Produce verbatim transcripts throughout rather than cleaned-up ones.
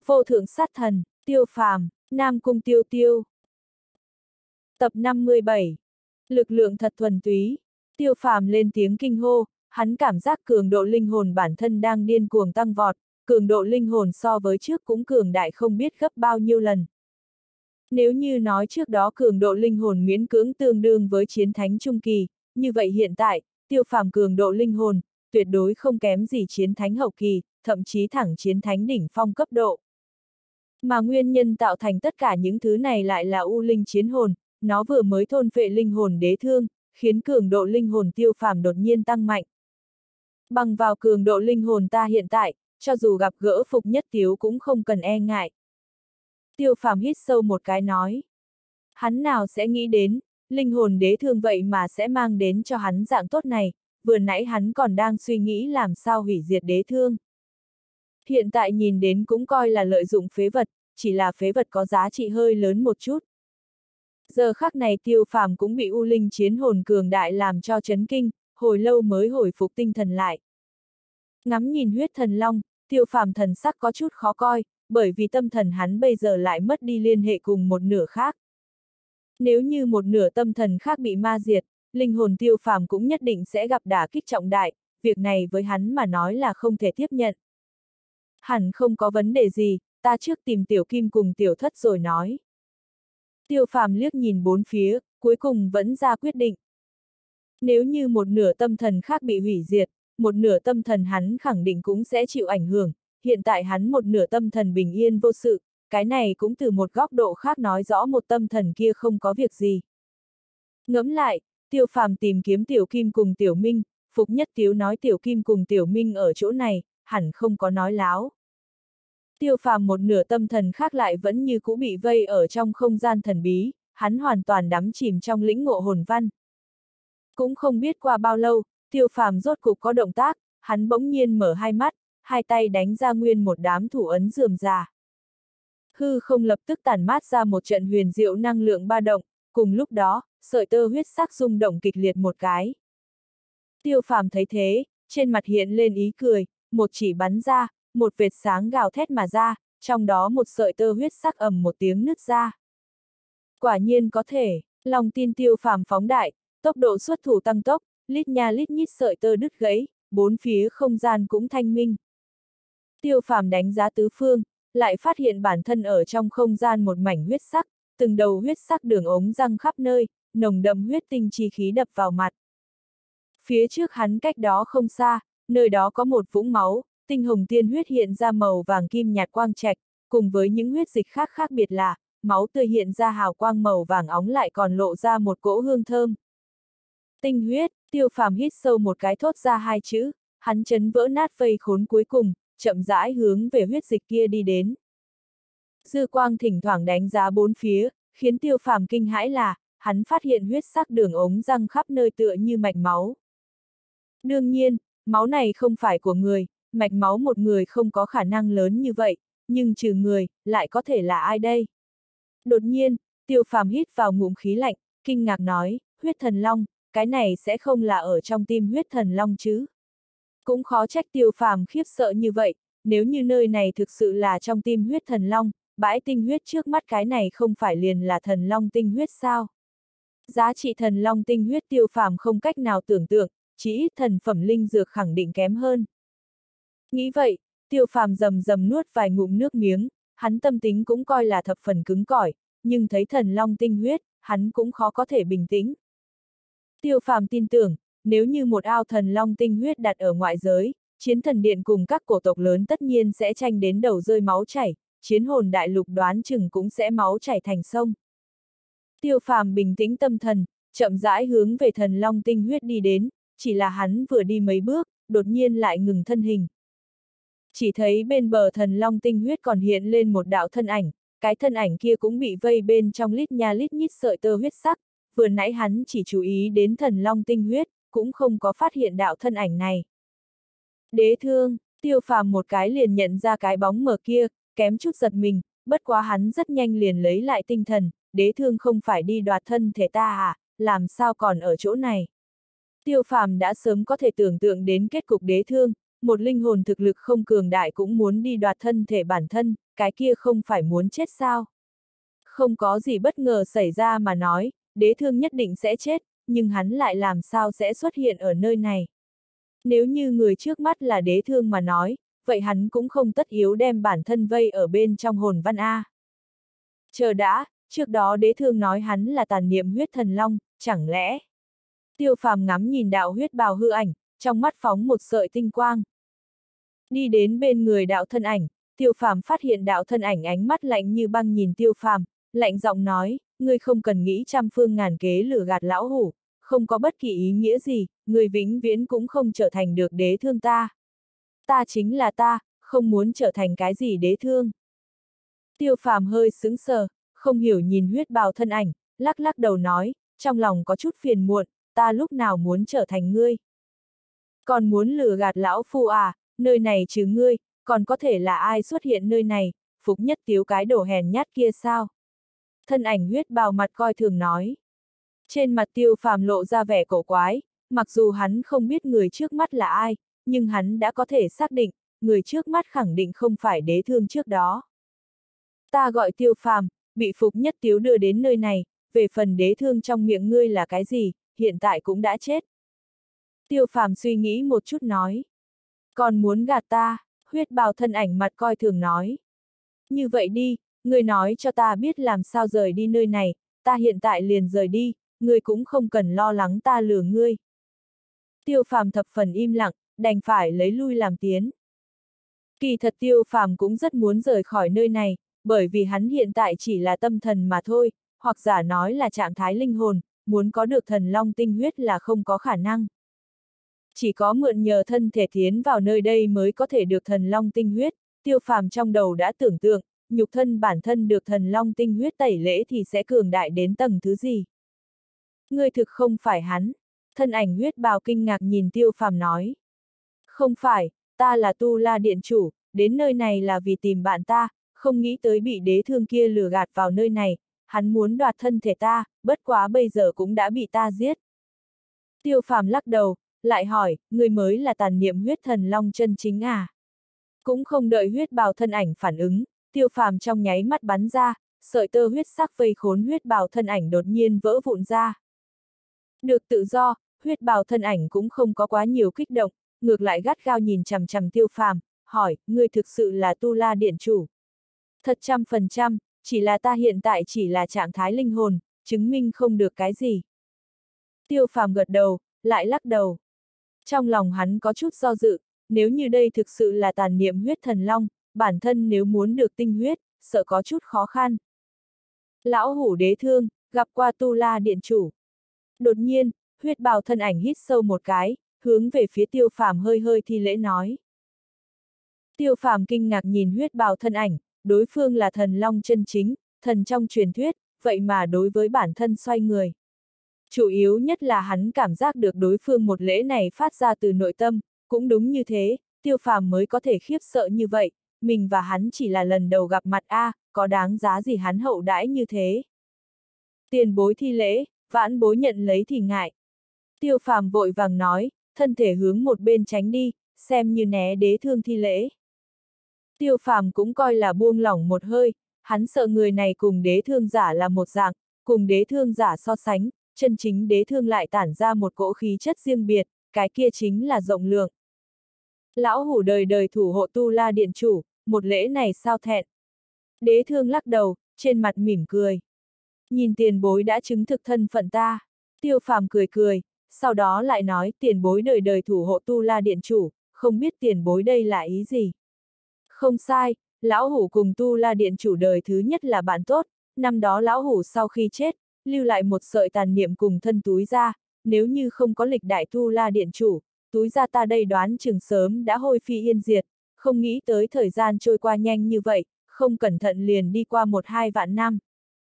Vô thượng sát thần, Tiêu Phàm, Nam Cung Tiêu Tiêu. Tập năm mươi bảy. Lực lượng thật thuần túy. Tiêu Phàm lên tiếng kinh hô, hắn cảm giác cường độ linh hồn bản thân đang điên cuồng tăng vọt, cường độ linh hồn so với trước cũng cường đại không biết gấp bao nhiêu lần. Nếu như nói trước đó cường độ linh hồn miễn cưỡng tương đương với chiến thánh trung kỳ, như vậy hiện tại, Tiêu Phàm cường độ linh hồn, tuyệt đối không kém gì chiến thánh hậu kỳ, thậm chí thẳng chiến thánh đỉnh phong cấp độ. Mà nguyên nhân tạo thành tất cả những thứ này lại là U Linh chiến hồn, nó vừa mới thôn phệ linh hồn đế thương, khiến cường độ linh hồn Tiêu Phàm đột nhiên tăng mạnh. Bằng vào cường độ linh hồn ta hiện tại, cho dù gặp gỡ Phục Nhất Tiếu cũng không cần e ngại. Tiêu Phàm hít sâu một cái nói. Hắn nào sẽ nghĩ đến, linh hồn đế thương vậy mà sẽ mang đến cho hắn dạng tốt này, vừa nãy hắn còn đang suy nghĩ làm sao hủy diệt đế thương. Hiện tại nhìn đến cũng coi là lợi dụng phế vật, chỉ là phế vật có giá trị hơi lớn một chút. Giờ khắc này Tiêu Phàm cũng bị U Linh chiến hồn cường đại làm cho chấn kinh, hồi lâu mới hồi phục tinh thần lại. Ngắm nhìn huyết thần long, Tiêu Phàm thần sắc có chút khó coi, bởi vì tâm thần hắn bây giờ lại mất đi liên hệ cùng một nửa khác. Nếu như một nửa tâm thần khác bị ma diệt, linh hồn Tiêu Phàm cũng nhất định sẽ gặp đả kích trọng đại, việc này với hắn mà nói là không thể tiếp nhận. Hẳn không có vấn đề gì, ta trước tìm Tiểu Kim cùng Tiểu Thất rồi nói. Tiêu Phàm liếc nhìn bốn phía, cuối cùng vẫn ra quyết định. Nếu như một nửa tâm thần khác bị hủy diệt, một nửa tâm thần hắn khẳng định cũng sẽ chịu ảnh hưởng, hiện tại hắn một nửa tâm thần bình yên vô sự, cái này cũng từ một góc độ khác nói rõ một tâm thần kia không có việc gì. Ngẫm lại, Tiêu Phàm tìm kiếm Tiểu Kim cùng Tiểu Minh, Phục Nhất Tiếu nói Tiểu Kim cùng Tiểu Minh ở chỗ này, hẳn không có nói láo. Tiêu Phàm một nửa tâm thần khác lại vẫn như cũ bị vây ở trong không gian thần bí, hắn hoàn toàn đắm chìm trong lĩnh ngộ hồn văn. Cũng không biết qua bao lâu, Tiêu Phàm rốt cục có động tác, hắn bỗng nhiên mở hai mắt, hai tay đánh ra nguyên một đám thủ ấn rườm rà. Hư không lập tức tản mát ra một trận huyền diệu năng lượng ba động, cùng lúc đó, sợi tơ huyết sắc rung động kịch liệt một cái. Tiêu Phàm thấy thế, trên mặt hiện lên ý cười, một chỉ bắn ra, một vệt sáng gào thét mà ra, trong đó một sợi tơ huyết sắc ầm một tiếng nứt ra. Quả nhiên có thể, lòng tin Tiêu Phàm phóng đại, tốc độ xuất thủ tăng tốc, lít nha lít nhít sợi tơ đứt gãy, bốn phía không gian cũng thanh minh. Tiêu Phàm đánh giá tứ phương, lại phát hiện bản thân ở trong không gian một mảnh huyết sắc, từng đầu huyết sắc đường ống răng khắp nơi, nồng đậm huyết tinh chi khí đập vào mặt. Phía trước hắn cách đó không xa, nơi đó có một vũng máu, tinh hồng tiên huyết hiện ra màu vàng kim nhạt quang trạch, cùng với những huyết dịch khác khác biệt là, máu tươi hiện ra hào quang màu vàng óng lại còn lộ ra một cỗ hương thơm. Tinh huyết, Tiêu Phàm hít sâu một cái thốt ra hai chữ, hắn chấn vỡ nát vây khốn cuối cùng, chậm rãi hướng về huyết dịch kia đi đến. Dư quang thỉnh thoảng đánh giá bốn phía, khiến Tiêu Phàm kinh hãi là, hắn phát hiện huyết sắc đường ống răng khắp nơi tựa như mạch máu. Đương nhiên, máu này không phải của người, mạch máu một người không có khả năng lớn như vậy, nhưng trừ người, lại có thể là ai đây? Đột nhiên, Tiêu Phàm hít vào ngụm khí lạnh, kinh ngạc nói, huyết thần long, cái này sẽ không là ở trong tim huyết thần long chứ? Cũng khó trách Tiêu Phàm khiếp sợ như vậy, nếu như nơi này thực sự là trong tim huyết thần long, bãi tinh huyết trước mắt cái này không phải liền là thần long tinh huyết sao? Giá trị thần long tinh huyết Tiêu Phàm không cách nào tưởng tượng, chỉ ít thần phẩm linh dược khẳng định kém hơn. Nghĩ vậy, Tiêu Phàm rầm rầm nuốt vài ngụm nước miếng, hắn tâm tính cũng coi là thập phần cứng cỏi, nhưng thấy thần long tinh huyết, hắn cũng khó có thể bình tĩnh. Tiêu Phàm tin tưởng, nếu như một ao thần long tinh huyết đặt ở ngoại giới, chiến thần điện cùng các cổ tộc lớn tất nhiên sẽ tranh đến đầu rơi máu chảy, chiến hồn đại lục đoán chừng cũng sẽ máu chảy thành sông. Tiêu Phàm bình tĩnh tâm thần, chậm rãi hướng về thần long tinh huyết đi đến, chỉ là hắn vừa đi mấy bước, đột nhiên lại ngừng thân hình. Chỉ thấy bên bờ thần long tinh huyết còn hiện lên một đạo thân ảnh, cái thân ảnh kia cũng bị vây bên trong lít nha lít nhít sợi tơ huyết sắc, vừa nãy hắn chỉ chú ý đến thần long tinh huyết, cũng không có phát hiện đạo thân ảnh này. Đế thương, Tiêu Phàm một cái liền nhận ra cái bóng mờ kia, kém chút giật mình, bất quá hắn rất nhanh liền lấy lại tinh thần, đế thương không phải đi đoạt thân thể ta à, làm sao còn ở chỗ này. Tiêu Phàm đã sớm có thể tưởng tượng đến kết cục đế thương, một linh hồn thực lực không cường đại cũng muốn đi đoạt thân thể bản thân, cái kia không phải muốn chết sao? Không có gì bất ngờ xảy ra mà nói, đế thương nhất định sẽ chết, nhưng hắn lại làm sao sẽ xuất hiện ở nơi này? Nếu như người trước mắt là đế thương mà nói, vậy hắn cũng không tất yếu đem bản thân vây ở bên trong hồn văn A. Chờ đã, trước đó đế thương nói hắn là tàn niệm huyết thần long, chẳng lẽ? Tiêu Phàm ngắm nhìn đạo huyết bào hư ảnh, trong mắt phóng một sợi tinh quang. Đi đến bên người đạo thân ảnh, Tiêu Phàm phát hiện đạo thân ảnh ánh mắt lạnh như băng nhìn Tiêu Phàm, lạnh giọng nói, ngươi không cần nghĩ trăm phương ngàn kế lừa gạt lão hủ, không có bất kỳ ý nghĩa gì, ngươi vĩnh viễn cũng không trở thành được đế thương ta. Ta chính là ta, không muốn trở thành cái gì đế thương. Tiêu Phàm hơi sững sờ, không hiểu nhìn huyết bào thân ảnh, lắc lắc đầu nói, trong lòng có chút phiền muộn, ta lúc nào muốn trở thành ngươi. Còn muốn lừa gạt lão phu à, nơi này trừ ngươi, còn có thể là ai xuất hiện nơi này, Phục Nhất Tiếu cái đồ hèn nhát kia sao? Thân ảnh huyết bào mặt coi thường nói. Trên mặt Tiêu Phàm lộ ra vẻ cổ quái, mặc dù hắn không biết người trước mắt là ai, nhưng hắn đã có thể xác định, người trước mắt khẳng định không phải đế thương trước đó. Ta gọi Tiêu Phàm, bị Phục Nhất Tiếu đưa đến nơi này, về phần đế thương trong miệng ngươi là cái gì, hiện tại cũng đã chết. Tiêu Phàm suy nghĩ một chút nói. Còn muốn gạt ta, huyết bào thân ảnh mặt coi thường nói. Như vậy đi, ngươi nói cho ta biết làm sao rời đi nơi này, ta hiện tại liền rời đi, ngươi cũng không cần lo lắng ta lừa ngươi. Tiêu Phàm thập phần im lặng, đành phải lấy lui làm tiến. Kỳ thật Tiêu Phàm cũng rất muốn rời khỏi nơi này, bởi vì hắn hiện tại chỉ là tâm thần mà thôi, hoặc giả nói là trạng thái linh hồn, muốn có được thần long tinh huyết là không có khả năng. Chỉ có mượn nhờ thân thể tiến vào nơi đây mới có thể được thần long tinh huyết, Tiêu Phàm trong đầu đã tưởng tượng, nhục thân bản thân được thần long tinh huyết tẩy lễ thì sẽ cường đại đến tầng thứ gì. Ngươi thực không phải hắn, thân ảnh huyết bào kinh ngạc nhìn Tiêu Phàm nói. Không phải, ta là Tu La Điện chủ, đến nơi này là vì tìm bạn ta, không nghĩ tới bị đế thương kia lừa gạt vào nơi này, hắn muốn đoạt thân thể ta, bất quá bây giờ cũng đã bị ta giết. Tiêu Phàm lắc đầu, lại hỏi, người mới là tàn niệm huyết thần long chân chính à? Cũng không đợi huyết bào thân ảnh phản ứng, Tiêu Phàm trong nháy mắt bắn ra, sợi tơ huyết sắc vây khốn huyết bào thân ảnh đột nhiên vỡ vụn ra. Được tự do, huyết bào thân ảnh cũng không có quá nhiều kích động, ngược lại gắt gao nhìn chằm chằm Tiêu Phàm, hỏi, ngươi thực sự là Tu La Điện chủ? Thật trăm phần trăm, chỉ là ta hiện tại chỉ là trạng thái linh hồn, chứng minh không được cái gì. Tiêu Phàm gật đầu, lại lắc đầu. Trong lòng hắn có chút do dự, nếu như đây thực sự là tàn niệm huyết thần long, bản thân nếu muốn được tinh huyết, sợ có chút khó khăn. Lão hủ đế thương, gặp qua Tu La Điện chủ. Đột nhiên, huyết bào thân ảnh hít sâu một cái, hướng về phía Tiêu Phàm hơi hơi thi lễ nói. Tiêu Phàm kinh ngạc nhìn huyết bào thân ảnh, đối phương là thần long chân chính, thần trong truyền thuyết, vậy mà đối với bản thân xoay người. Chủ yếu nhất là hắn cảm giác được đối phương một lễ này phát ra từ nội tâm, cũng đúng như thế, Tiêu Phàm mới có thể khiếp sợ như vậy, mình và hắn chỉ là lần đầu gặp mặt a, à, có đáng giá gì hắn hậu đãi như thế. Tiền bối thi lễ, vãn bối nhận lấy thì ngại. Tiêu Phàm vội vàng nói, thân thể hướng một bên tránh đi, xem như né đế thương thi lễ. Tiêu Phàm cũng coi là buông lỏng một hơi, hắn sợ người này cùng đế thương giả là một dạng, cùng đế thương giả so sánh, chân chính đế thương lại tản ra một cỗ khí chất riêng biệt, cái kia chính là rộng lượng. Lão hủ đời đời thủ hộ Tu La Điện chủ, một lễ này sao thẹn. Đế thương lắc đầu, trên mặt mỉm cười. Nhìn tiền bối đã chứng thực thân phận ta. Tiêu Phàm cười cười, sau đó lại nói tiền bối đời đời thủ hộ Tu La Điện chủ, không biết tiền bối đây là ý gì. Không sai, lão hủ cùng Tu La Điện chủ đời thứ nhất là bạn tốt, năm đó lão hủ sau khi chết, lưu lại một sợi tàn niệm cùng thân túi ra, nếu như không có lịch đại Tu La Điện chủ, túi ra ta đây đoán chừng sớm đã hôi phi yên diệt, không nghĩ tới thời gian trôi qua nhanh như vậy, không cẩn thận liền đi qua một hai vạn năm.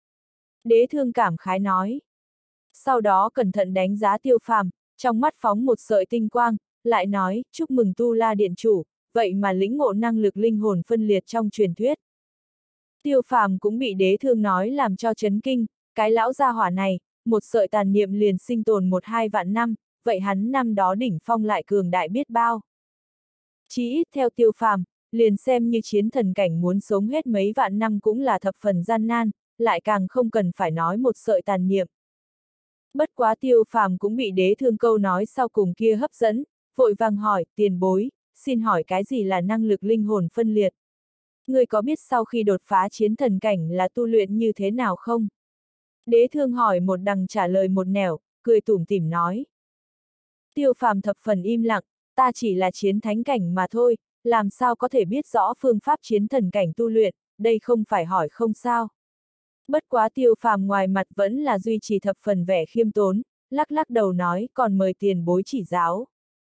Đế thương cảm khái nói. Sau đó cẩn thận đánh giá Tiêu Phàm, trong mắt phóng một sợi tinh quang, lại nói, chúc mừng Tu La Điện chủ, vậy mà lĩnh ngộ năng lực linh hồn phân liệt trong truyền thuyết. Tiêu Phàm cũng bị đế thương nói làm cho chấn kinh, cái lão gia hỏa này, một sợi tàn niệm liền sinh tồn một hai vạn năm, vậy hắn năm đó đỉnh phong lại cường đại biết bao. Chí ít theo Tiêu Phàm, liền xem như chiến thần cảnh muốn sống hết mấy vạn năm cũng là thập phần gian nan, lại càng không cần phải nói một sợi tàn niệm. Bất quá Tiêu Phàm cũng bị Đế Thương câu nói sau cùng kia hấp dẫn, vội vàng hỏi, tiền bối, xin hỏi cái gì là năng lực linh hồn phân liệt? Ngươi có biết sau khi đột phá chiến thần cảnh là tu luyện như thế nào không? Đế Thương hỏi một đằng trả lời một nẻo, cười tủm tỉm nói. Tiêu Phàm thập phần im lặng, ta chỉ là chiến thánh cảnh mà thôi, làm sao có thể biết rõ phương pháp chiến thần cảnh tu luyện, đây không phải hỏi không sao. Bất quá Tiêu Phàm ngoài mặt vẫn là duy trì thập phần vẻ khiêm tốn, lắc lắc đầu nói, còn mời tiền bối chỉ giáo.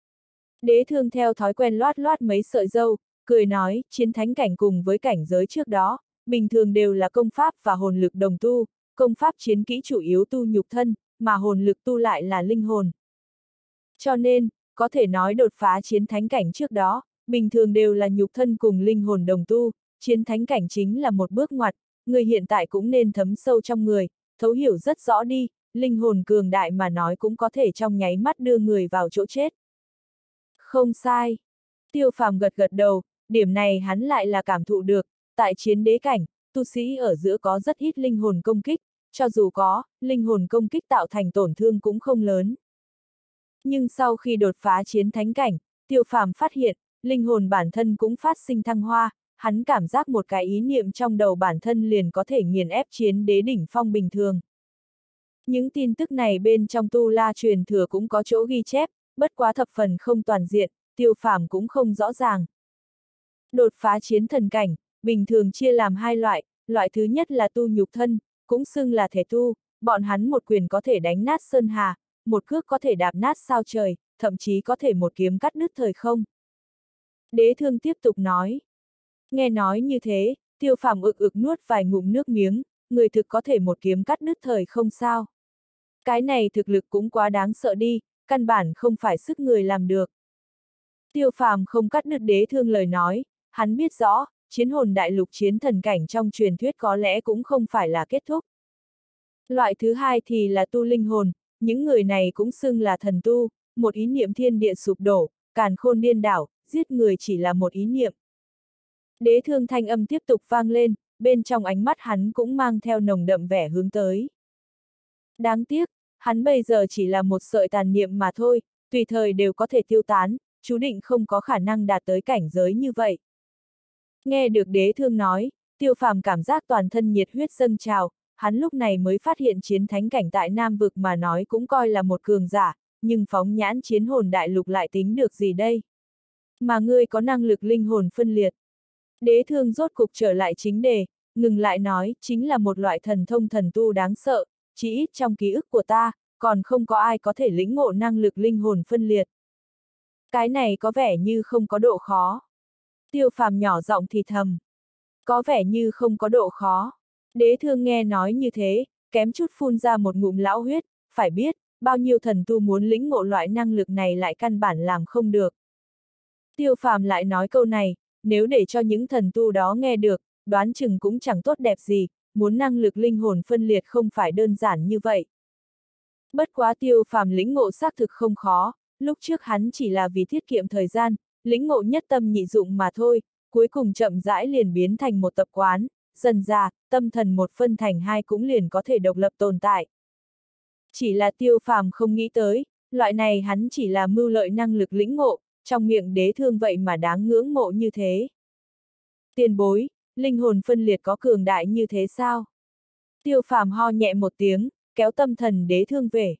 Đế Thương theo thói quen loát loát mấy sợi râu, cười nói, chiến thánh cảnh cùng với cảnh giới trước đó, bình thường đều là công pháp và hồn lực đồng tu, công pháp chiến kỹ chủ yếu tu nhục thân, mà hồn lực tu lại là linh hồn. Cho nên, có thể nói đột phá chiến thánh cảnh trước đó, bình thường đều là nhục thân cùng linh hồn đồng tu, chiến thánh cảnh chính là một bước ngoặt, người hiện tại cũng nên thấm sâu trong người, thấu hiểu rất rõ đi, linh hồn cường đại mà nói cũng có thể trong nháy mắt đưa người vào chỗ chết. Không sai. Tiêu Phàm gật gật đầu, điểm này hắn lại là cảm thụ được, tại chiến đế cảnh, tu sĩ ở giữa có rất ít linh hồn công kích, cho dù có, linh hồn công kích tạo thành tổn thương cũng không lớn. Nhưng sau khi đột phá chiến thánh cảnh, Tiêu Phàm phát hiện, linh hồn bản thân cũng phát sinh thăng hoa, hắn cảm giác một cái ý niệm trong đầu bản thân liền có thể nghiền ép chiến đế đỉnh phong bình thường. Những tin tức này bên trong tu la truyền thừa cũng có chỗ ghi chép, bất quá thập phần không toàn diện, Tiêu Phàm cũng không rõ ràng. Đột phá chiến thần cảnh, bình thường chia làm hai loại, loại thứ nhất là tu nhục thân, cũng xưng là thể tu, bọn hắn một quyền có thể đánh nát sơn hà, một cước có thể đạp nát sao trời, thậm chí có thể một kiếm cắt đứt thời không. Đế Thương tiếp tục nói. Nghe nói như thế, Tiêu Phàm ực ực nuốt vài ngụm nước miếng, người thực có thể một kiếm cắt đứt thời không sao. Cái này thực lực cũng quá đáng sợ đi, căn bản không phải sức người làm được. Tiêu Phàm không cắt đứt Đế Thương lời nói, hắn biết rõ, chiến hồn đại lục chiến thần cảnh trong truyền thuyết có lẽ cũng không phải là kết thúc. Loại thứ hai thì là tu linh hồn, những người này cũng xưng là thần tu, một ý niệm thiên địa sụp đổ, càn khôn điên đảo, giết người chỉ là một ý niệm. Đế Thương thanh âm tiếp tục vang lên, bên trong ánh mắt hắn cũng mang theo nồng đậm vẻ hướng tới. Đáng tiếc, hắn bây giờ chỉ là một sợi tàn niệm mà thôi, tùy thời đều có thể tiêu tán, chú định không có khả năng đạt tới cảnh giới như vậy. Nghe được Đế Thương nói, Tiêu Phàm cảm giác toàn thân nhiệt huyết dâng trào, hắn lúc này mới phát hiện chiến thánh cảnh tại Nam Vực mà nói cũng coi là một cường giả, nhưng phóng nhãn chiến hồn đại lục lại tính được gì đây? Mà ngươi có năng lực linh hồn phân liệt. Đế Thương rốt cục trở lại chính đề, ngừng lại nói, chính là một loại thần thông thần tu đáng sợ, chỉ ít trong ký ức của ta, còn không có ai có thể lĩnh ngộ năng lực linh hồn phân liệt. Cái này có vẻ như không có độ khó. Tiêu Phàm nhỏ giọng thì thầm. Có vẻ như không có độ khó. Đế Thương nghe nói như thế, kém chút phun ra một ngụm lão huyết, phải biết, bao nhiêu thần tu muốn lĩnh ngộ loại năng lực này lại căn bản làm không được. Tiêu Phàm lại nói câu này, nếu để cho những thần tu đó nghe được, đoán chừng cũng chẳng tốt đẹp gì, muốn năng lực linh hồn phân liệt không phải đơn giản như vậy. Bất quá Tiêu Phàm lĩnh ngộ xác thực không khó, lúc trước hắn chỉ là vì tiết kiệm thời gian, lĩnh ngộ nhất tâm nhị dụng mà thôi, cuối cùng chậm rãi liền biến thành một tập quán, dần dà, tâm thần một phân thành hai cũng liền có thể độc lập tồn tại. Chỉ là Tiêu Phàm không nghĩ tới, loại này hắn chỉ là mưu lợi năng lực lĩnh ngộ, trong miệng Đế Thương vậy mà đáng ngưỡng mộ như thế. Tiền bối, linh hồn phân liệt có cường đại như thế sao? Tiêu Phàm ho nhẹ một tiếng, kéo tâm thần Đế Thương về.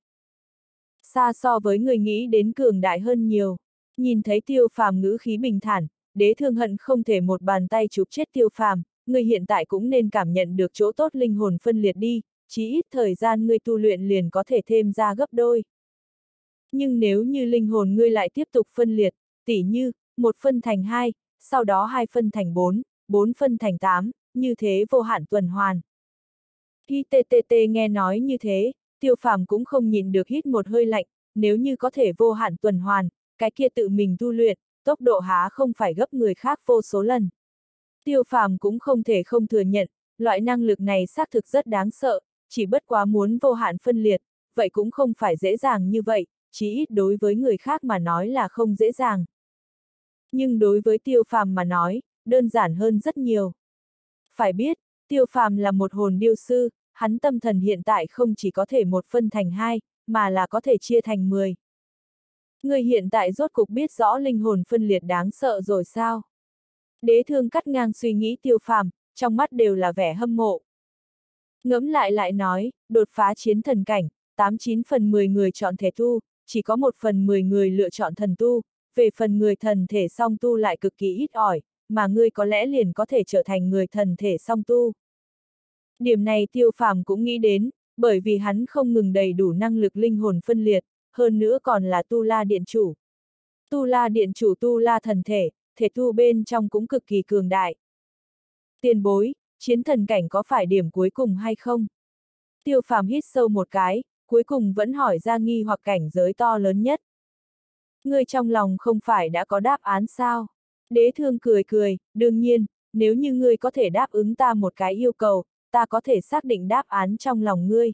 Xa so với người nghĩ đến cường đại hơn nhiều. Nhìn thấy Tiêu Phàm ngữ khí bình thản, Đế Thương hận không thể một bàn tay chụp chết Tiêu Phàm, người hiện tại cũng nên cảm nhận được chỗ tốt linh hồn phân liệt đi, chí ít thời gian ngươi tu luyện liền có thể thêm ra gấp đôi. Nhưng nếu như linh hồn ngươi lại tiếp tục phân liệt, tỉ như, một phân thành hai, sau đó hai phân thành bốn, bốn phân thành tám, như thế vô hạn tuần hoàn. Khi tê tê tê nghe nói như thế, Tiêu Phàm cũng không nhịn được hít một hơi lạnh, nếu như có thể vô hạn tuần hoàn, cái kia tự mình tu luyện, tốc độ há không phải gấp người khác vô số lần. Tiêu Phàm cũng không thể không thừa nhận, loại năng lực này xác thực rất đáng sợ, chỉ bất quá muốn vô hạn phân liệt, vậy cũng không phải dễ dàng như vậy, chí ít đối với người khác mà nói là không dễ dàng. Nhưng đối với Tiêu Phàm mà nói, đơn giản hơn rất nhiều. Phải biết, Tiêu Phàm là một hồn điêu sư, hắn tâm thần hiện tại không chỉ có thể một phân thành hai, mà là có thể chia thành mười. Người hiện tại rốt cục biết rõ linh hồn phân liệt đáng sợ rồi sao? Đế Thương cắt ngang suy nghĩ Tiêu Phàm, trong mắt đều là vẻ hâm mộ. Ngẫm lại lại nói, đột phá chiến thần cảnh, tám chín phần mười người chọn thể tu, chỉ có một phần mười người lựa chọn thần tu, về phần người thần thể song tu lại cực kỳ ít ỏi, mà ngươi có lẽ liền có thể trở thành người thần thể song tu. Điểm này Tiêu Phàm cũng nghĩ đến, bởi vì hắn không ngừng đầy đủ năng lực linh hồn phân liệt, hơn nữa còn là Tu La Điện Chủ. Tu La Điện Chủ Tu La thần thể, thể tu bên trong cũng cực kỳ cường đại. Tiền bối, chiến thần cảnh có phải điểm cuối cùng hay không? Tiêu Phàm hít sâu một cái, cuối cùng vẫn hỏi ra nghi hoặc cảnh giới to lớn nhất. Ngươi trong lòng không phải đã có đáp án sao? Đế Thương cười cười, đương nhiên, nếu như ngươi có thể đáp ứng ta một cái yêu cầu, ta có thể xác định đáp án trong lòng ngươi.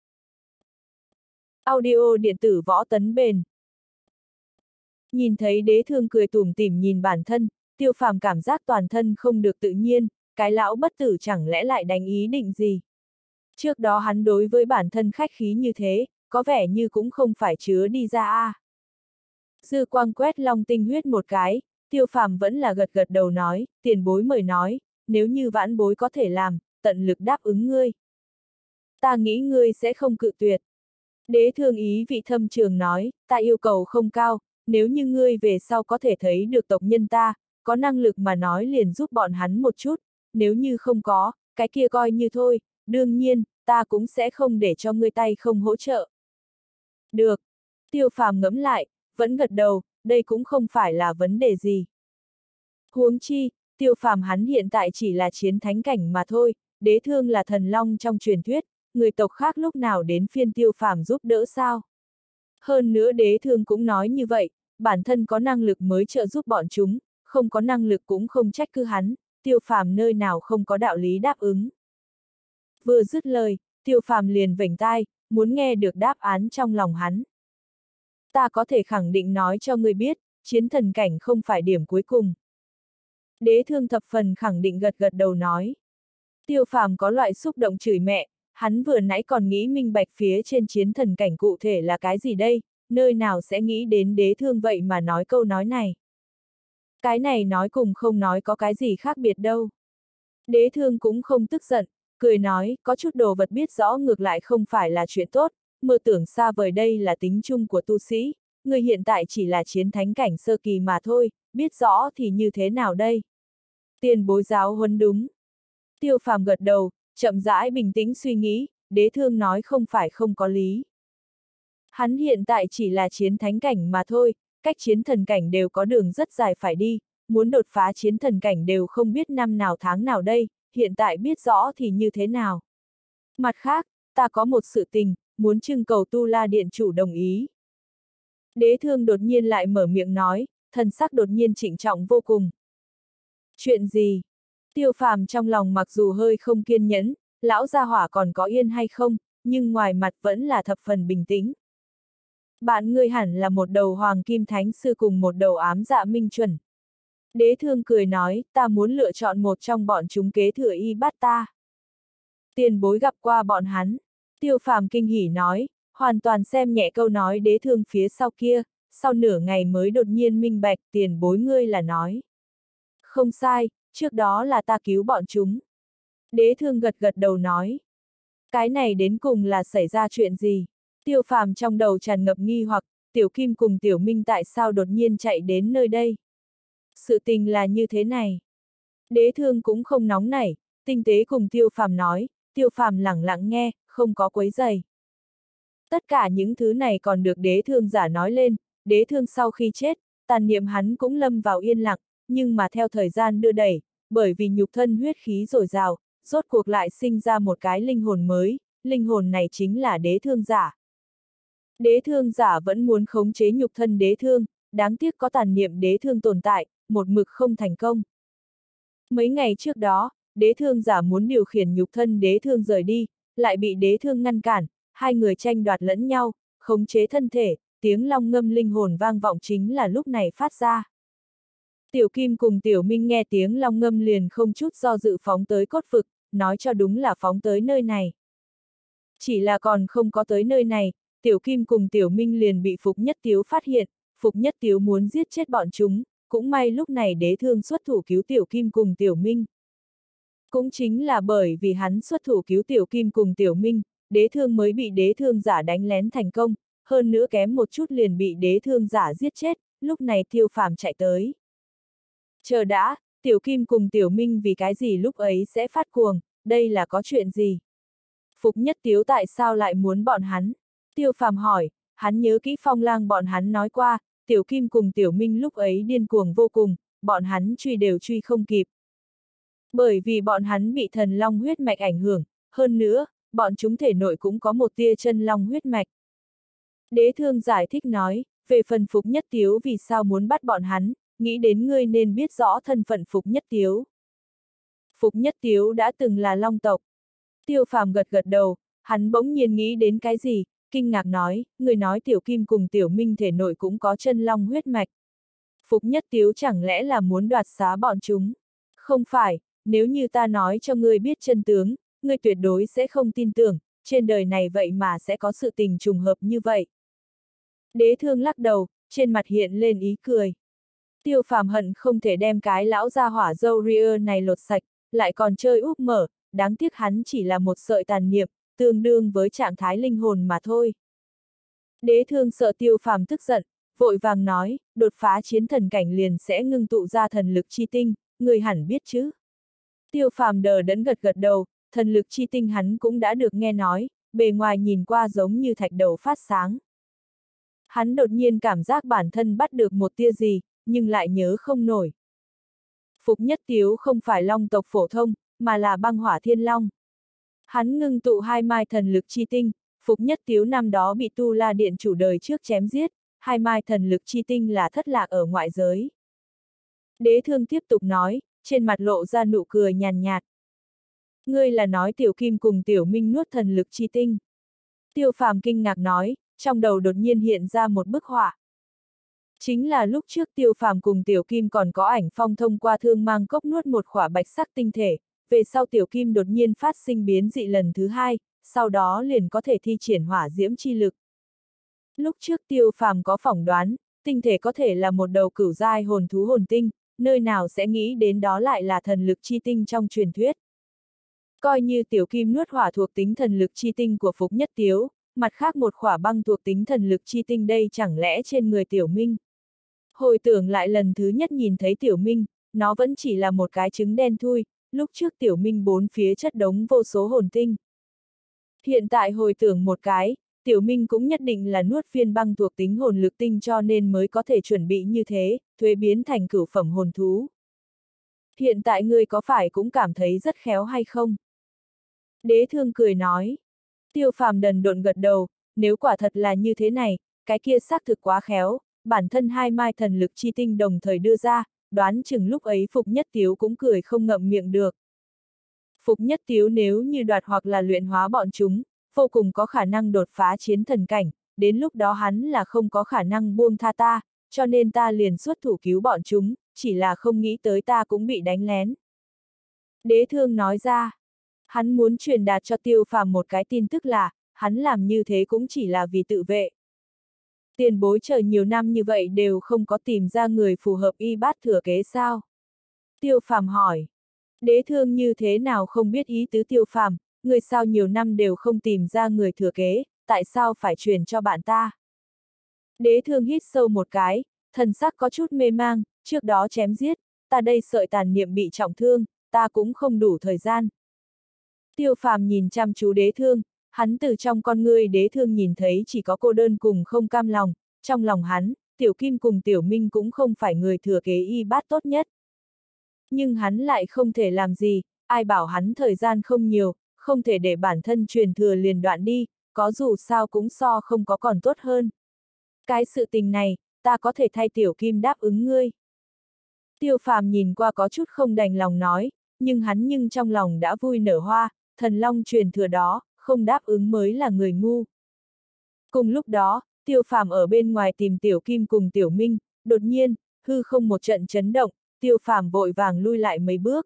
Audio điện tử võ tấn bền. Nhìn thấy Đế Thương cười tủm tỉm nhìn bản thân, Tiêu Phàm cảm giác toàn thân không được tự nhiên, cái lão bất tử chẳng lẽ lại đánh ý định gì? Trước đó hắn đối với bản thân khách khí như thế, có vẻ như cũng không phải chứa đi ra a. À. Dư quang quét long tinh huyết một cái, Tiêu Phàm vẫn là gật gật đầu nói, tiền bối mời nói, nếu như vãn bối có thể làm, tận lực đáp ứng ngươi. Ta nghĩ ngươi sẽ không cự tuyệt. Đế Thương ý vị thâm trường nói, ta yêu cầu không cao, nếu như ngươi về sau có thể thấy được tộc nhân ta, có năng lực mà nói liền giúp bọn hắn một chút, nếu như không có, cái kia coi như thôi, đương nhiên, ta cũng sẽ không để cho ngươi tay không hỗ trợ. Được. Tiêu Phàm ngẫm lại, vẫn gật đầu, đây cũng không phải là vấn đề gì. Huống chi, Tiêu Phàm hắn hiện tại chỉ là chiến thánh cảnh mà thôi, Đế Thương là thần long trong truyền thuyết, người tộc khác lúc nào đến phiên Tiêu Phàm giúp đỡ sao? Hơn nữa Đế Thương cũng nói như vậy, bản thân có năng lực mới trợ giúp bọn chúng, không có năng lực cũng không trách cứ hắn, Tiêu Phàm nơi nào không có đạo lý đáp ứng. Vừa dứt lời, Tiêu Phàm liền vểnh tai, muốn nghe được đáp án trong lòng hắn. Ta có thể khẳng định nói cho ngươi biết, chiến thần cảnh không phải điểm cuối cùng. Đế Thương thập phần khẳng định gật gật đầu nói. Tiêu Phàm có loại xúc động chửi mẹ, hắn vừa nãy còn nghĩ minh bạch phía trên chiến thần cảnh cụ thể là cái gì đây, nơi nào sẽ nghĩ đến Đế Thương vậy mà nói câu nói này. Cái này nói cùng không nói có cái gì khác biệt đâu. Đế Thương cũng không tức giận, cười nói, có chút đồ vật biết rõ ngược lại không phải là chuyện tốt, mơ tưởng xa vời đây là tính chung của tu sĩ, người hiện tại chỉ là chiến thánh cảnh sơ kỳ mà thôi, biết rõ thì như thế nào đây? Tiền bối giáo huấn đúng. Tiêu Phàm gật đầu, chậm rãi bình tĩnh suy nghĩ, Đế Thương nói không phải không có lý. Hắn hiện tại chỉ là chiến thánh cảnh mà thôi, cách chiến thần cảnh đều có đường rất dài phải đi, muốn đột phá chiến thần cảnh đều không biết năm nào tháng nào đây, hiện tại biết rõ thì như thế nào. Mặt khác, ta có một sự tình, muốn trưng cầu Tu La Điện Chủ đồng ý. Đế Thương đột nhiên lại mở miệng nói, thần sắc đột nhiên trịnh trọng vô cùng. Chuyện gì? Tiêu Phàm trong lòng mặc dù hơi không kiên nhẫn, lão gia hỏa còn có yên hay không, nhưng ngoài mặt vẫn là thập phần bình tĩnh. Bạn ngươi hẳn là một đầu hoàng kim thánh sư cùng một đầu ám dạ minh chuẩn. Đế Thương cười nói, ta muốn lựa chọn một trong bọn chúng kế thừa y bát ta. Tiền bối gặp qua bọn hắn. Tiêu Phàm kinh hỉ nói, hoàn toàn xem nhẹ câu nói Đế Thương phía sau kia, sau nửa ngày mới đột nhiên minh bạch tiền bối ngươi là nói. Không sai, trước đó là ta cứu bọn chúng. Đế Thương gật gật đầu nói. Cái này đến cùng là xảy ra chuyện gì? Tiêu Phàm trong đầu tràn ngập nghi hoặc, Tiểu Kim cùng Tiểu Minh tại sao đột nhiên chạy đến nơi đây? Sự tình là như thế này. Đế Thương cũng không nóng nảy, tinh tế cùng Tiêu Phàm nói, Tiêu Phàm lẳng lặng nghe, không có quấy giày. Tất cả những thứ này còn được Đế Thương giả nói lên, Đế Thương sau khi chết, tàn niệm hắn cũng lâm vào yên lặng, nhưng mà theo thời gian đưa đẩy, bởi vì nhục thân huyết khí dồi dào, rốt cuộc lại sinh ra một cái linh hồn mới, linh hồn này chính là Đế Thương giả. Đế Thương giả vẫn muốn khống chế nhục thân Đế Thương, đáng tiếc có tàn niệm Đế Thương tồn tại, một mực không thành công. Mấy ngày trước đó, Đế Thương giả muốn điều khiển nhục thân Đế Thương rời đi, lại bị Đế Thương ngăn cản, hai người tranh đoạt lẫn nhau, khống chế thân thể, tiếng long ngâm linh hồn vang vọng chính là lúc này phát ra. Tiểu Kim cùng Tiểu Minh nghe tiếng long ngâm liền không chút do dự phóng tới cốt vực, nói cho đúng là phóng tới nơi này. Chỉ là còn không có tới nơi này, Tiểu Kim cùng Tiểu Minh liền bị Phục Nhất Tiếu phát hiện, Phục Nhất Tiếu muốn giết chết bọn chúng, cũng may lúc này Đế Thương xuất thủ cứu Tiểu Kim cùng Tiểu Minh. Cũng chính là bởi vì hắn xuất thủ cứu Tiểu Kim cùng Tiểu Minh, Đế Thương mới bị Đế Thương giả đánh lén thành công, hơn nữa kém một chút liền bị Đế Thương giả giết chết, lúc này Tiêu Phàm chạy tới. Chờ đã, Tiểu Kim cùng Tiểu Minh vì cái gì lúc ấy sẽ phát cuồng, đây là có chuyện gì? Phục Nhất Tiếu tại sao lại muốn bọn hắn? Tiêu Phàm hỏi, hắn nhớ kỹ Phong Lang bọn hắn nói qua, Tiểu Kim cùng Tiểu Minh lúc ấy điên cuồng vô cùng, bọn hắn truy đều truy không kịp. Bởi vì bọn hắn bị thần long huyết mạch ảnh hưởng, hơn nữa, bọn chúng thể nội cũng có một tia chân long huyết mạch. Đế Thương giải thích nói, về phần Phục Nhất Tiếu vì sao muốn bắt bọn hắn, nghĩ đến ngươi nên biết rõ thân phận Phục Nhất Tiếu. Phục Nhất Tiếu đã từng là long tộc. Tiêu Phàm gật gật đầu, hắn bỗng nhiên nghĩ đến cái gì, kinh ngạc nói, người nói Tiểu Kim cùng Tiểu Minh thể nội cũng có chân long huyết mạch. Phục Nhất Tiếu chẳng lẽ là muốn đoạt xá bọn chúng? Không phải, nếu như ta nói cho ngươi biết chân tướng, ngươi tuyệt đối sẽ không tin tưởng, trên đời này vậy mà sẽ có sự tình trùng hợp như vậy. Đế Thương lắc đầu, trên mặt hiện lên ý cười. Tiêu Phàm hận không thể đem cái lão gia hỏa râu ria này lột sạch, lại còn chơi úp mở, đáng tiếc hắn chỉ là một sợi tàn niệm, tương đương với trạng thái linh hồn mà thôi. Đế Thương sợ Tiêu Phàm tức giận, vội vàng nói, đột phá chiến thần cảnh liền sẽ ngưng tụ ra thần lực chi tinh, người hẳn biết chứ. Tiêu Phàm đờ đẫn gật gật đầu, thần lực chi tinh hắn cũng đã được nghe nói, bề ngoài nhìn qua giống như thạch đầu phát sáng. Hắn đột nhiên cảm giác bản thân bắt được một tia gì, nhưng lại nhớ không nổi. Phục Nhất Tiếu không phải long tộc phổ thông, mà là băng hỏa thiên long. Hắn ngưng tụ hai mai thần lực chi tinh, Phục Nhất Tiếu năm đó bị Tu La Điện chủ đời trước chém giết, hai mai thần lực chi tinh là thất lạc ở ngoại giới. Đế Thương tiếp tục nói, trên mặt lộ ra nụ cười nhàn nhạt. Ngươi là nói Tiểu Kim cùng Tiểu Minh nuốt thần lực chi tinh. Tiêu Phàm kinh ngạc nói, trong đầu đột nhiên hiện ra một bức họa. Chính là lúc trước Tiêu Phàm cùng Tiểu Kim còn có ảnh phong thông qua thương mang cốc nuốt một khỏa bạch sắc tinh thể, về sau Tiểu Kim đột nhiên phát sinh biến dị lần thứ hai, sau đó liền có thể thi triển hỏa diễm chi lực. Lúc trước Tiêu Phàm có phỏng đoán, tinh thể có thể là một đầu cửu giai hồn thú hồn tinh, nơi nào sẽ nghĩ đến đó lại là thần lực chi tinh trong truyền thuyết. Coi như Tiểu Kim nuốt hỏa thuộc tính thần lực chi tinh của Phục Nhất Tiếu, mặt khác một khỏa băng thuộc tính thần lực chi tinh đây chẳng lẽ trên người Tiểu Minh. Hồi tưởng lại lần thứ nhất nhìn thấy Tiểu Minh, nó vẫn chỉ là một cái trứng đen thui, lúc trước Tiểu Minh bốn phía chất đống vô số hồn tinh. Hiện tại hồi tưởng một cái, Tiểu Minh cũng nhất định là nuốt viên băng thuộc tính hồn lực tinh cho nên mới có thể chuẩn bị như thế, thuế biến thành cửu phẩm hồn thú. Hiện tại ngươi có phải cũng cảm thấy rất khéo hay không? Đế Thương cười nói. Tiêu Phàm đần độn gật đầu, nếu quả thật là như thế này, cái kia xác thực quá khéo, bản thân hai mai thần lực chi tinh đồng thời đưa ra, đoán chừng lúc ấy Phục Nhất Tiếu cũng cười không ngậm miệng được. Phục Nhất Tiếu nếu như đoạt hoặc là luyện hóa bọn chúng, vô cùng có khả năng đột phá chiến thần cảnh, đến lúc đó hắn là không có khả năng buông tha ta, cho nên ta liền xuất thủ cứu bọn chúng, chỉ là không nghĩ tới ta cũng bị đánh lén. Đế Thương nói ra, hắn muốn truyền đạt cho Tiêu Phàm một cái tin tức là, hắn làm như thế cũng chỉ là vì tự vệ. Tiền bối chờ nhiều năm như vậy đều không có tìm ra người phù hợp y bát thừa kế sao? Tiêu Phàm hỏi. Đế Thương như thế nào không biết ý tứ Tiêu Phàm, người sao nhiều năm đều không tìm ra người thừa kế, tại sao phải truyền cho bạn ta? Đế Thương hít sâu một cái, thần sắc có chút mê mang, trước đó chém giết, ta đây sợi tàn niệm bị trọng thương, ta cũng không đủ thời gian. Tiêu Phàm nhìn chăm chú Đế Thương, hắn từ trong con ngươi Đế Thương nhìn thấy chỉ có cô đơn cùng không cam lòng, trong lòng hắn, Tiểu Kim cùng Tiểu Minh cũng không phải người thừa kế y bát tốt nhất. Nhưng hắn lại không thể làm gì, ai bảo hắn thời gian không nhiều, không thể để bản thân truyền thừa liền đoạn đi, có dù sao cũng so không có còn tốt hơn. Cái sự tình này, ta có thể thay Tiểu Kim đáp ứng ngươi. Tiêu Phàm nhìn qua có chút không đành lòng nói, nhưng hắn nhưng trong lòng đã vui nở hoa, thần long truyền thừa đó, không đáp ứng mới là người ngu. Cùng lúc đó, Tiêu Phàm ở bên ngoài tìm Tiểu Kim cùng Tiểu Minh, đột nhiên, hư không một trận chấn động, Tiêu Phàm vội vàng lui lại mấy bước.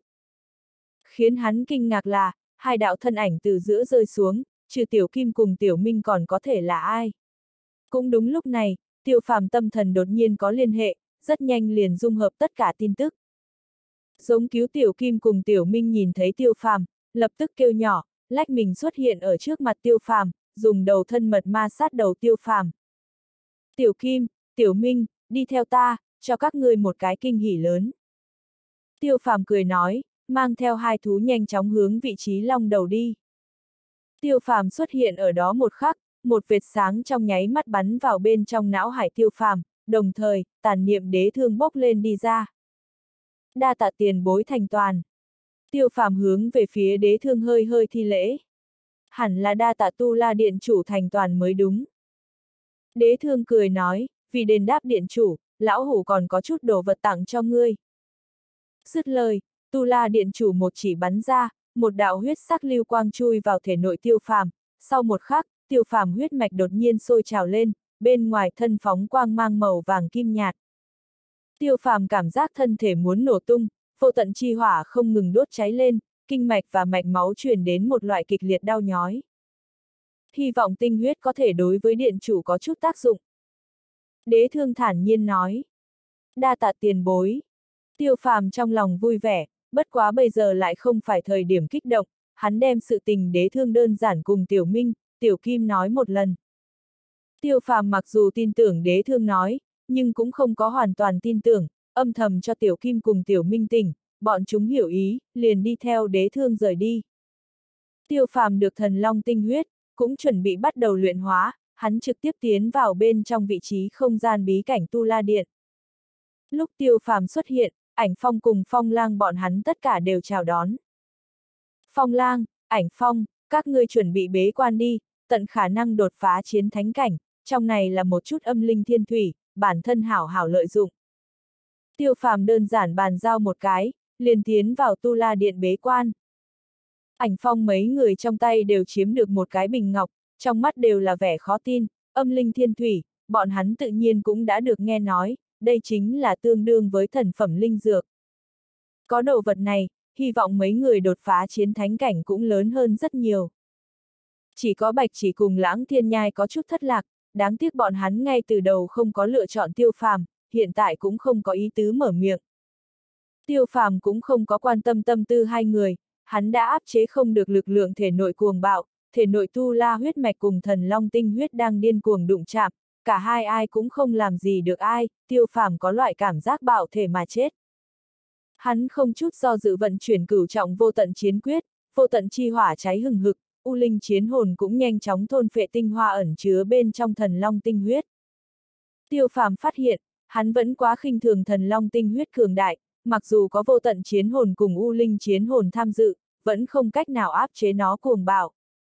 Khiến hắn kinh ngạc là, hai đạo thân ảnh từ giữa rơi xuống, trừ Tiểu Kim cùng Tiểu Minh còn có thể là ai. Cũng đúng lúc này, Tiêu Phàm tâm thần đột nhiên có liên hệ, rất nhanh liền dung hợp tất cả tin tức. Giống cứu Tiểu Kim cùng Tiểu Minh nhìn thấy Tiêu Phàm, lập tức kêu nhỏ, lách mình xuất hiện ở trước mặt Tiêu Phàm, dùng đầu thân mật ma sát đầu Tiêu Phàm. Tiểu Kim, Tiểu Minh, đi theo ta, cho các ngươi một cái kinh hỉ lớn. Tiêu Phàm cười nói, mang theo hai thú nhanh chóng hướng vị trí long đầu đi. Tiêu Phàm xuất hiện ở đó một khắc, một vệt sáng trong nháy mắt bắn vào bên trong não hải Tiêu Phàm, đồng thời, tàn niệm đế thương bốc lên đi ra. Đa tạ tiền bối thành toàn. Tiêu Phàm hướng về phía đế thương hơi hơi thi lễ. Hẳn là đa tạ Tu La Điện chủ thành toàn mới đúng. Đế thương cười nói, vì đền đáp điện chủ, lão hủ còn có chút đồ vật tặng cho ngươi. Dứt lời, Tu La Điện chủ một chỉ bắn ra, một đạo huyết sắc lưu quang chui vào thể nội Tiêu Phàm, sau một khắc, Tiêu Phàm huyết mạch đột nhiên sôi trào lên, bên ngoài thân phóng quang mang màu vàng kim nhạt. Tiêu Phàm cảm giác thân thể muốn nổ tung, vô tận chi hỏa không ngừng đốt cháy lên, kinh mạch và mạch máu truyền đến một loại kịch liệt đau nhói. Hy vọng tinh huyết có thể đối với điện chủ có chút tác dụng. Đế thương thản nhiên nói. Đa tạ tiền bối. Tiêu Phàm trong lòng vui vẻ, bất quá bây giờ lại không phải thời điểm kích động, hắn đem sự tình đế thương đơn giản cùng Tiểu Minh, Tiểu Kim nói một lần. Tiêu Phàm mặc dù tin tưởng đế thương nói, nhưng cũng không có hoàn toàn tin tưởng, âm thầm cho Tiểu Kim cùng Tiểu Minh tỉnh, bọn chúng hiểu ý, liền đi theo đế thương rời đi. Tiêu Phàm được thần long tinh huyết, cũng chuẩn bị bắt đầu luyện hóa, hắn trực tiếp tiến vào bên trong vị trí không gian bí cảnh Tu La Điện. Lúc Tiêu Phàm xuất hiện, Ảnh Phong cùng Phong Lang bọn hắn tất cả đều chào đón. Phong Lang, Ảnh Phong, các ngươi chuẩn bị bế quan đi, tận khả năng đột phá chiến thánh cảnh, trong này là một chút âm linh thiên thủy, bản thân hảo hảo lợi dụng. Tiêu Phàm đơn giản bàn giao một cái, liền tiến vào Tu La Điện bế quan. Ảnh Phong mấy người trong tay đều chiếm được một cái bình ngọc, trong mắt đều là vẻ khó tin, âm linh thiên thủy, bọn hắn tự nhiên cũng đã được nghe nói, đây chính là tương đương với thần phẩm linh dược. Có đồ vật này, hy vọng mấy người đột phá chiến thánh cảnh cũng lớn hơn rất nhiều. Chỉ có Bạch Chỉ cùng Lãng Thiên Nhai có chút thất lạc, đáng tiếc bọn hắn ngay từ đầu không có lựa chọn Tiêu Phàm, hiện tại cũng không có ý tứ mở miệng. Tiêu Phàm cũng không có quan tâm tâm tư hai người, hắn đã áp chế không được lực lượng thể nội cuồng bạo, thể nội Tu La huyết mạch cùng thần long tinh huyết đang điên cuồng đụng chạm, cả hai ai cũng không làm gì được ai, Tiêu Phàm có loại cảm giác bạo thể mà chết. Hắn không chút do dự vận chuyển cửu trọng vô tận chiến quyết, vô tận chi hỏa cháy hừng hực, U Linh chiến hồn cũng nhanh chóng thôn phệ tinh hoa ẩn chứa bên trong thần long tinh huyết. Tiêu Phàm phát hiện, hắn vẫn quá khinh thường thần long tinh huyết cường đại, mặc dù có vô tận chiến hồn cùng U Linh chiến hồn tham dự, vẫn không cách nào áp chế nó cuồng bạo.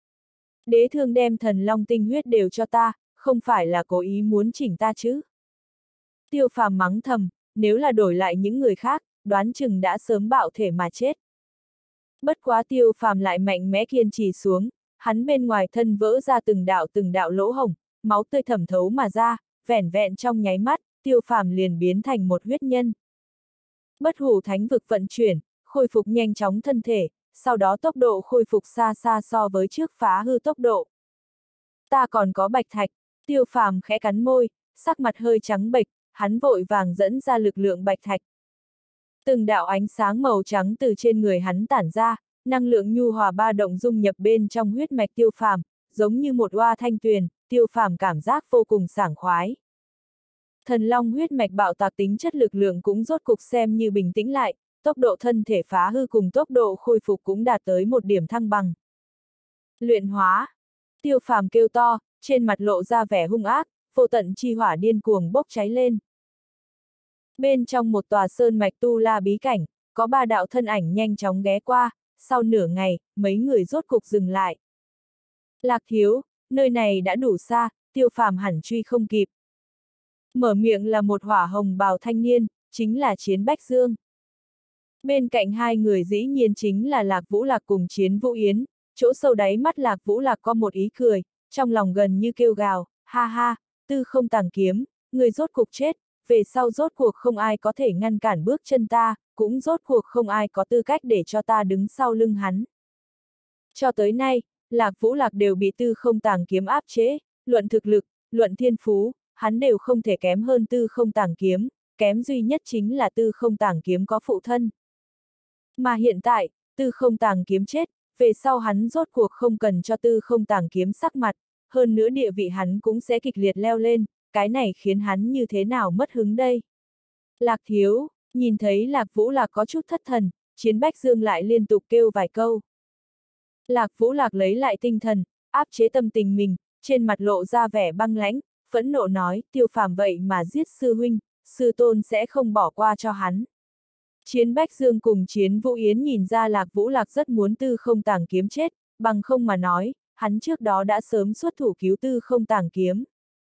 Đế thương đem thần long tinh huyết đều cho ta, không phải là cố ý muốn chỉnh ta chứ. Tiêu Phàm mắng thầm, nếu là đổi lại những người khác, đoán chừng đã sớm bạo thể mà chết. Bất quá Tiêu Phàm lại mạnh mẽ kiên trì xuống, hắn bên ngoài thân vỡ ra từng đạo từng đạo lỗ hổng, máu tươi thẩm thấu mà ra, vẻn vẹn trong nháy mắt, Tiêu Phàm liền biến thành một huyết nhân. Bất hủ thánh vực vận chuyển, khôi phục nhanh chóng thân thể, sau đó tốc độ khôi phục xa xa so với trước phá hư tốc độ. Ta còn có bạch thạch, Tiêu Phàm khẽ cắn môi, sắc mặt hơi trắng bệch, hắn vội vàng dẫn ra lực lượng bạch thạch. Từng đạo ánh sáng màu trắng từ trên người hắn tản ra, năng lượng nhu hòa ba động dung nhập bên trong huyết mạch Tiêu Phàm, giống như một oa thanh tuyền, Tiêu Phàm cảm giác vô cùng sảng khoái. Thần long huyết mạch bạo tạc tính chất lực lượng cũng rốt cục xem như bình tĩnh lại, tốc độ thân thể phá hư cùng tốc độ khôi phục cũng đạt tới một điểm thăng bằng. Luyện hóa. Tiêu Phàm kêu to, trên mặt lộ ra vẻ hung ác, vô tận chi hỏa điên cuồng bốc cháy lên. Bên trong một tòa sơn mạch Tu La bí cảnh, có ba đạo thân ảnh nhanh chóng ghé qua, sau nửa ngày, mấy người rốt cục dừng lại. Lạc thiếu, nơi này đã đủ xa, Tiêu Phàm hẳn truy không kịp. Mở miệng là một hỏa hồng bào thanh niên, chính là Chiến Bách Dương. Bên cạnh hai người dĩ nhiên chính là Lạc Vũ Lạc cùng Chiến Vũ Yến, chỗ sâu đáy mắt Lạc Vũ Lạc có một ý cười, trong lòng gần như kêu gào, ha ha, tư không tàng kiếm, người rốt cục chết, về sau rốt cuộc không ai có thể ngăn cản bước chân ta, cũng rốt cuộc không ai có tư cách để cho ta đứng sau lưng hắn. Cho tới nay, Lạc Vũ Lạc đều bị Tư Không Tàng Kiếm áp chế, luận thực lực, luận thiên phú, hắn đều không thể kém hơn Tư Không Tàng Kiếm, kém duy nhất chính là Tư Không Tàng Kiếm có phụ thân. Mà hiện tại, Tư Không Tàng Kiếm chết, về sau hắn rốt cuộc không cần cho Tư Không Tàng Kiếm sắc mặt, hơn nữa địa vị hắn cũng sẽ kịch liệt leo lên, cái này khiến hắn như thế nào mất hứng đây. Lạc thiếu, nhìn thấy Lạc Vũ Lạc có chút thất thần, Chiến Bách Dương lại liên tục kêu vài câu. Lạc Vũ Lạc lấy lại tinh thần, áp chế tâm tình mình, trên mặt lộ ra vẻ băng lãnh, phẫn nộ nói, Tiêu Phàm vậy mà giết sư huynh, sư tôn sẽ không bỏ qua cho hắn. Chiến Bách Dương cùng Chiến Vũ Yến nhìn ra Lạc Vũ Lạc rất muốn Tư Không Tàng Kiếm chết, bằng không mà nói, hắn trước đó đã sớm xuất thủ cứu Tư Không Tàng Kiếm.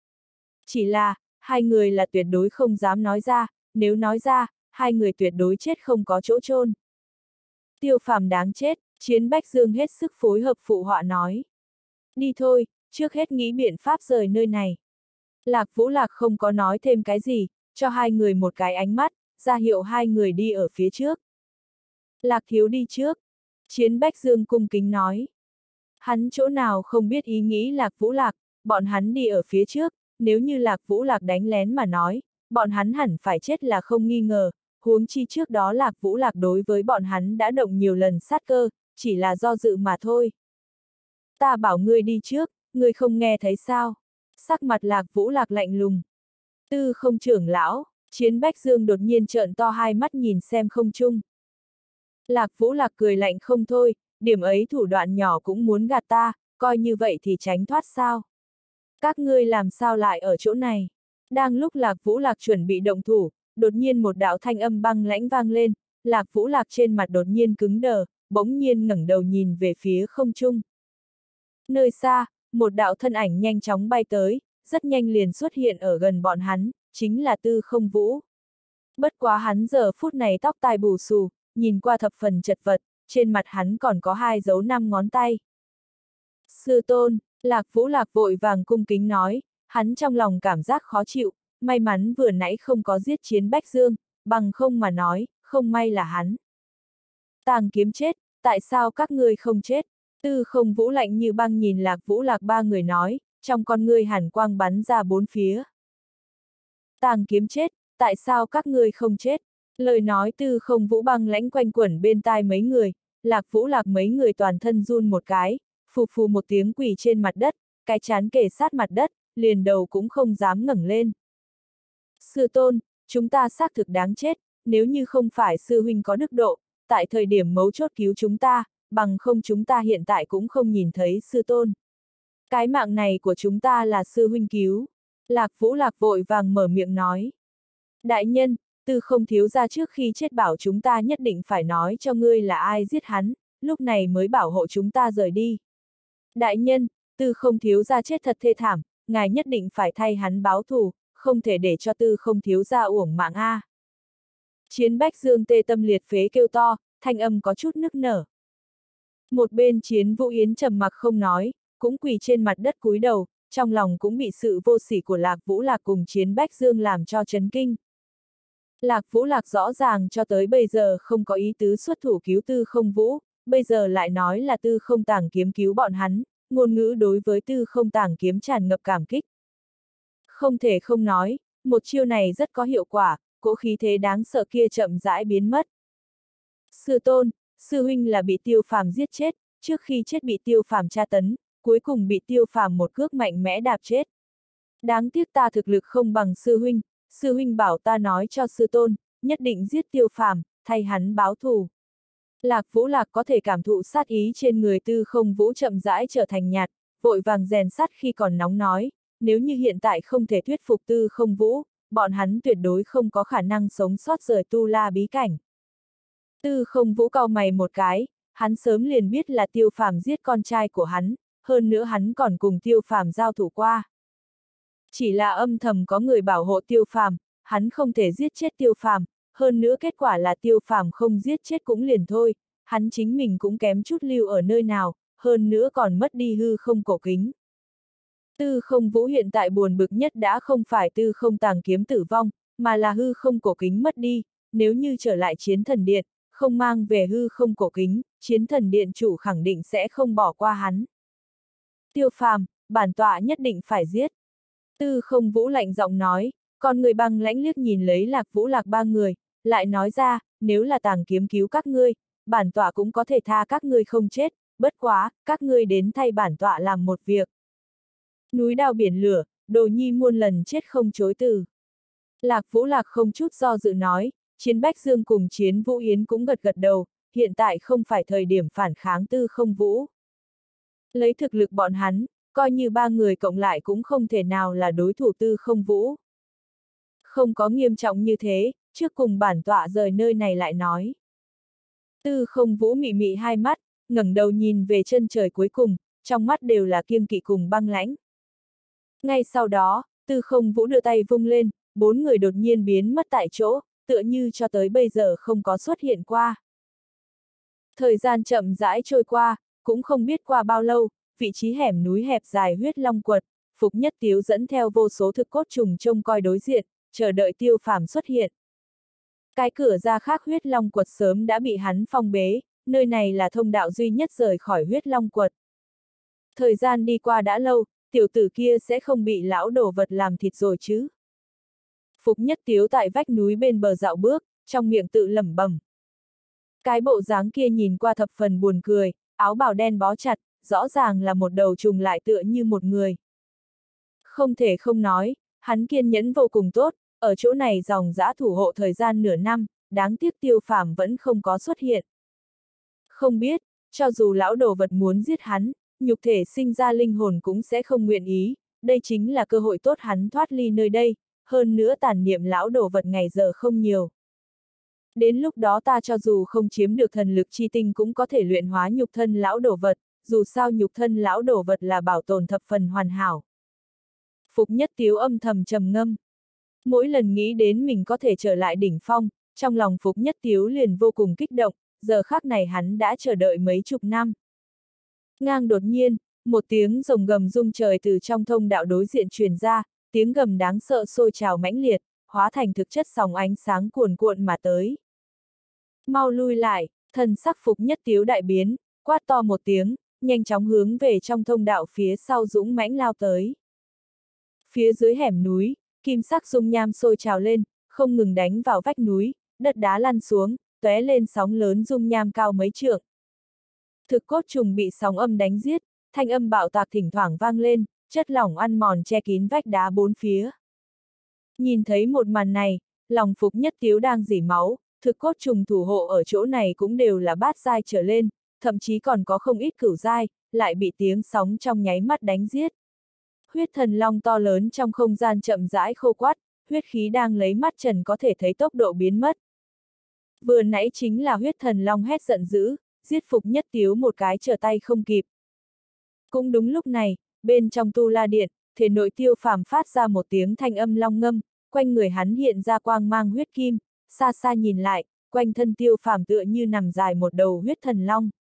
Chỉ là, hai người là tuyệt đối không dám nói ra, nếu nói ra, hai người tuyệt đối chết không có chỗ chôn. Tiêu Phàm đáng chết, Chiến Bách Dương hết sức phối hợp phụ họa nói. Đi thôi, trước hết nghĩ biện pháp rời nơi này. Lạc Vũ Lạc không có nói thêm cái gì, cho hai người một cái ánh mắt, ra hiệu hai người đi ở phía trước. Lạc thiếu đi trước. Chiến Bách Dương cung kính nói. Hắn chỗ nào không biết ý nghĩ Lạc Vũ Lạc, bọn hắn đi ở phía trước, nếu như Lạc Vũ Lạc đánh lén mà nói, bọn hắn hẳn phải chết là không nghi ngờ, huống chi trước đó Lạc Vũ Lạc đối với bọn hắn đã động nhiều lần sát cơ, chỉ là do dự mà thôi. Ta bảo ngươi đi trước, ngươi không nghe thấy sao? Sắc mặt Lạc Vũ Lạc lạnh lùng. Tư Không trưởng lão, Chiến Bách Dương đột nhiên trợn to hai mắt nhìn xem không trung. Lạc Vũ Lạc cười lạnh không thôi, điểm ấy thủ đoạn nhỏ cũng muốn gạt ta, coi như vậy thì tránh thoát sao? Các ngươi làm sao lại ở chỗ này? Đang lúc Lạc Vũ Lạc chuẩn bị động thủ, đột nhiên một đạo thanh âm băng lãnh vang lên, Lạc Vũ Lạc trên mặt đột nhiên cứng đờ, bỗng nhiên ngẩng đầu nhìn về phía không trung. Nơi xa, một đạo thân ảnh nhanh chóng bay tới, rất nhanh liền xuất hiện ở gần bọn hắn, chính là Tư Không Vũ. Bất quá hắn giờ phút này tóc tai bù xù, nhìn qua thập phần chật vật, trên mặt hắn còn có hai dấu năm ngón tay. Sư tôn, Lạc Vũ Lạc vội vàng cung kính nói, hắn trong lòng cảm giác khó chịu, may mắn vừa nãy không có giết Chiến Bách Dương, bằng không mà nói, không may là hắn. Tàng Kiếm chết, tại sao các ngươi không chết? Tư Không Vũ lạnh như băng nhìn Lạc Vũ Lạc ba người nói, trong con ngươi hàn quang bắn ra bốn phía. Tàng Kiếm chết, tại sao các ngươi không chết? Lời nói Tư Không Vũ băng lãnh quanh quẩn bên tai mấy người, Lạc Vũ Lạc mấy người toàn thân run một cái, phù phù một tiếng quỳ trên mặt đất, cái chán kề sát mặt đất, liền đầu cũng không dám ngẩng lên. Sư tôn, chúng ta xác thực đáng chết, nếu như không phải sư huynh có đức độ, tại thời điểm mấu chốt cứu chúng ta, bằng không chúng ta hiện tại cũng không nhìn thấy sư tôn. Cái mạng này của chúng ta là sư huynh cứu. Lạc Vũ Lạc vội vàng mở miệng nói. Đại nhân, Tư Không thiếu gia trước khi chết bảo chúng ta nhất định phải nói cho ngươi là ai giết hắn, lúc này mới bảo hộ chúng ta rời đi. Đại nhân, Tư Không thiếu gia chết thật thê thảm, ngài nhất định phải thay hắn báo thù, không thể để cho Tư Không thiếu gia uổng mạng a. Chiến Bách Dương tê tâm liệt phế kêu to, thanh âm có chút nức nở. Một bên Chiến Vũ Yến trầm mặc không nói, cũng quỳ trên mặt đất cúi đầu, trong lòng cũng bị sự vô sỉ của Lạc Vũ Lạc cùng Chiến Bách Dương làm cho chấn kinh. Lạc Vũ Lạc rõ ràng cho tới bây giờ không có ý tứ xuất thủ cứu Tư Không Vũ, bây giờ lại nói là Tư Không Tàng Kiếm cứu bọn hắn, ngôn ngữ đối với Tư Không Tàng Kiếm tràn ngập cảm kích. Không thể không nói, một chiêu này rất có hiệu quả, cỗ khí thế đáng sợ kia chậm rãi biến mất. Sư tôn, sư huynh là bị Tiêu Phàm giết chết, trước khi chết bị Tiêu Phàm tra tấn, cuối cùng bị Tiêu Phàm một cước mạnh mẽ đạp chết. Đáng tiếc ta thực lực không bằng sư huynh, sư huynh bảo ta nói cho sư tôn, nhất định giết Tiêu Phàm, thay hắn báo thù. Lạc Vũ Lạc có thể cảm thụ sát ý trên người Tư Không Vũ chậm rãi trở thành nhạt, vội vàng rèn sắt khi còn nóng nói, nếu như hiện tại không thể thuyết phục Tư Không Vũ, bọn hắn tuyệt đối không có khả năng sống sót rời Tu La bí cảnh. Tư Không Vũ cau mày một cái, hắn sớm liền biết là Tiêu Phàm giết con trai của hắn, hơn nữa hắn còn cùng Tiêu Phàm giao thủ qua. Chỉ là âm thầm có người bảo hộ Tiêu Phàm, hắn không thể giết chết Tiêu Phàm, hơn nữa kết quả là Tiêu Phàm không giết chết cũng liền thôi, hắn chính mình cũng kém chút lưu ở nơi nào, hơn nữa còn mất đi hư không cổ kính. Tư Không Vũ hiện tại buồn bực nhất đã không phải Tư Không Tàng Kiếm tử vong, mà là hư không cổ kính mất đi, nếu như trở lại chiến thần điện, không mang về hư không cổ kính, chiến thần điện chủ khẳng định sẽ không bỏ qua hắn. Tiêu Phàm, bản tọa nhất định phải giết. Tư Không Vũ lạnh giọng nói, còn người băng lãnh liếc nhìn lấy Lạc Vũ Lạc ba người, lại nói ra, nếu là Tàng Kiếm cứu các ngươi, bản tọa cũng có thể tha các ngươi không chết, bất quá, các ngươi đến thay bản tọa làm một việc. Núi đao biển lửa, Đồ Nhi muôn lần chết không chối từ. Lạc Vũ Lạc không chút do dự nói, Chiến Bách Dương cùng Chiến Vũ Yến cũng gật gật đầu, hiện tại không phải thời điểm phản kháng Tư Không Vũ. Lấy thực lực bọn hắn, coi như ba người cộng lại cũng không thể nào là đối thủ Tư Không Vũ. Không có nghiêm trọng như thế, trước cùng bản tọa rời nơi này lại nói. Tư Không Vũ mị mị hai mắt, ngẩng đầu nhìn về chân trời cuối cùng, trong mắt đều là kiêng kỵ cùng băng lãnh. Ngay sau đó, Tư Không Vũ đưa tay vung lên, bốn người đột nhiên biến mất tại chỗ, tựa như cho tới bây giờ không có xuất hiện qua. Thời gian chậm rãi trôi qua, cũng không biết qua bao lâu, vị trí hẻm núi hẹp dài huyết long quật, Phục Nhất Tiếu dẫn theo vô số thực cốt trùng trông coi đối diện, chờ đợi Tiêu Phàm xuất hiện. Cái cửa ra khác huyết long quật sớm đã bị hắn phong bế, nơi này là thông đạo duy nhất rời khỏi huyết long quật. Thời gian đi qua đã lâu, tiểu tử kia sẽ không bị lão đồ vật làm thịt rồi chứ. Phục Nhất Tiếu tại vách núi bên bờ dạo bước, trong miệng tự lẩm bẩm. Cái bộ dáng kia nhìn qua thập phần buồn cười, áo bào đen bó chặt, rõ ràng là một đầu trùng lại tựa như một người. Không thể không nói, hắn kiên nhẫn vô cùng tốt, ở chỗ này dòng dã thủ hộ thời gian nửa năm, đáng tiếc Tiêu Phàm vẫn không có xuất hiện. Không biết, cho dù lão đồ vật muốn giết hắn, nhục thể sinh ra linh hồn cũng sẽ không nguyện ý, đây chính là cơ hội tốt hắn thoát ly nơi đây, hơn nữa tàn niệm lão đồ vật ngày giờ không nhiều. Đến lúc đó ta cho dù không chiếm được thần lực chi tinh cũng có thể luyện hóa nhục thân lão đồ vật, dù sao nhục thân lão đồ vật là bảo tồn thập phần hoàn hảo. Phục Nhất Tiếu âm thầm trầm ngâm. Mỗi lần nghĩ đến mình có thể trở lại đỉnh phong, trong lòng Phục Nhất Tiếu liền vô cùng kích động, giờ khắc này hắn đã chờ đợi mấy chục năm. Ngang đột nhiên, một tiếng rồng gầm rung trời từ trong thông đạo đối diện truyền ra, tiếng gầm đáng sợ sôi trào mãnh liệt, hóa thành thực chất sóng ánh sáng cuồn cuộn mà tới. Mau lui lại, thần sắc Phục Nhất Tiếu đại biến, quát to một tiếng, nhanh chóng hướng về trong thông đạo phía sau dũng mãnh lao tới. Phía dưới hẻm núi, kim sắc dung nham sôi trào lên, không ngừng đánh vào vách núi, đất đá lăn xuống, tóe lên sóng lớn dung nham cao mấy trượng. Thực cốt trùng bị sóng âm đánh giết, thanh âm bạo tạc thỉnh thoảng vang lên, chất lỏng ăn mòn che kín vách đá bốn phía. Nhìn thấy một màn này, lòng Phục Nhất Tiếu đang rỉ máu, thực cốt trùng thủ hộ ở chỗ này cũng đều là bát giai trở lên, thậm chí còn có không ít cửu giai, lại bị tiếng sóng trong nháy mắt đánh giết. Huyết thần long to lớn trong không gian chậm rãi khô quắt, huyết khí đang lấy mắt trần có thể thấy tốc độ biến mất. Vừa nãy chính là huyết thần long hét giận dữ, giết Phục Nhất Tiếu một cái trở tay không kịp. Cũng đúng lúc này, bên trong tu la điện, thể nội Tiêu Phàm phát ra một tiếng thanh âm long ngâm, quanh người hắn hiện ra quang mang huyết kim, xa xa nhìn lại, quanh thân Tiêu Phàm tựa như nằm dài một đầu huyết thần long.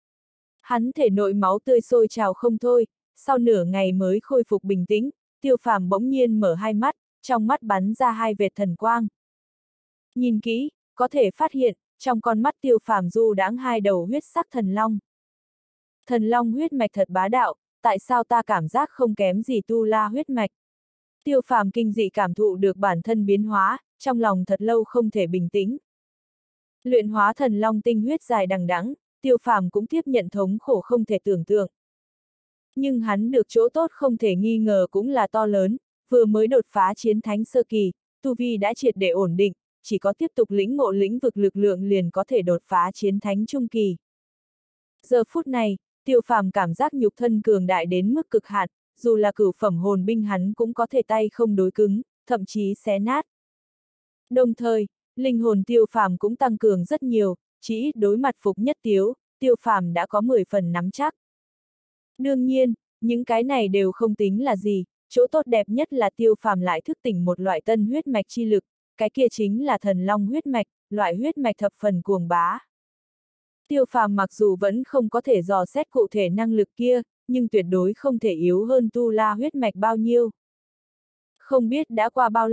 Hắn thể nội máu tươi sôi trào không thôi, sau nửa ngày mới khôi phục bình tĩnh, Tiêu Phàm bỗng nhiên mở hai mắt, trong mắt bắn ra hai vệt thần quang. Nhìn kỹ, có thể phát hiện, trong con mắt Tiêu Phàm du đãng hai đầu huyết sắc thần long. Thần long huyết mạch thật bá đạo, tại sao ta cảm giác không kém gì tu la huyết mạch? Tiêu Phàm kinh dị cảm thụ được bản thân biến hóa, trong lòng thật lâu không thể bình tĩnh. Luyện hóa thần long tinh huyết dài đằng đẵng, Tiêu Phàm cũng tiếp nhận thống khổ không thể tưởng tượng. Nhưng hắn được chỗ tốt không thể nghi ngờ cũng là to lớn, vừa mới đột phá chiến thánh sơ kỳ, tu vi đã triệt để ổn định, chỉ có tiếp tục lĩnh ngộ lĩnh vực lực lượng liền có thể đột phá chiến thánh trung kỳ. Giờ phút này, Tiêu Phàm cảm giác nhục thân cường đại đến mức cực hạn, dù là cửu phẩm hồn binh hắn cũng có thể tay không đối cứng, thậm chí xé nát. Đồng thời, linh hồn Tiêu Phàm cũng tăng cường rất nhiều, chỉ ít đối mặt Phục Nhất Tiếu, Tiêu Phàm đã có mười phần nắm chắc. Đương nhiên, những cái này đều không tính là gì, chỗ tốt đẹp nhất là Tiêu Phàm lại thức tỉnh một loại tân huyết mạch chi lực, cái kia chính là thần long huyết mạch, loại huyết mạch thập phần cuồng bá. Tiêu Phàm mặc dù vẫn không có thể dò xét cụ thể năng lực kia, nhưng tuyệt đối không thể yếu hơn tu la huyết mạch bao nhiêu. Không biết đã qua bao lâu,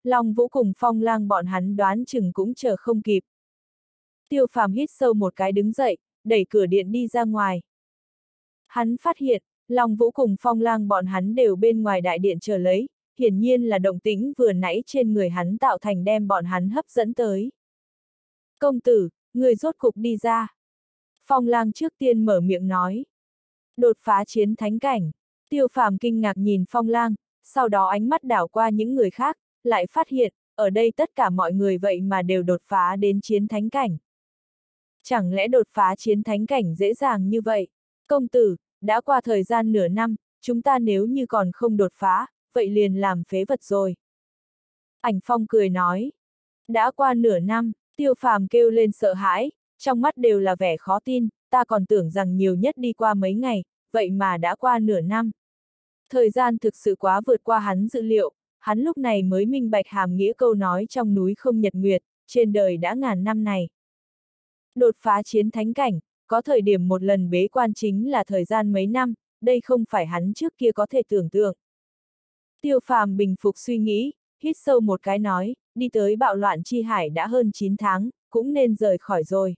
Long Vũ cùng Phong Lang bọn hắn đoán chừng cũng chờ không kịp. Tiêu Phàm hít sâu một cái đứng dậy, đẩy cửa điện đi ra ngoài. Hắn phát hiện, Long Vũ cùng Phong Lang bọn hắn đều bên ngoài đại điện chờ lấy, hiển nhiên là động tĩnh vừa nãy trên người hắn tạo thành đem bọn hắn hấp dẫn tới. Công tử, người rốt cục đi ra. Phong Lang trước tiên mở miệng nói. Đột phá chiến thánh cảnh. Tiêu Phàm kinh ngạc nhìn Phong Lang, sau đó ánh mắt đảo qua những người khác, lại phát hiện, ở đây tất cả mọi người vậy mà đều đột phá đến chiến thánh cảnh. Chẳng lẽ đột phá chiến thánh cảnh dễ dàng như vậy? Công tử, đã qua thời gian nửa năm, chúng ta nếu như còn không đột phá, vậy liền làm phế vật rồi. Ảnh Phong cười nói. Đã qua nửa năm, Tiêu Phàm kêu lên sợ hãi, trong mắt đều là vẻ khó tin, ta còn tưởng rằng nhiều nhất đi qua mấy ngày, vậy mà đã qua nửa năm. Thời gian thực sự quá vượt qua hắn dự liệu, hắn lúc này mới minh bạch hàm nghĩa câu nói trong núi không nhật nguyệt, trên đời đã ngàn năm này. Đột phá chiến thánh cảnh, có thời điểm một lần bế quan chính là thời gian mấy năm, đây không phải hắn trước kia có thể tưởng tượng. Tiêu Phàm bình phục suy nghĩ, hít sâu một cái nói, đi tới bạo loạn chi hải đã hơn chín tháng, cũng nên rời khỏi rồi.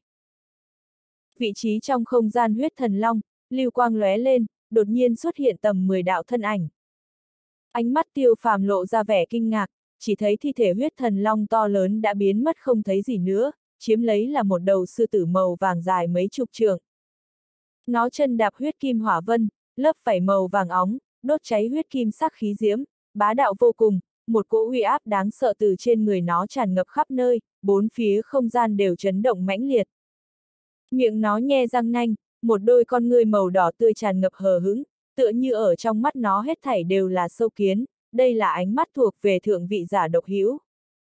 Vị trí trong không gian huyết thần long, lưu quang lóe lên, đột nhiên xuất hiện tầm mười đạo thân ảnh. Ánh mắt Tiêu Phàm lộ ra vẻ kinh ngạc, chỉ thấy thi thể huyết thần long to lớn đã biến mất không thấy gì nữa, chiếm lấy là một đầu sư tử màu vàng dài mấy chục trượng. Nó chân đạp huyết kim hỏa vân, lớp vảy màu vàng óng, đốt cháy huyết kim sắc khí diễm, bá đạo vô cùng, một cỗ uy áp đáng sợ từ trên người nó tràn ngập khắp nơi, bốn phía không gian đều chấn động mãnh liệt. Miệng nó nhe răng nanh, một đôi con ngươi màu đỏ tươi tràn ngập hờ hững, tựa như ở trong mắt nó hết thảy đều là sâu kiến, đây là ánh mắt thuộc về thượng vị giả độc hữu.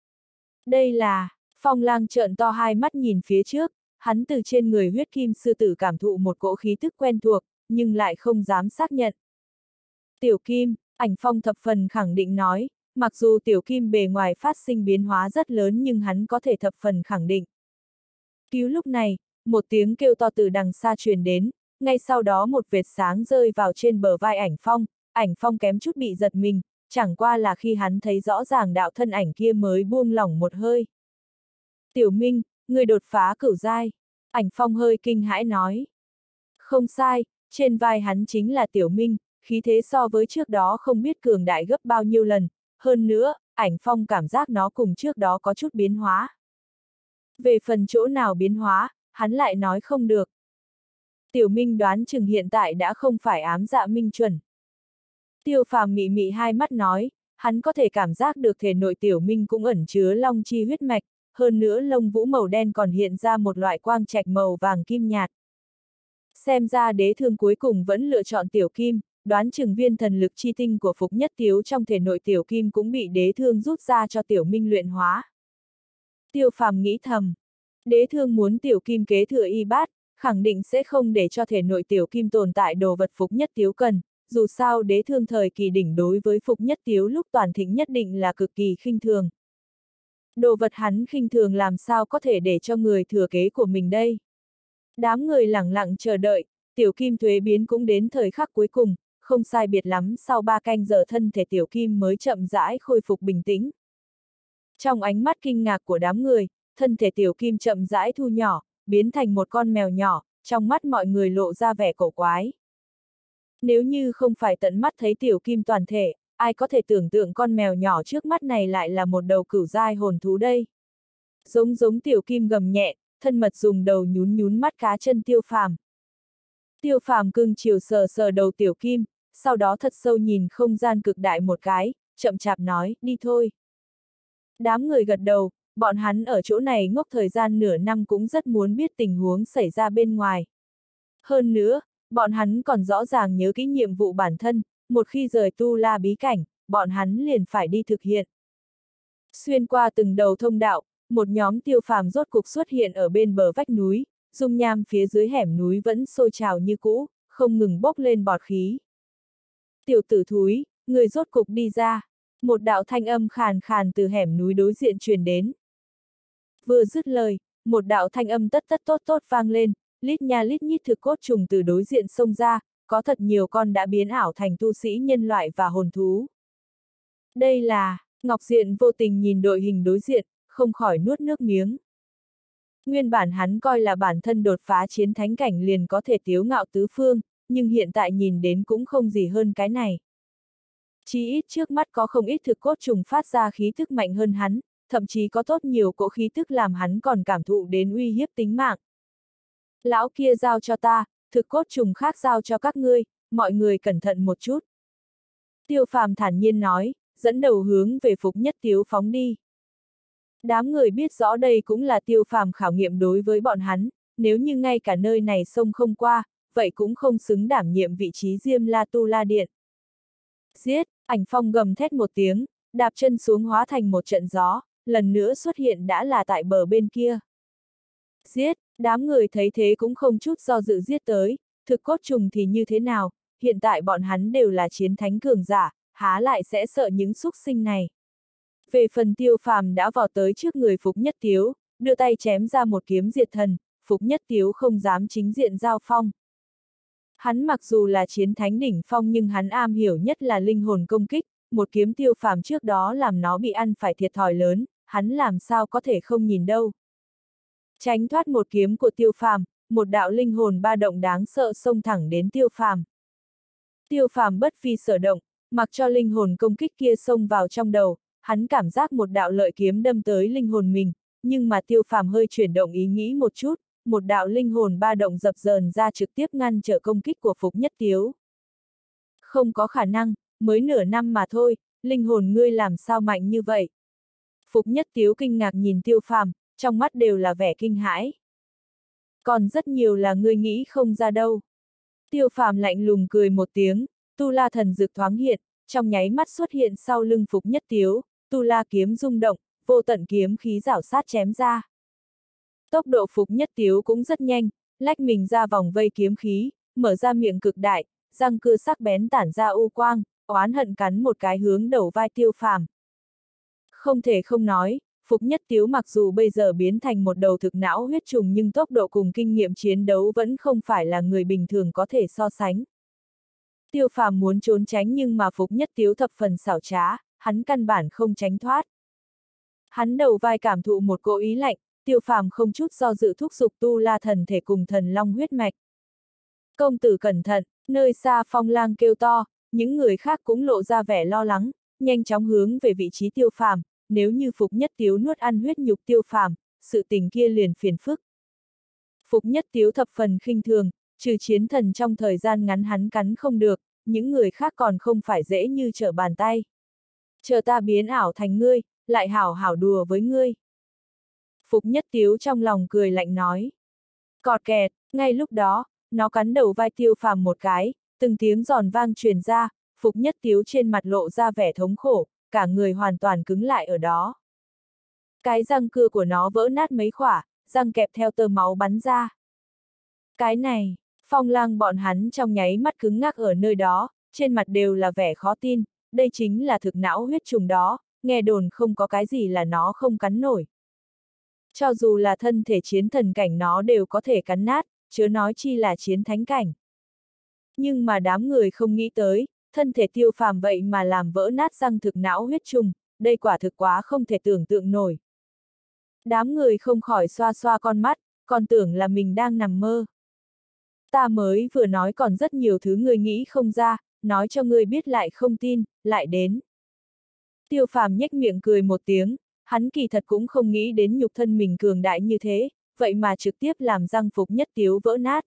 Đây là, Phong Lang trợn to hai mắt nhìn phía trước, hắn từ trên người huyết kim sư tử cảm thụ một cỗ khí tức quen thuộc, nhưng lại không dám xác nhận. Tiểu Kim, Ảnh Phong thập phần khẳng định nói, mặc dù Tiểu Kim bề ngoài phát sinh biến hóa rất lớn nhưng hắn có thể thập phần khẳng định. Cứu lúc này, một tiếng kêu to từ đằng xa truyền đến, ngay sau đó một vệt sáng rơi vào trên bờ vai Ảnh Phong, Ảnh Phong kém chút bị giật mình, chẳng qua là khi hắn thấy rõ ràng đạo thân ảnh kia mới buông lỏng một hơi. Tiểu Minh, người đột phá cửu giai, Ảnh Phong hơi kinh hãi nói. Không sai, trên vai hắn chính là Tiểu Minh, khí thế so với trước đó không biết cường đại gấp bao nhiêu lần, hơn nữa, Ảnh Phong cảm giác nó cùng trước đó có chút biến hóa. Về phần chỗ nào biến hóa, hắn lại nói không được. Tiểu Minh đoán chừng hiện tại đã không phải ám dạ minh chuẩn. Tiêu Phàm mị mị hai mắt nói, hắn có thể cảm giác được thể nội Tiểu Minh cũng ẩn chứa long chi huyết mạch, hơn nữa lông vũ màu đen còn hiện ra một loại quang trạch màu vàng kim nhạt. Xem ra đế thương cuối cùng vẫn lựa chọn Tiểu Kim, đoán chừng viên thần lực chi tinh của Phục Nhất Tiếu trong thể nội Tiểu Kim cũng bị đế thương rút ra cho Tiểu Minh luyện hóa. Tiêu Phàm nghĩ thầm, đế thương muốn Tiểu Kim kế thừa y bát, khẳng định sẽ không để cho thể nội Tiểu Kim tồn tại đồ vật Phục Nhất Tiếu cần, dù sao đế thương thời kỳ đỉnh đối với Phục Nhất Tiếu lúc toàn thịnh nhất định là cực kỳ khinh thường. Đồ vật hắn khinh thường làm sao có thể để cho người thừa kế của mình đây. Đám người lẳng lặng chờ đợi, Tiểu Kim thuế biến cũng đến thời khắc cuối cùng, không sai biệt lắm sau ba canh giờ thân thể Tiểu Kim mới chậm rãi khôi phục bình tĩnh. Trong ánh mắt kinh ngạc của đám người, thân thể Tiểu Kim chậm rãi thu nhỏ, biến thành một con mèo nhỏ, trong mắt mọi người lộ ra vẻ cổ quái. Nếu như không phải tận mắt thấy Tiểu Kim toàn thể, ai có thể tưởng tượng con mèo nhỏ trước mắt này lại là một đầu cửu giai hồn thú đây. Giống giống Tiểu Kim gầm nhẹ, thân mật dùng đầu nhún nhún mắt cá chân Tiêu Phàm. Tiêu Phàm cưng chiều sờ sờ đầu Tiểu Kim, sau đó thật sâu nhìn không gian cực đại một cái, chậm chạp nói, đi thôi. Đám người gật đầu, bọn hắn ở chỗ này ngốc thời gian nửa năm cũng rất muốn biết tình huống xảy ra bên ngoài. Hơn nữa, bọn hắn còn rõ ràng nhớ kỹ nhiệm vụ bản thân, một khi rời Tu La bí cảnh, bọn hắn liền phải đi thực hiện. Xuyên qua từng đầu thông đạo, một nhóm Tiêu Phàm rốt cục xuất hiện ở bên bờ vách núi, dung nham phía dưới hẻm núi vẫn sôi trào như cũ, không ngừng bốc lên bọt khí. Tiểu tử thúi, người rốt cục đi ra, một đạo thanh âm khàn khàn từ hẻm núi đối diện truyền đến. Vừa dứt lời, một đạo thanh âm tất tất tốt tốt vang lên, lít nha lít nhít thực cốt trùng từ đối diện xông ra, có thật nhiều con đã biến ảo thành tu sĩ nhân loại và hồn thú. Đây là, Ngọc Diện vô tình nhìn đội hình đối diện, không khỏi nuốt nước miếng. Nguyên bản hắn coi là bản thân đột phá chiến thánh cảnh liền có thể tiếu ngạo tứ phương, nhưng hiện tại nhìn đến cũng không gì hơn cái này. Chỉ ít trước mắt có không ít thực cốt trùng phát ra khí thức mạnh hơn hắn, thậm chí có tốt nhiều cỗ khí thức làm hắn còn cảm thụ đến uy hiếp tính mạng. Lão kia giao cho ta, thực cốt trùng khác giao cho các ngươi, mọi người cẩn thận một chút. Tiêu Phàm thản nhiên nói, dẫn đầu hướng về Phục Nhất Tiếu phóng đi. Đám người biết rõ đây cũng là Tiêu Phàm khảo nghiệm đối với bọn hắn, nếu như ngay cả nơi này sông không qua, vậy cũng không xứng đảm nhiệm vị trí Diêm La Tu La Điện. Giết, Ảnh Phong gầm thét một tiếng, đạp chân xuống hóa thành một trận gió, lần nữa xuất hiện đã là tại bờ bên kia. Giết, đám người thấy thế cũng không chút do dự giết tới, thực cốt trùng thì như thế nào, hiện tại bọn hắn đều là chiến thánh cường giả, há lại sẽ sợ những xúc sinh này. Về phần Tiêu Phàm đã vào tới trước người Phục Nhất Tiếu, đưa tay chém ra một kiếm diệt thần, Phục Nhất Tiếu không dám chính diện giao phong. Hắn mặc dù là chiến thánh đỉnh phong nhưng hắn am hiểu nhất là linh hồn công kích, một kiếm Tiêu Phàm trước đó làm nó bị ăn phải thiệt thòi lớn, hắn làm sao có thể không nhìn đâu. Tránh thoát một kiếm của Tiêu Phàm, một đạo linh hồn ba động đáng sợ xông thẳng đến Tiêu Phàm. Tiêu Phàm bất phi sở động, mặc cho linh hồn công kích kia xông vào trong đầu, hắn cảm giác một đạo lợi kiếm đâm tới linh hồn mình, nhưng mà Tiêu Phàm hơi chuyển động ý nghĩ một chút, một đạo linh hồn ba động dập dờn ra trực tiếp ngăn trở công kích của Phục Nhất Tiếu. Không có khả năng, mới nửa năm mà thôi, linh hồn ngươi làm sao mạnh như vậy? Phục Nhất Tiếu kinh ngạc nhìn Tiêu Phàm, trong mắt đều là vẻ kinh hãi. Còn rất nhiều là ngươi nghĩ không ra đâu. Tiêu Phàm lạnh lùng cười một tiếng, Tu La thần dược thoáng hiện, trong nháy mắt xuất hiện sau lưng Phục Nhất Tiếu, Tu La kiếm rung động, vô tận kiếm khí rảo sát chém ra. Tốc độ Phục Nhất Tiếu cũng rất nhanh, lách mình ra vòng vây kiếm khí, mở ra miệng cực đại, răng cưa sắc bén tản ra u quang, oán hận cắn một cái hướng đầu vai Tiêu Phàm. Không thể không nói, Phục Nhất Tiếu mặc dù bây giờ biến thành một đầu thực não huyết trùng nhưng tốc độ cùng kinh nghiệm chiến đấu vẫn không phải là người bình thường có thể so sánh. Tiêu Phàm muốn trốn tránh nhưng mà Phục Nhất Tiếu thập phần xảo trá, hắn căn bản không tránh thoát. Hắn đầu vai cảm thụ một cỗ ý lạnh, Tiêu Phàm không chút do dự thúc giục Tu La thần thể cùng thần long huyết mạch. Công tử cẩn thận, nơi xa Phong Lang kêu to, những người khác cũng lộ ra vẻ lo lắng, nhanh chóng hướng về vị trí Tiêu Phàm, nếu như Phục Nhất Tiếu nuốt ăn huyết nhục Tiêu Phàm, sự tình kia liền phiền phức. Phục Nhất Tiếu thập phần khinh thường, trừ chiến thần trong thời gian ngắn hắn cắn không được, những người khác còn không phải dễ như trở bàn tay. Chờ ta biến ảo thành ngươi, lại hảo hảo đùa với ngươi. Phục Nhất Tiếu trong lòng cười lạnh nói. Cọt kẹt, ngay lúc đó, nó cắn đầu vai Tiêu Phàm một cái, từng tiếng giòn vang truyền ra, Phục Nhất Tiếu trên mặt lộ ra vẻ thống khổ, cả người hoàn toàn cứng lại ở đó. Cái răng cưa của nó vỡ nát mấy khỏa, răng kẹp theo tơ máu bắn ra. Cái này, Phong Lang bọn hắn trong nháy mắt cứng ngắc ở nơi đó, trên mặt đều là vẻ khó tin, đây chính là thực não huyết trùng đó, nghe đồn không có cái gì là nó không cắn nổi. Cho dù là thân thể chiến thần cảnh nó đều có thể cắn nát, chớ nói chi là chiến thánh cảnh. Nhưng mà đám người không nghĩ tới, thân thể Tiêu Phàm vậy mà làm vỡ nát răng thực não huyết trùng, đây quả thực quá không thể tưởng tượng nổi. Đám người không khỏi xoa xoa con mắt, còn tưởng là mình đang nằm mơ. Ta mới vừa nói còn rất nhiều thứ người nghĩ không ra, nói cho ngươi biết lại không tin, lại đến. Tiêu Phàm nhếch miệng cười một tiếng, hắn kỳ thật cũng không nghĩ đến nhục thân mình cường đại như thế, vậy mà trực tiếp làm răng Phục Nhất Tiếu vỡ nát.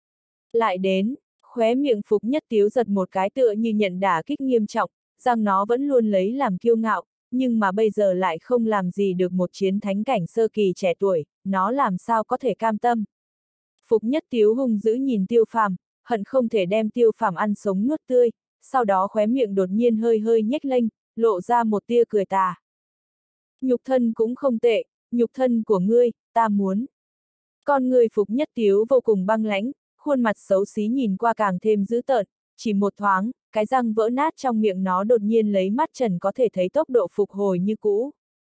Lại đến, khóe miệng Phục Nhất Tiếu giật một cái tựa như nhận đả kích nghiêm trọng, răng nó vẫn luôn lấy làm kiêu ngạo, nhưng mà bây giờ lại không làm gì được một chiến thánh cảnh sơ kỳ trẻ tuổi, nó làm sao có thể cam tâm. Phục Nhất Tiếu hung dữ nhìn Tiêu Phàm, hận không thể đem Tiêu Phàm ăn sống nuốt tươi, sau đó khóe miệng đột nhiên hơi hơi nhếch lên, lộ ra một tia cười tà. Nhục thân cũng không tệ, nhục thân của ngươi, ta muốn. Con người Phục Nhất Tiếu vô cùng băng lãnh, khuôn mặt xấu xí nhìn qua càng thêm dữ tợn, chỉ một thoáng, cái răng vỡ nát trong miệng nó đột nhiên lấy mắt trần có thể thấy tốc độ phục hồi như cũ.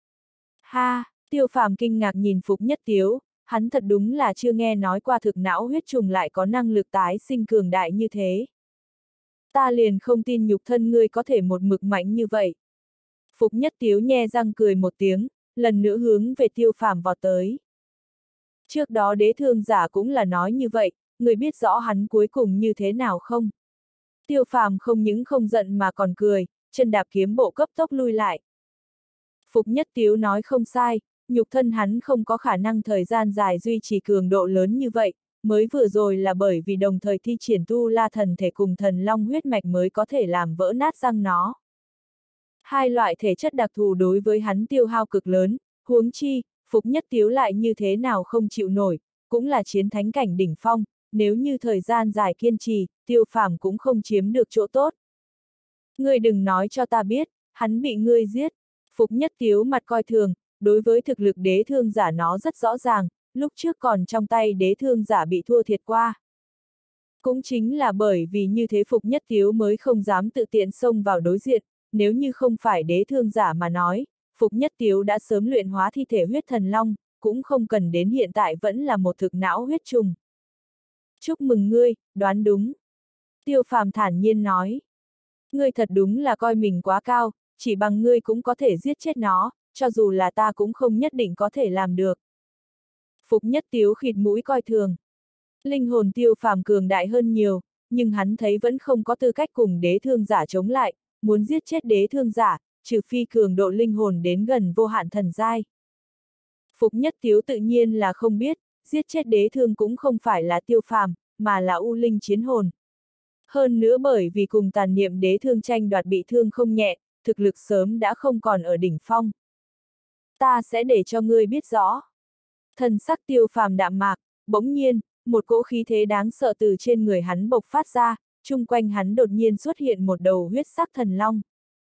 Ha, Tiêu Phàm kinh ngạc nhìn Phục Nhất Tiếu, hắn thật đúng là chưa nghe nói qua thực não huyết trùng lại có năng lực tái sinh cường đại như thế. Ta liền không tin nhục thân ngươi có thể một mực mạnh như vậy. Phục Nhất Tiếu nhe răng cười một tiếng, lần nữa hướng về Tiêu Phàm vọt tới. Trước đó đế thương giả cũng là nói như vậy, người biết rõ hắn cuối cùng như thế nào không? Tiêu Phàm không những không giận mà còn cười, chân đạp kiếm bộ cấp tốc lui lại. Phục Nhất Tiếu nói không sai, nhục thân hắn không có khả năng thời gian dài duy trì cường độ lớn như vậy, mới vừa rồi là bởi vì đồng thời thi triển tu la thần thể cùng thần long huyết mạch mới có thể làm vỡ nát răng nó. Hai loại thể chất đặc thù đối với hắn tiêu hao cực lớn, huống chi, Phục Nhất Tiếu lại như thế nào không chịu nổi, cũng là chiến thánh cảnh đỉnh phong, nếu như thời gian dài kiên trì, Tiêu Phàm cũng không chiếm được chỗ tốt. Ngươi đừng nói cho ta biết, hắn bị ngươi giết. Phục Nhất Tiếu mặt coi thường, đối với thực lực đế thương giả nó rất rõ ràng, lúc trước còn trong tay đế thương giả bị thua thiệt qua. Cũng chính là bởi vì như thế Phục Nhất Tiếu mới không dám tự tiện xông vào đối diện, nếu như không phải đế thương giả mà nói, Phục Nhất Tiếu đã sớm luyện hóa thi thể huyết thần long, cũng không cần đến hiện tại vẫn là một thực não huyết trùng. Chúc mừng ngươi, đoán đúng. Tiêu Phàm thản nhiên nói. Ngươi thật đúng là coi mình quá cao, chỉ bằng ngươi cũng có thể giết chết nó, cho dù là ta cũng không nhất định có thể làm được. Phục Nhất Tiếu khịt mũi coi thường. Linh hồn Tiêu Phàm cường đại hơn nhiều, nhưng hắn thấy vẫn không có tư cách cùng đế thương giả chống lại, muốn giết chết đế thương giả, trừ phi cường độ linh hồn đến gần vô hạn thần giai. Phục Nhất Tiếu tự nhiên là không biết, giết chết đế thương cũng không phải là Tiêu Phàm, mà là U Linh chiến hồn. Hơn nữa bởi vì cùng tàn niệm đế thương tranh đoạt bị thương không nhẹ, thực lực sớm đã không còn ở đỉnh phong. Ta sẽ để cho ngươi biết rõ. Thần sắc Tiêu Phàm đạm mạc, bỗng nhiên, một cỗ khí thế đáng sợ từ trên người hắn bộc phát ra, chung quanh hắn đột nhiên xuất hiện một đầu huyết sắc thần long.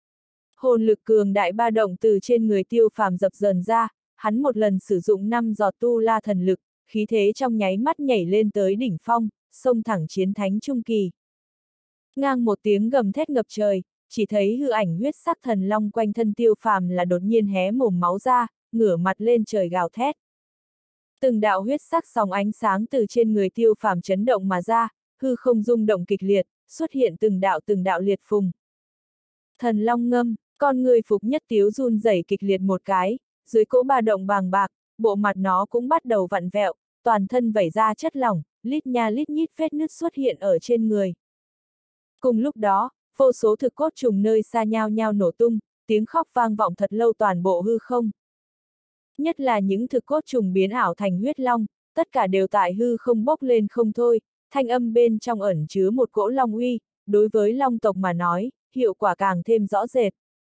Hồn lực cường đại ba động từ trên người Tiêu Phàm dập dờn ra, hắn một lần sử dụng năm giọt tu la thần lực, khí thế trong nháy mắt nhảy lên tới đỉnh phong, xông thẳng chiến thánh trung kỳ. Ngang một tiếng gầm thét ngập trời, chỉ thấy hư ảnh huyết sắc thần long quanh thân Tiêu Phàm là đột nhiên hé mồm máu ra, ngửa mặt lên trời gào thét. Từng đạo huyết sắc sóng ánh sáng từ trên người Tiêu Phàm chấn động mà ra, hư không rung động kịch liệt, xuất hiện từng đạo từng đạo liệt phùng. Thần long ngâm, con người Phục Nhất Tiếu run rẩy kịch liệt một cái, dưới cỗ ba động bàng bạc, bộ mặt nó cũng bắt đầu vặn vẹo, toàn thân vẩy ra chất lỏng, lít nha lít nhít vết nứt xuất hiện ở trên người. Cùng lúc đó, vô số thực cốt trùng nơi xa nhao nhao nổ tung, tiếng khóc vang vọng thật lâu toàn bộ hư không. Nhất là những thực cốt trùng biến ảo thành huyết long, tất cả đều tại hư không bốc lên không thôi, thanh âm bên trong ẩn chứa một cỗ long uy, đối với long tộc mà nói, hiệu quả càng thêm rõ rệt.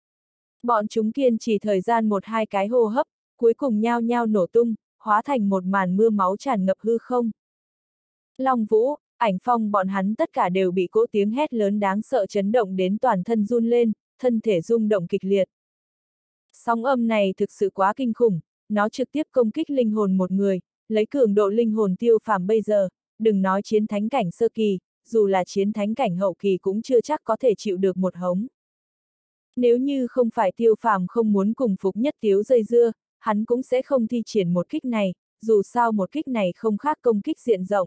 Bọn chúng kiên trì thời gian một hai cái hô hấp, cuối cùng nhao nhao nổ tung, hóa thành một màn mưa máu tràn ngập hư không. Long Vũ, Ảnh Phong bọn hắn tất cả đều bị cỗ tiếng hét lớn đáng sợ chấn động đến toàn thân run lên, thân thể rung động kịch liệt. Sóng âm này thực sự quá kinh khủng, nó trực tiếp công kích linh hồn một người, lấy cường độ linh hồn Tiêu Phàm bây giờ, đừng nói chiến thánh cảnh sơ kỳ, dù là chiến thánh cảnh hậu kỳ cũng chưa chắc có thể chịu được một hống. Nếu như không phải Tiêu Phàm không muốn cùng Phục Nhất Tiếu dây dưa, hắn cũng sẽ không thi triển một kích này, dù sao một kích này không khác công kích diện rộng.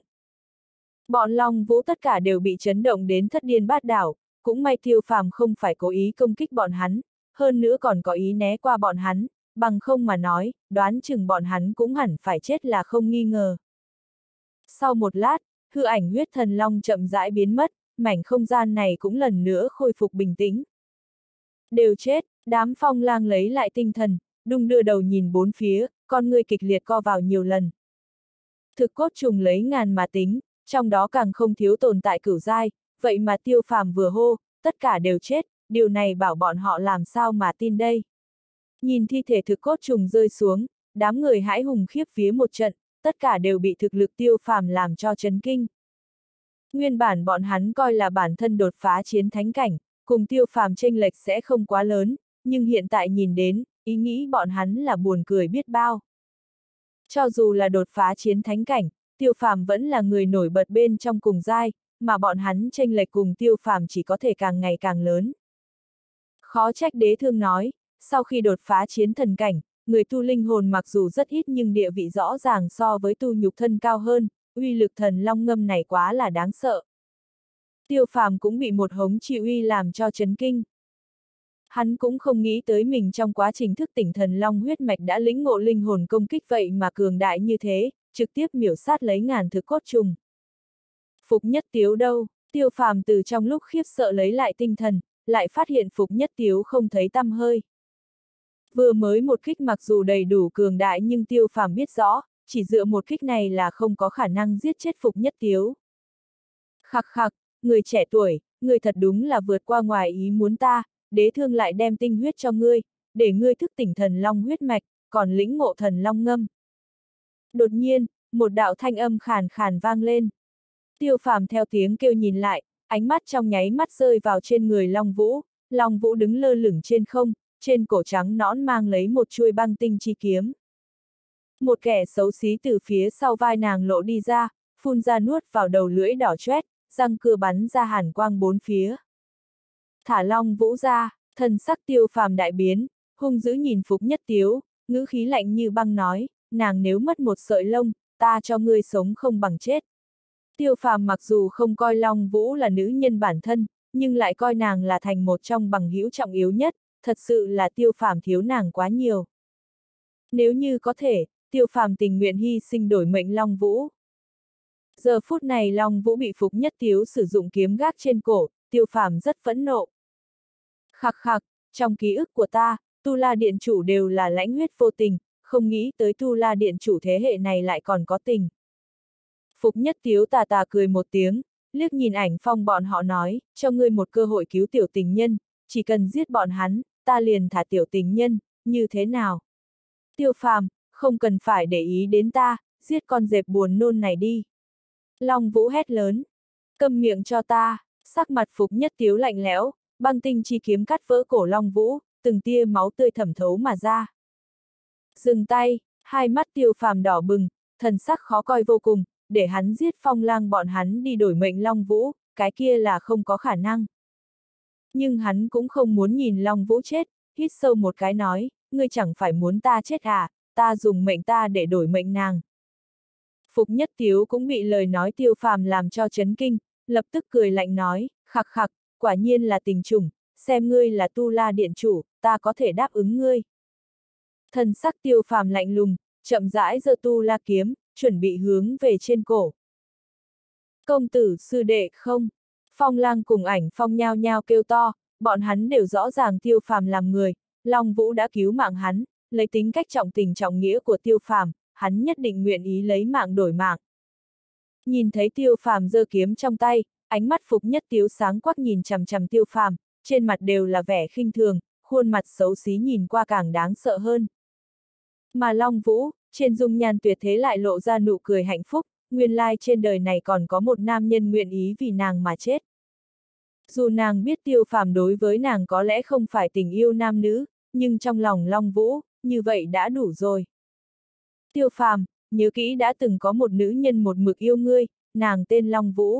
Bọn Long Vũ tất cả đều bị chấn động đến thất điên bát đảo, cũng may Tiêu Phàm không phải cố ý công kích bọn hắn, hơn nữa còn có ý né qua bọn hắn, bằng không mà nói, đoán chừng bọn hắn cũng hẳn phải chết là không nghi ngờ. Sau một lát, hư ảnh huyết thần long chậm rãi biến mất, mảnh không gian này cũng lần nữa khôi phục bình tĩnh. Đều chết, đám phong lang lấy lại tinh thần, đung đưa đầu nhìn bốn phía, con người kịch liệt co vào nhiều lần. Thực cốt trùng lấy ngàn mà tính, trong đó càng không thiếu tồn tại cửu giai, vậy mà Tiêu Phàm vừa hô, tất cả đều chết, điều này bảo bọn họ làm sao mà tin đây. Nhìn thi thể thực cốt trùng rơi xuống, đám người hãi hùng khiếp vía một trận, tất cả đều bị thực lực Tiêu Phàm làm cho chấn kinh. Nguyên bản bọn hắn coi là bản thân đột phá chiến thánh cảnh, cùng Tiêu Phàm chênh lệch sẽ không quá lớn, nhưng hiện tại nhìn đến, ý nghĩ bọn hắn là buồn cười biết bao. Cho dù là đột phá chiến thánh cảnh, Tiêu Phàm vẫn là người nổi bật bên trong cùng giai, mà bọn hắn chênh lệch cùng Tiêu Phàm chỉ có thể càng ngày càng lớn. Khó trách đế thương nói, sau khi đột phá chiến thần cảnh, người tu linh hồn mặc dù rất ít nhưng địa vị rõ ràng so với tu nhục thân cao hơn, uy lực thần long ngâm này quá là đáng sợ. Tiêu Phàm cũng bị một hống chi uy làm cho chấn kinh. Hắn cũng không nghĩ tới mình trong quá trình thức tỉnh thần long huyết mạch đã lĩnh ngộ linh hồn công kích vậy mà cường đại như thế, trực tiếp miểu sát lấy ngàn thực cốt trùng. Phục Nhất Tiếu đâu? Tiêu Phàm từ trong lúc khiếp sợ lấy lại tinh thần, lại phát hiện Phục Nhất Tiếu không thấy tăm hơi. Vừa mới một kích mặc dù đầy đủ cường đại nhưng Tiêu Phàm biết rõ, chỉ dựa một kích này là không có khả năng giết chết Phục Nhất Tiếu. Khặc khặc, người trẻ tuổi, người thật đúng là vượt qua ngoài ý muốn ta, đế thương lại đem tinh huyết cho ngươi, để ngươi thức tỉnh thần long huyết mạch, còn lĩnh ngộ thần long ngâm. Đột nhiên, một đạo thanh âm khàn khàn vang lên. Tiêu Phàm theo tiếng kêu nhìn lại, ánh mắt trong nháy mắt rơi vào trên người Long Vũ, Long Vũ đứng lơ lửng trên không, trên cổ trắng nõn mang lấy một chuôi băng tinh chi kiếm. Một kẻ xấu xí từ phía sau vai nàng lộ đi ra, phun ra nuốt vào đầu lưỡi đỏ chóét, răng cưa bắn ra hàn quang bốn phía. Thả Long Vũ ra, thần sắc Tiêu Phàm đại biến, hung dữ nhìn Phục Nhất Tiếu, ngữ khí lạnh như băng nói, nàng nếu mất một sợi lông, ta cho ngươi sống không bằng chết. Tiêu Phàm mặc dù không coi Long Vũ là nữ nhân bản thân, nhưng lại coi nàng là thành một trong bằng hữu trọng yếu nhất, thật sự là Tiêu Phàm thiếu nàng quá nhiều. Nếu như có thể, Tiêu Phàm tình nguyện hy sinh đổi mệnh Long Vũ. Giờ phút này Long Vũ bị Phục Nhất Tiếu sử dụng kiếm gác trên cổ, Tiêu Phàm rất phẫn nộ. Khặc khặc, trong ký ức của ta, Tu La Điện Chủ đều là lãnh huyết vô tình, không nghĩ tới Tu La Điện Chủ thế hệ này lại còn có tình. Phục Nhất Tiếu tà tà cười một tiếng, liếc nhìn Ảnh Phong bọn họ nói, cho ngươi một cơ hội cứu tiểu tình nhân, chỉ cần giết bọn hắn, ta liền thả tiểu tình nhân, như thế nào? Tiêu Phàm, không cần phải để ý đến ta, giết con dẹp buồn nôn này đi. Long Vũ hét lớn, câm miệng cho ta, sắc mặt Phục Nhất Tiếu lạnh lẽo, băng tinh chi kiếm cắt vỡ cổ Long Vũ, từng tia máu tươi thẩm thấu mà ra. Dừng tay, hai mắt Tiêu Phàm đỏ bừng, thần sắc khó coi vô cùng, để hắn giết Phong Lang bọn hắn đi đổi mệnh Long Vũ, cái kia là không có khả năng. Nhưng hắn cũng không muốn nhìn Long Vũ chết, hít sâu một cái nói, ngươi chẳng phải muốn ta chết à, ta dùng mệnh ta để đổi mệnh nàng. Phục Nhất Tiếu cũng bị lời nói Tiêu Phàm làm cho chấn kinh, lập tức cười lạnh nói, khặc khặc, quả nhiên là tình trùng, xem ngươi là Tu La Điện Chủ, ta có thể đáp ứng ngươi. Thần sắc Tiêu Phàm lạnh lùng, chậm rãi giơ Tu La kiếm, chuẩn bị hướng về trên cổ. Công tử sư đệ không? Phong Lang cùng Ảnh Phong nhao nhao kêu to, bọn hắn đều rõ ràng Tiêu Phàm làm người, Long Vũ đã cứu mạng hắn, lấy tính cách trọng tình trọng nghĩa của Tiêu Phàm, hắn nhất định nguyện ý lấy mạng đổi mạng. Nhìn thấy Tiêu Phàm giơ kiếm trong tay, ánh mắt Phục Nhất Tiếu sáng quắc nhìn chằm chằm Tiêu Phàm, trên mặt đều là vẻ khinh thường, khuôn mặt xấu xí nhìn qua càng đáng sợ hơn. Mà Long Vũ, trên dung nhan tuyệt thế lại lộ ra nụ cười hạnh phúc, nguyên lai trên đời này còn có một nam nhân nguyện ý vì nàng mà chết. Dù nàng biết Tiêu Phàm đối với nàng có lẽ không phải tình yêu nam nữ, nhưng trong lòng Long Vũ, như vậy đã đủ rồi. Tiêu Phàm, nhớ kỹ đã từng có một nữ nhân một mực yêu ngươi, nàng tên Long Vũ.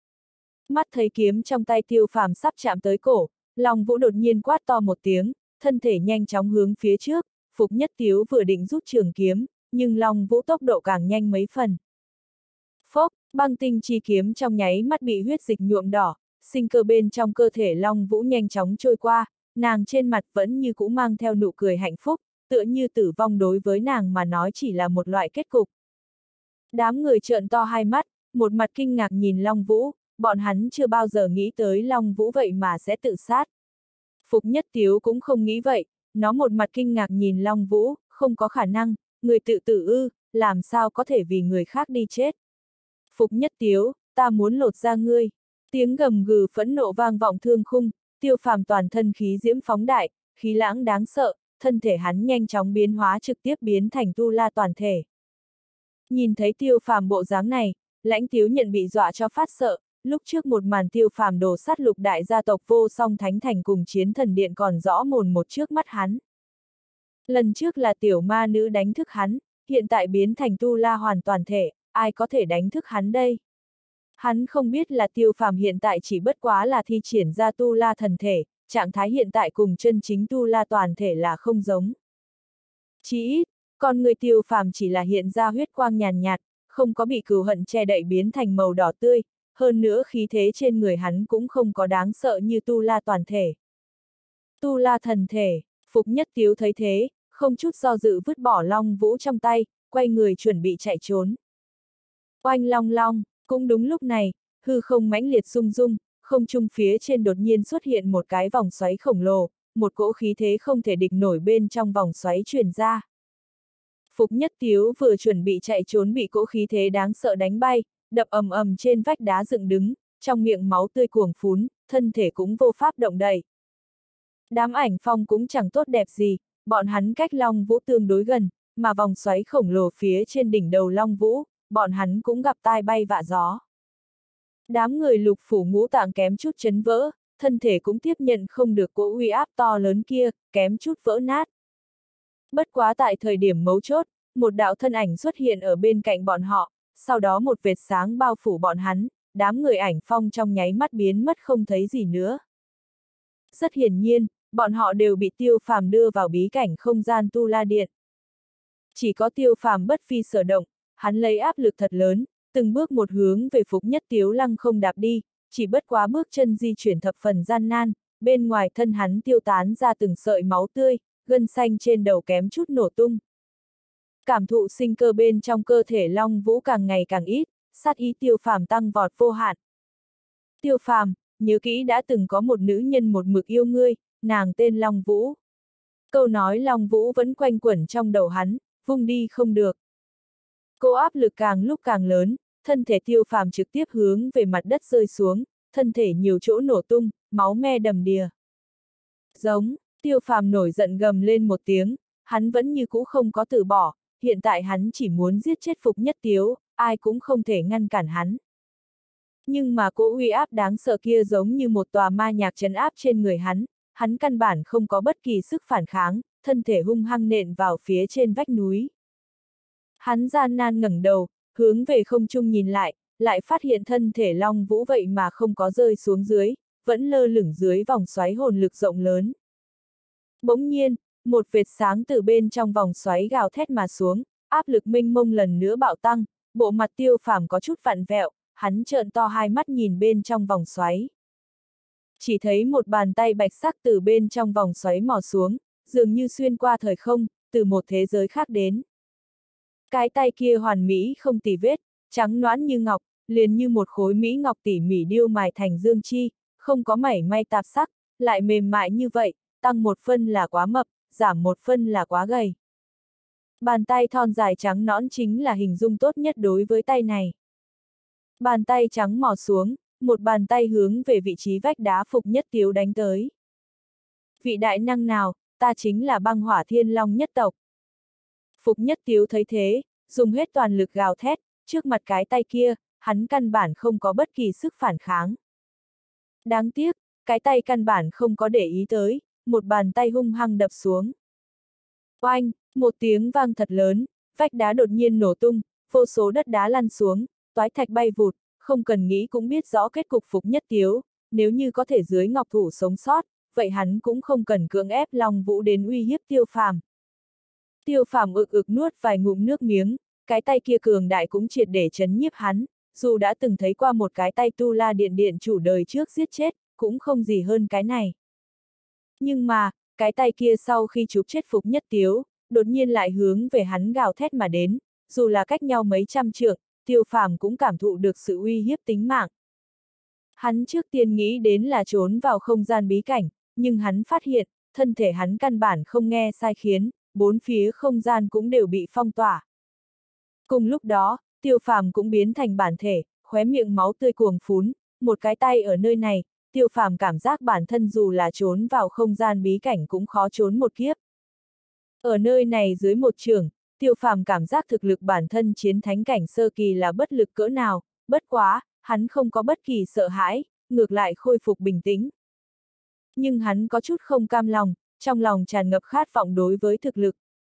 Mắt thấy kiếm trong tay Tiêu Phàm sắp chạm tới cổ, Long Vũ đột nhiên quát to một tiếng, thân thể nhanh chóng hướng phía trước, Phục Nhất Tiếu vừa định rút trường kiếm, nhưng Long Vũ tốc độ càng nhanh mấy phần. Phốc, băng tinh chi kiếm trong nháy mắt bị huyết dịch nhuộm đỏ, sinh cơ bên trong cơ thể Long Vũ nhanh chóng trôi qua, nàng trên mặt vẫn như cũ mang theo nụ cười hạnh phúc, tựa như tử vong đối với nàng mà nói chỉ là một loại kết cục. Đám người trợn to hai mắt, một mặt kinh ngạc nhìn Long Vũ, bọn hắn chưa bao giờ nghĩ tới Long Vũ vậy mà sẽ tự sát. Phục Nhất Tiếu cũng không nghĩ vậy, nó một mặt kinh ngạc nhìn Long Vũ, không có khả năng, người tự tử ư, làm sao có thể vì người khác đi chết. Phục Nhất Tiếu, ta muốn lột da ngươi. Tiếng gầm gừ phẫn nộ vang vọng thương khung, Tiêu Phàm toàn thân khí diễm phóng đại, khí lãng đáng sợ, thân thể hắn nhanh chóng biến hóa trực tiếp biến thành Tu La toàn thể. Nhìn thấy Tiêu Phàm bộ dáng này, Lãnh Tiếu Nhận bị dọa cho phát sợ, lúc trước một màn Tiêu Phàm đổ sát lục đại gia tộc Vô Song Thánh Thành cùng Chiến Thần Điện còn rõ mồn một trước mắt hắn. Lần trước là tiểu ma nữ đánh thức hắn, hiện tại biến thành Tu La hoàn toàn thể, ai có thể đánh thức hắn đây? Hắn không biết là Tiêu Phàm hiện tại chỉ bất quá là thi triển ra Tu La thần thể, trạng thái hiện tại cùng chân chính Tu La toàn thể là không giống. Chỉ ít, con người Tiêu Phàm chỉ là hiện ra huyết quang nhàn nhạt, không có bị cừu hận che đậy biến thành màu đỏ tươi, hơn nữa khí thế trên người hắn cũng không có đáng sợ như Tu La toàn thể. Tu La thần thể. Phục Nhất Tiếu thấy thế, không chút do dự vứt bỏ Long Vũ trong tay, quay người chuẩn bị chạy trốn. Oanh long long, cũng đúng lúc này, hư không mãnh liệt rung rung, không trung phía trên đột nhiên xuất hiện một cái vòng xoáy khổng lồ, một cỗ khí thế không thể địch nổi bên trong vòng xoáy truyền ra. Phục Nhất Tiếu vừa chuẩn bị chạy trốn bị cỗ khí thế đáng sợ đánh bay, đập ầm ầm trên vách đá dựng đứng, trong miệng máu tươi cuồng phún, thân thể cũng vô pháp động đậy. Đám ảnh phong cũng chẳng tốt đẹp gì, bọn hắn cách Long Vũ tương đối gần, mà vòng xoáy khổng lồ phía trên đỉnh đầu Long Vũ, bọn hắn cũng gặp tai bay vạ gió. Đám người Lục Phủ Ngũ Tạng kém chút chấn vỡ, thân thể cũng tiếp nhận không được cỗ uy áp to lớn kia, kém chút vỡ nát. Bất quá tại thời điểm mấu chốt, một đạo thân ảnh xuất hiện ở bên cạnh bọn họ, sau đó một vệt sáng bao phủ bọn hắn, đám người ảnh phong trong nháy mắt biến mất không thấy gì nữa. Rất hiển nhiên, bọn họ đều bị Tiêu Phàm đưa vào bí cảnh không gian Tu La Điện. Chỉ có Tiêu Phàm bất phi sở động, hắn lấy áp lực thật lớn, từng bước một hướng về Phục Nhất Tiếu lăng không đạp đi, chỉ bất quá bước chân di chuyển thập phần gian nan, bên ngoài thân hắn tiêu tán ra từng sợi máu tươi, gân xanh trên đầu kém chút nổ tung. Cảm thụ sinh cơ bên trong cơ thể Long Vũ càng ngày càng ít, sát ý Tiêu Phàm tăng vọt vô hạn. Tiêu Phàm, nhớ kỹ đã từng có một nữ nhân một mực yêu ngươi, nàng tên Long Vũ. Câu nói Long Vũ vẫn quanh quẩn trong đầu hắn, vung đi không được. Cô áp lực càng lúc càng lớn, thân thể Tiêu Phàm trực tiếp hướng về mặt đất rơi xuống, thân thể nhiều chỗ nổ tung, máu me đầm đìa. Giống, Tiêu Phàm nổi giận gầm lên một tiếng, hắn vẫn như cũ không có từ bỏ, hiện tại hắn chỉ muốn giết chết Phục Nhất Tiếu, ai cũng không thể ngăn cản hắn. Nhưng mà cỗ uy áp đáng sợ kia giống như một tòa ma nhạc trấn áp trên người hắn, hắn căn bản không có bất kỳ sức phản kháng, thân thể hung hăng nện vào phía trên vách núi. Hắn gian nan ngẩng đầu, hướng về không trung nhìn lại, lại phát hiện thân thể Long Vũ vậy mà không có rơi xuống dưới, vẫn lơ lửng dưới vòng xoáy hồn lực rộng lớn. Bỗng nhiên, một vệt sáng từ bên trong vòng xoáy gào thét mà xuống, áp lực mênh mông lần nữa bạo tăng, bộ mặt Tiêu Phàm có chút vặn vẹo, hắn trợn to hai mắt nhìn bên trong vòng xoáy. Chỉ thấy một bàn tay bạch sắc từ bên trong vòng xoáy mò xuống, dường như xuyên qua thời không, từ một thế giới khác đến. Cái tay kia hoàn mỹ không tì vết, trắng nõn như ngọc, liền như một khối mỹ ngọc tỉ mỉ điêu mài thành dương chi, không có mảy may tạp sắc, lại mềm mại như vậy, tăng một phân là quá mập, giảm một phân là quá gầy. Bàn tay thon dài trắng nõn chính là hình dung tốt nhất đối với tay này. Bàn tay trắng mò xuống, một bàn tay hướng về vị trí vách đá Phục Nhất Tiếu đánh tới. Vị đại năng nào, ta chính là băng hỏa thiên long nhất tộc. Phục Nhất Tiếu thấy thế, dùng hết toàn lực gào thét, trước mặt cái tay kia, hắn căn bản không có bất kỳ sức phản kháng. Đáng tiếc, cái tay căn bản không có để ý tới, một bàn tay hung hăng đập xuống. Oanh, một tiếng vang thật lớn, vách đá đột nhiên nổ tung, vô số đất đá lăn xuống, toái thạch bay vụt, không cần nghĩ cũng biết rõ kết cục Phục Nhất Tiếu, nếu như có thể dưới ngọc thủ sống sót, vậy hắn cũng không cần cưỡng ép Long Vũ đến uy hiếp Tiêu Phàm. Tiêu Phàm ực ực nuốt vài ngụm nước miếng, cái tay kia cường đại cũng triệt để chấn nhiếp hắn, dù đã từng thấy qua một cái tay Tu La Điện điện chủ đời trước giết chết, cũng không gì hơn cái này. Nhưng mà, cái tay kia sau khi chụp chết Phục Nhất Tiếu, đột nhiên lại hướng về hắn gào thét mà đến, dù là cách nhau mấy trăm trượng, Tiêu Phàm cũng cảm thụ được sự uy hiếp tính mạng. Hắn trước tiên nghĩ đến là trốn vào không gian bí cảnh, nhưng hắn phát hiện, thân thể hắn căn bản không nghe sai khiến, bốn phía không gian cũng đều bị phong tỏa. Cùng lúc đó, Tiêu Phàm cũng biến thành bản thể, khóe miệng máu tươi cuồng phún, một cái tay ở nơi này, Tiêu Phàm cảm giác bản thân dù là trốn vào không gian bí cảnh cũng khó trốn một kiếp. Ở nơi này dưới một chưởng, Tiêu Phàm cảm giác thực lực bản thân chiến thánh cảnh sơ kỳ là bất lực cỡ nào, bất quá, hắn không có bất kỳ sợ hãi, ngược lại khôi phục bình tĩnh. Nhưng hắn có chút không cam lòng, trong lòng tràn ngập khát vọng đối với thực lực.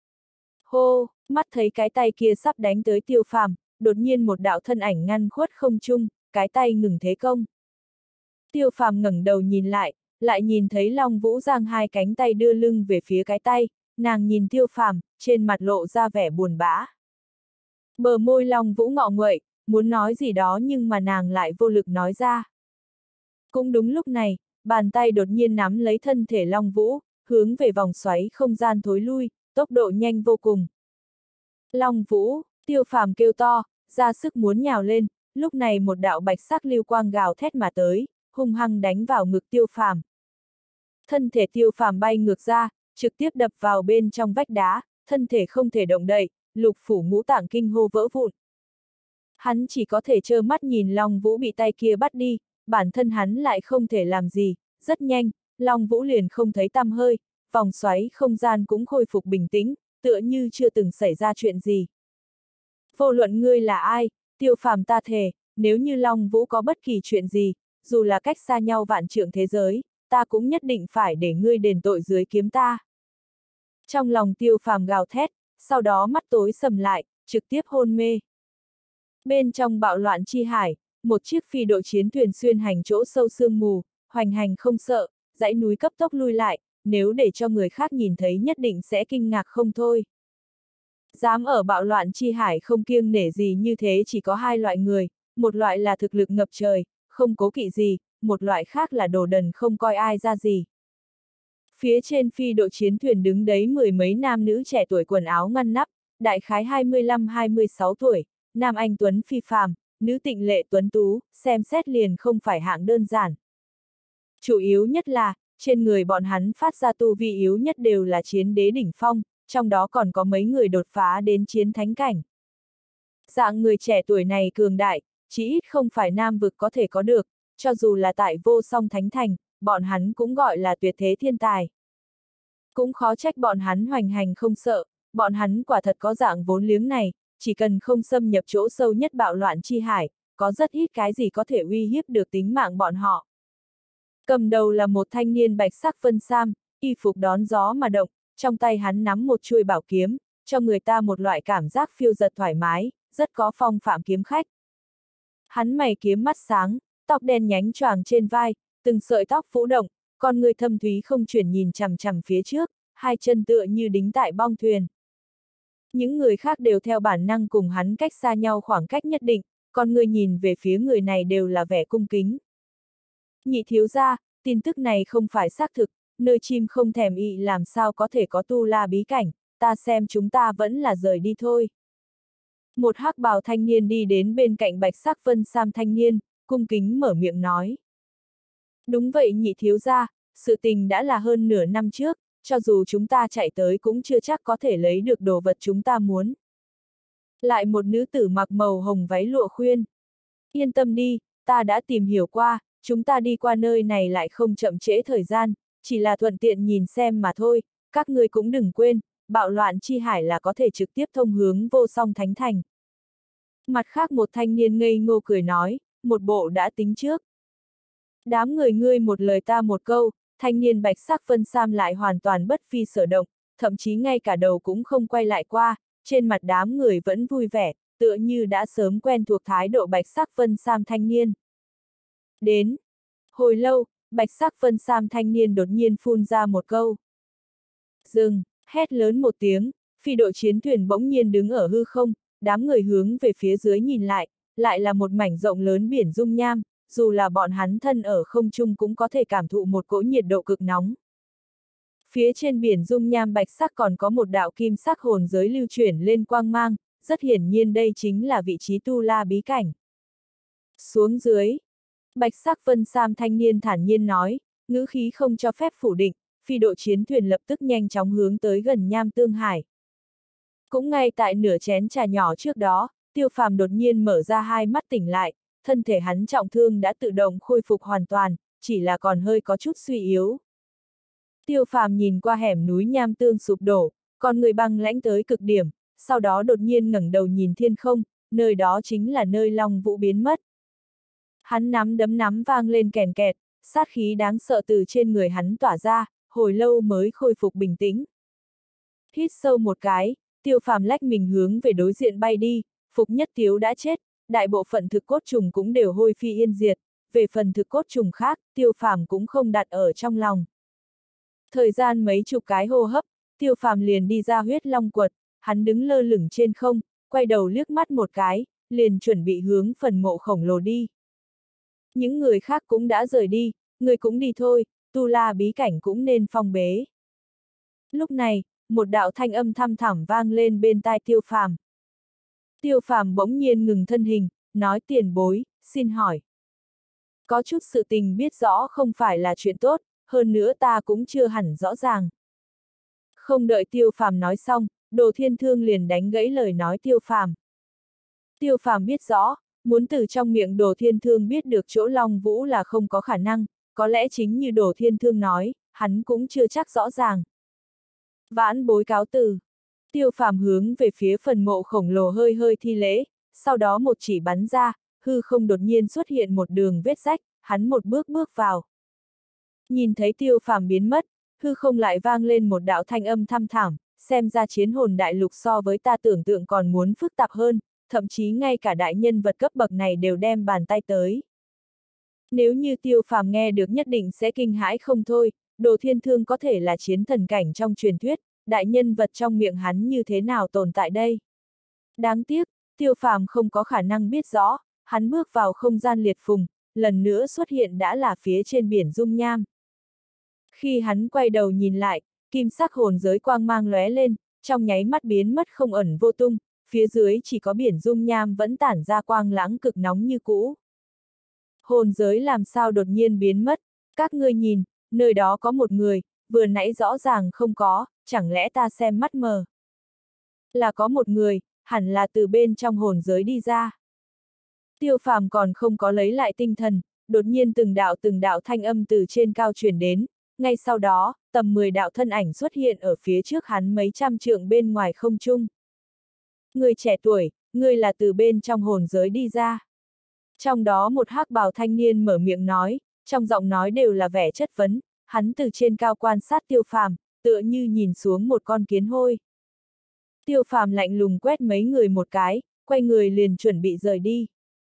Hô, mắt thấy cái tay kia sắp đánh tới Tiêu Phàm, đột nhiên một đạo thân ảnh ngăn khuất không trung, cái tay ngừng thế công. Tiêu Phàm ngẩng đầu nhìn lại, lại nhìn thấy Long Vũ giang hai cánh tay đưa lưng về phía cái tay, nàng nhìn Tiêu Phàm, trên mặt lộ ra vẻ buồn bã. Bờ môi Long Vũ ngọ nguậy, muốn nói gì đó nhưng mà nàng lại vô lực nói ra. Cũng đúng lúc này, bàn tay đột nhiên nắm lấy thân thể Long Vũ, hướng về vòng xoáy không gian thối lui, tốc độ nhanh vô cùng. Long Vũ, Tiêu Phàm kêu to, ra sức muốn nhào lên, lúc này một đạo bạch sắc lưu quang gào thét mà tới, hung hăng đánh vào ngực Tiêu Phàm. Thân thể Tiêu Phàm bay ngược ra, trực tiếp đập vào bên trong vách đá, thân thể không thể động đậy, lục phủ ngũ tạng kinh hô vỡ vụn. Hắn chỉ có thể trơ mắt nhìn Long Vũ bị tay kia bắt đi, bản thân hắn lại không thể làm gì, rất nhanh, Long Vũ liền không thấy tăm hơi, vòng xoáy không gian cũng khôi phục bình tĩnh, tựa như chưa từng xảy ra chuyện gì. Vô luận ngươi là ai, Tiêu Phàm ta thề, nếu như Long Vũ có bất kỳ chuyện gì, dù là cách xa nhau vạn trượng thế giới, ta cũng nhất định phải để ngươi đền tội dưới kiếm ta. Trong lòng Tiêu Phàm gào thét, sau đó mắt tối sầm lại, trực tiếp hôn mê. Bên trong bạo loạn chi hải, một chiếc phi đội chiến thuyền xuyên hành chỗ sâu sương mù, hoành hành không sợ, dãy núi cấp tốc lui lại, nếu để cho người khác nhìn thấy nhất định sẽ kinh ngạc không thôi. Dám ở bạo loạn chi hải không kiêng nể gì như thế chỉ có hai loại người, một loại là thực lực ngập trời, không cố kỵ gì, một loại khác là đồ đần không coi ai ra gì. Phía trên phi đội chiến thuyền đứng đấy mười mấy nam nữ trẻ tuổi quần áo ngăn nắp, đại khái hai mươi lăm hai mươi sáu tuổi, nam anh tuấn phi phàm, nữ tịnh lệ tuấn tú, xem xét liền không phải hạng đơn giản. Chủ yếu nhất là, trên người bọn hắn phát ra tu vi yếu nhất đều là chiến đế đỉnh phong, trong đó còn có mấy người đột phá đến chiến thánh cảnh. Dạng người trẻ tuổi này cường đại, chỉ ít không phải nam vực có thể có được, cho dù là tại vô song thánh thành, bọn hắn cũng gọi là tuyệt thế thiên tài. Cũng khó trách bọn hắn hoành hành không sợ, bọn hắn quả thật có dạng vốn liếng này, chỉ cần không xâm nhập chỗ sâu nhất bạo loạn chi hải, có rất ít cái gì có thể uy hiếp được tính mạng bọn họ. Cầm đầu là một thanh niên bạch sắc vân sam, y phục đón gió mà động, trong tay hắn nắm một chuôi bảo kiếm, cho người ta một loại cảm giác phiêu dật thoải mái, rất có phong phạm kiếm khách. Hắn mày kiếm mắt sáng, tóc đen nhánh choàng trên vai, từng sợi tóc phũ động, con người thâm thúy không chuyển nhìn chằm chằm phía trước, hai chân tựa như đính tại bong thuyền. Những người khác đều theo bản năng cùng hắn cách xa nhau khoảng cách nhất định, con người nhìn về phía người này đều là vẻ cung kính. Nhị thiếu gia, tin tức này không phải xác thực, nơi chim không thèm ị làm sao có thể có tu la bí cảnh, ta xem chúng ta vẫn là rời đi thôi. Một hắc bào thanh niên đi đến bên cạnh bạch sắc vân sam thanh niên, cung kính mở miệng nói. Đúng vậy nhị thiếu gia, sự tình đã là hơn nửa năm trước, cho dù chúng ta chạy tới cũng chưa chắc có thể lấy được đồ vật chúng ta muốn. Lại một nữ tử mặc màu hồng váy lụa khuyên. Yên tâm đi, ta đã tìm hiểu qua, chúng ta đi qua nơi này lại không chậm trễ thời gian, chỉ là thuận tiện nhìn xem mà thôi, các ngươi cũng đừng quên, bạo loạn chi hải là có thể trực tiếp thông hướng vô song thánh thành. Mặt khác một thanh niên ngây ngô cười nói, một bộ đã tính trước. Đám người ngươi một lời ta một câu, thanh niên bạch sắc vân sam lại hoàn toàn bất phi sở động, thậm chí ngay cả đầu cũng không quay lại qua, trên mặt đám người vẫn vui vẻ, tựa như đã sớm quen thuộc thái độ bạch sắc vân sam thanh niên. Đến. Hồi lâu, bạch sắc vân sam thanh niên đột nhiên phun ra một câu. Dừng, hét lớn một tiếng, phi đội chiến thuyền bỗng nhiên đứng ở hư không, đám người hướng về phía dưới nhìn lại, lại là một mảnh rộng lớn biển dung nham, dù là bọn hắn thân ở không trung cũng có thể cảm thụ một cỗ nhiệt độ cực nóng. Phía trên biển dung nham bạch sắc còn có một đạo kim sắc hồn giới lưu chuyển lên quang mang, rất hiển nhiên đây chính là vị trí tu la bí cảnh. Xuống dưới, bạch sắc vân sam thanh niên thản nhiên nói, ngữ khí không cho phép phủ định, phi đội chiến thuyền lập tức nhanh chóng hướng tới gần nham tương hải. Cũng ngay tại nửa chén trà nhỏ trước đó, Tiêu Phàm đột nhiên mở ra hai mắt tỉnh lại, thân thể hắn trọng thương đã tự động khôi phục hoàn toàn, chỉ là còn hơi có chút suy yếu. Tiêu Phàm nhìn qua hẻm núi nham tương sụp đổ, con người băng lãnh tới cực điểm, sau đó đột nhiên ngẩng đầu nhìn thiên không, nơi đó chính là nơi Long Vũ biến mất. Hắn nắm đấm nắm vang lên kèn kẹt, sát khí đáng sợ từ trên người hắn tỏa ra, hồi lâu mới khôi phục bình tĩnh. Hít sâu một cái, Tiêu Phàm lách mình hướng về đối diện bay đi, Phục Nhất Tiếu đã chết, đại bộ phận thực cốt trùng cũng đều hôi phi yên diệt, về phần thực cốt trùng khác, Tiêu Phàm cũng không đặt ở trong lòng. Thời gian mấy chục cái hô hấp, Tiêu Phàm liền đi ra huyết long quật, hắn đứng lơ lửng trên không, quay đầu liếc mắt một cái, liền chuẩn bị hướng phần mộ khổng lồ đi. Những người khác cũng đã rời đi, ngươi cũng đi thôi, tu la bí cảnh cũng nên phong bế. Lúc này, một đạo thanh âm thăm thẳm vang lên bên tai Tiêu Phàm. Tiêu Phàm bỗng nhiên ngừng thân hình, nói tiền bối, xin hỏi. Có chút sự tình biết rõ không phải là chuyện tốt, hơn nữa ta cũng chưa hẳn rõ ràng. Không đợi Tiêu Phàm nói xong, Đồ Thiên Thương liền đánh gãy lời nói Tiêu Phàm. Tiêu Phàm biết rõ, muốn từ trong miệng Đồ Thiên Thương biết được chỗ Long Vũ là không có khả năng, có lẽ chính như Đồ Thiên Thương nói, hắn cũng chưa chắc rõ ràng. Vãn bối cáo từ. Tiêu Phàm hướng về phía phần mộ khổng lồ hơi hơi thi lễ, sau đó một chỉ bắn ra, hư không đột nhiên xuất hiện một đường vết rách, hắn một bước bước vào. Nhìn thấy Tiêu Phàm biến mất, hư không lại vang lên một đạo thanh âm thăm thẳm, xem ra chiến hồn đại lục so với ta tưởng tượng còn muốn phức tạp hơn, thậm chí ngay cả đại nhân vật cấp bậc này đều đem bàn tay tới. Nếu như Tiêu Phàm nghe được nhất định sẽ kinh hãi không thôi, Đồ Thiên Thương có thể là chiến thần cảnh trong truyền thuyết, đại nhân vật trong miệng hắn như thế nào tồn tại đây? Đáng tiếc, Tiêu Phàm không có khả năng biết rõ, hắn bước vào không gian liệt phùng, lần nữa xuất hiện đã là phía trên biển dung nham. Khi hắn quay đầu nhìn lại, kim sắc hồn giới quang mang lóe lên, trong nháy mắt biến mất không ẩn vô tung, phía dưới chỉ có biển dung nham vẫn tản ra quang lãng cực nóng như cũ. Hồn giới làm sao đột nhiên biến mất, các ngươi nhìn, nơi đó có một người, vừa nãy rõ ràng không có, chẳng lẽ ta xem mắt mờ. Là có một người, hẳn là từ bên trong hồn giới đi ra. Tiêu Phàm còn không có lấy lại tinh thần, đột nhiên từng đạo từng đạo thanh âm từ trên cao truyền đến, ngay sau đó, tầm mười đạo thân ảnh xuất hiện ở phía trước hắn mấy trăm trượng bên ngoài không trung. Người trẻ tuổi, ngươi là từ bên trong hồn giới đi ra. Trong đó một hắc bào thanh niên mở miệng nói, trong giọng nói đều là vẻ chất vấn, hắn từ trên cao quan sát Tiêu Phàm, tựa như nhìn xuống một con kiến hôi. Tiêu Phàm lạnh lùng quét mấy người một cái, quay người liền chuẩn bị rời đi.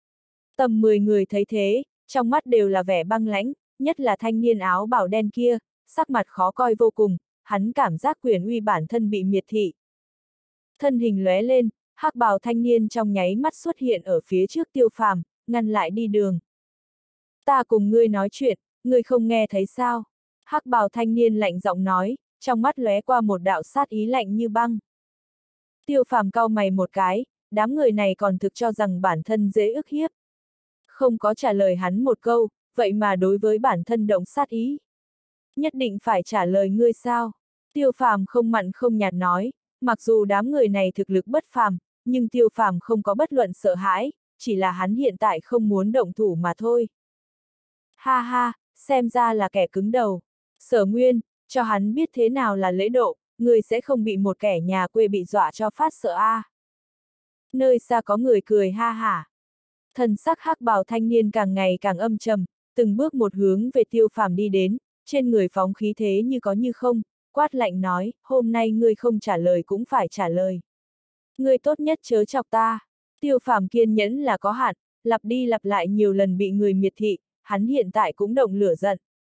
Tầm mười người thấy thế, trong mắt đều là vẻ băng lãnh, nhất là thanh niên áo bào đen kia, sắc mặt khó coi vô cùng, hắn cảm giác quyền uy bản thân bị miệt thị. Thân hình lóe lên, hắc bào thanh niên trong nháy mắt xuất hiện ở phía trước Tiêu Phàm, ngăn lại đi đường. Ta cùng ngươi nói chuyện, ngươi không nghe thấy sao? Hắc bào thanh niên lạnh giọng nói, trong mắt lóe qua một đạo sát ý lạnh như băng. Tiêu Phàm cau mày một cái, đám người này còn thực cho rằng bản thân dễ ức hiếp. Không có trả lời hắn một câu, vậy mà đối với bản thân động sát ý. Nhất định phải trả lời ngươi sao? Tiêu Phàm không mặn không nhạt nói, mặc dù đám người này thực lực bất phàm, nhưng Tiêu Phàm không có bất luận sợ hãi, chỉ là hắn hiện tại không muốn động thủ mà thôi. Ha ha, xem ra là kẻ cứng đầu. Sở Nguyên, cho hắn biết thế nào là lễ độ, người sẽ không bị một kẻ nhà quê bị dọa cho phát sợ a. À. Nơi xa có người cười ha hả. Thần sắc hắc bào thanh niên càng ngày càng âm trầm, từng bước một hướng về Tiêu Phàm đi đến, trên người phóng khí thế như có như không, quát lạnh nói, hôm nay ngươi không trả lời cũng phải trả lời. Ngươi tốt nhất chớ chọc ta. Tiêu Phàm kiên nhẫn là có hạn, lặp đi lặp lại nhiều lần bị người miệt thị, hắn hiện tại cũng động lửa giận.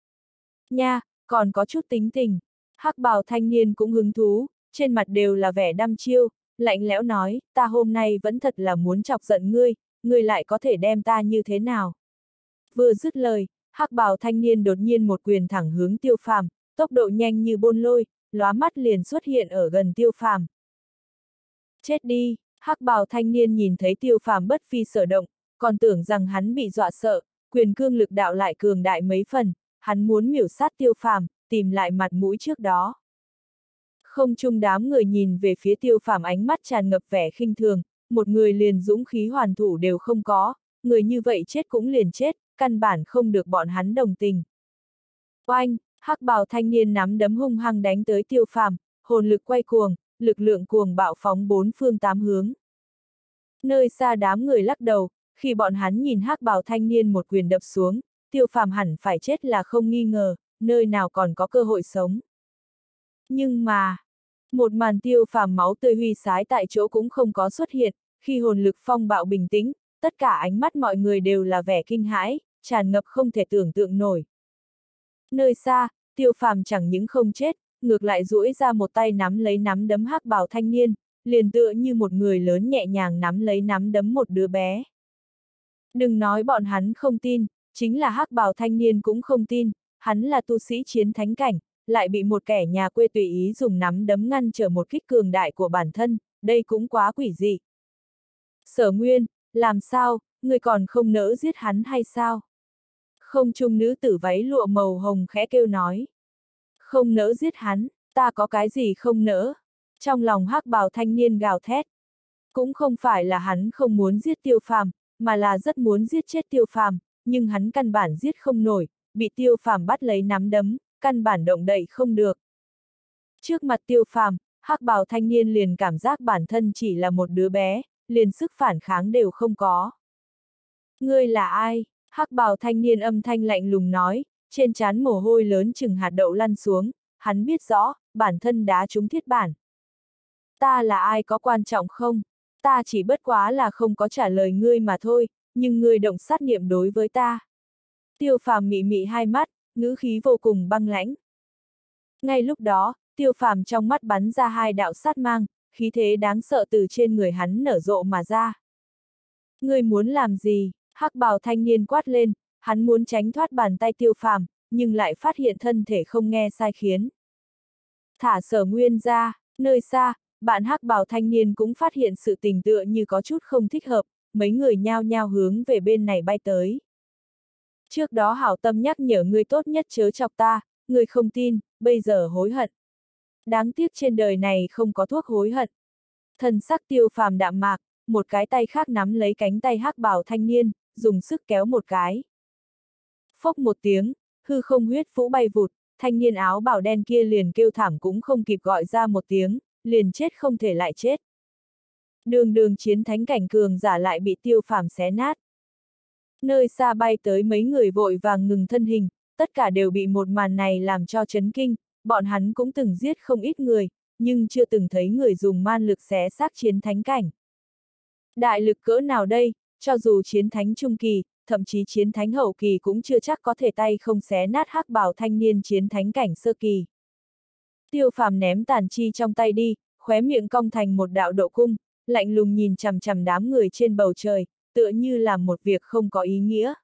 Nha, còn có chút tính tình. Hắc bào thanh niên cũng hứng thú, trên mặt đều là vẻ đăm chiêu, lạnh lẽo nói, ta hôm nay vẫn thật là muốn chọc giận ngươi, ngươi lại có thể đem ta như thế nào? Vừa dứt lời, hắc bào thanh niên đột nhiên một quyền thẳng hướng Tiêu Phàm, tốc độ nhanh như bôn lôi, lóa mắt liền xuất hiện ở gần Tiêu Phàm. Chết đi, hắc bào thanh niên nhìn thấy Tiêu Phàm bất phi sở động, còn tưởng rằng hắn bị dọa sợ, quyền cương lực đạo lại cường đại mấy phần, hắn muốn miểu sát Tiêu Phàm, tìm lại mặt mũi trước đó. Không chung đám người nhìn về phía Tiêu Phàm ánh mắt tràn ngập vẻ khinh thường, một người liền dũng khí hoàn thủ đều không có, người như vậy chết cũng liền chết, căn bản không được bọn hắn đồng tình. Oanh, hắc bào thanh niên nắm đấm hung hăng đánh tới Tiêu Phàm, hồn lực quay cuồng, lực lượng cuồng bạo phóng bốn phương tám hướng. Nơi xa đám người lắc đầu, khi bọn hắn nhìn hắc bào thanh niên một quyền đập xuống, Tiêu Phàm hẳn phải chết là không nghi ngờ, nơi nào còn có cơ hội sống. Nhưng mà, một màn Tiêu Phàm máu tươi huy sái tại chỗ cũng không có xuất hiện, khi hồn lực phong bạo bình tĩnh, tất cả ánh mắt mọi người đều là vẻ kinh hãi, tràn ngập không thể tưởng tượng nổi. Nơi xa, Tiêu Phàm chẳng những không chết, ngược lại duỗi ra một tay nắm lấy nắm đấm hắc bào thanh niên, liền tựa như một người lớn nhẹ nhàng nắm lấy nắm đấm một đứa bé. Đừng nói bọn hắn không tin, Chính là hắc bào thanh niên cũng không tin, hắn là tu sĩ chiến thánh cảnh, lại bị một kẻ nhà quê tùy ý dùng nắm đấm ngăn trở một kích cường đại của bản thân, đây cũng quá quỷ dị. Sở Nguyên, làm sao, người còn không nỡ giết hắn hay sao? Không trung nữ tử váy lụa màu hồng khẽ kêu nói. Không nỡ giết hắn, ta có cái gì không nỡ? Trong lòng hắc bào thanh niên gào thét. Cũng không phải là hắn không muốn giết Tiêu Phàm, mà là rất muốn giết chết Tiêu Phàm, nhưng hắn căn bản giết không nổi, bị Tiêu Phàm bắt lấy nắm đấm, căn bản động đậy không được. Trước mặt Tiêu Phàm, hắc bào thanh niên liền cảm giác bản thân chỉ là một đứa bé, liền sức phản kháng đều không có. Ngươi là ai? Hắc bào thanh niên âm thanh lạnh lùng nói, trên trán mồ hôi lớn chừng hạt đậu lăn xuống, hắn biết rõ, bản thân đá trúng thiết bản. Ta là ai có quan trọng không? Ta chỉ bất quá là không có trả lời ngươi mà thôi, nhưng ngươi động sát niệm đối với ta. Tiêu Phàm mị mị hai mắt, ngữ khí vô cùng băng lãnh. Ngay lúc đó, Tiêu Phàm trong mắt bắn ra hai đạo sát mang, khí thế đáng sợ từ trên người hắn nở rộ mà ra. Ngươi muốn làm gì? Hắc bào thanh niên quát lên, hắn muốn tránh thoát bàn tay Tiêu Phàm, nhưng lại phát hiện thân thể không nghe sai khiến. Thả Sở Nguyên ra, nơi xa, bạn hắc bào thanh niên cũng phát hiện sự tình tựa như có chút không thích hợp, mấy người nhao nhao hướng về bên này bay tới. Trước đó hảo tâm nhắc nhở ngươi tốt nhất chớ chọc ta, ngươi không tin, bây giờ hối hận. Đáng tiếc trên đời này không có thuốc hối hận. Thần sắc Tiêu Phàm đạm mạc, một cái tay khác nắm lấy cánh tay hắc bào thanh niên, dùng sức kéo một cái. Phốc một tiếng, hư không huyết phũ bay vụt, thanh niên áo bào đen kia liền kêu thảm cũng không kịp gọi ra một tiếng, liền chết không thể lại chết. Đường đường chiến thánh cảnh cường giả lại bị Tiêu Phàm xé nát. Nơi xa bay tới mấy người vội vàng ngừng thân hình, tất cả đều bị một màn này làm cho chấn kinh, bọn hắn cũng từng giết không ít người, nhưng chưa từng thấy người dùng man lực xé xác chiến thánh cảnh. Đại lực cỡ nào đây, cho dù chiến thánh trung kỳ, thậm chí chiến thánh hậu kỳ cũng chưa chắc có thể tay không xé nát hắc bào thanh niên chiến thánh cảnh sơ kỳ. Tiêu Phàm ném tàn chi trong tay đi, khóe miệng cong thành một đạo độ cung, lạnh lùng nhìn chằm chằm đám người trên bầu trời, tựa như làm một việc không có ý nghĩa.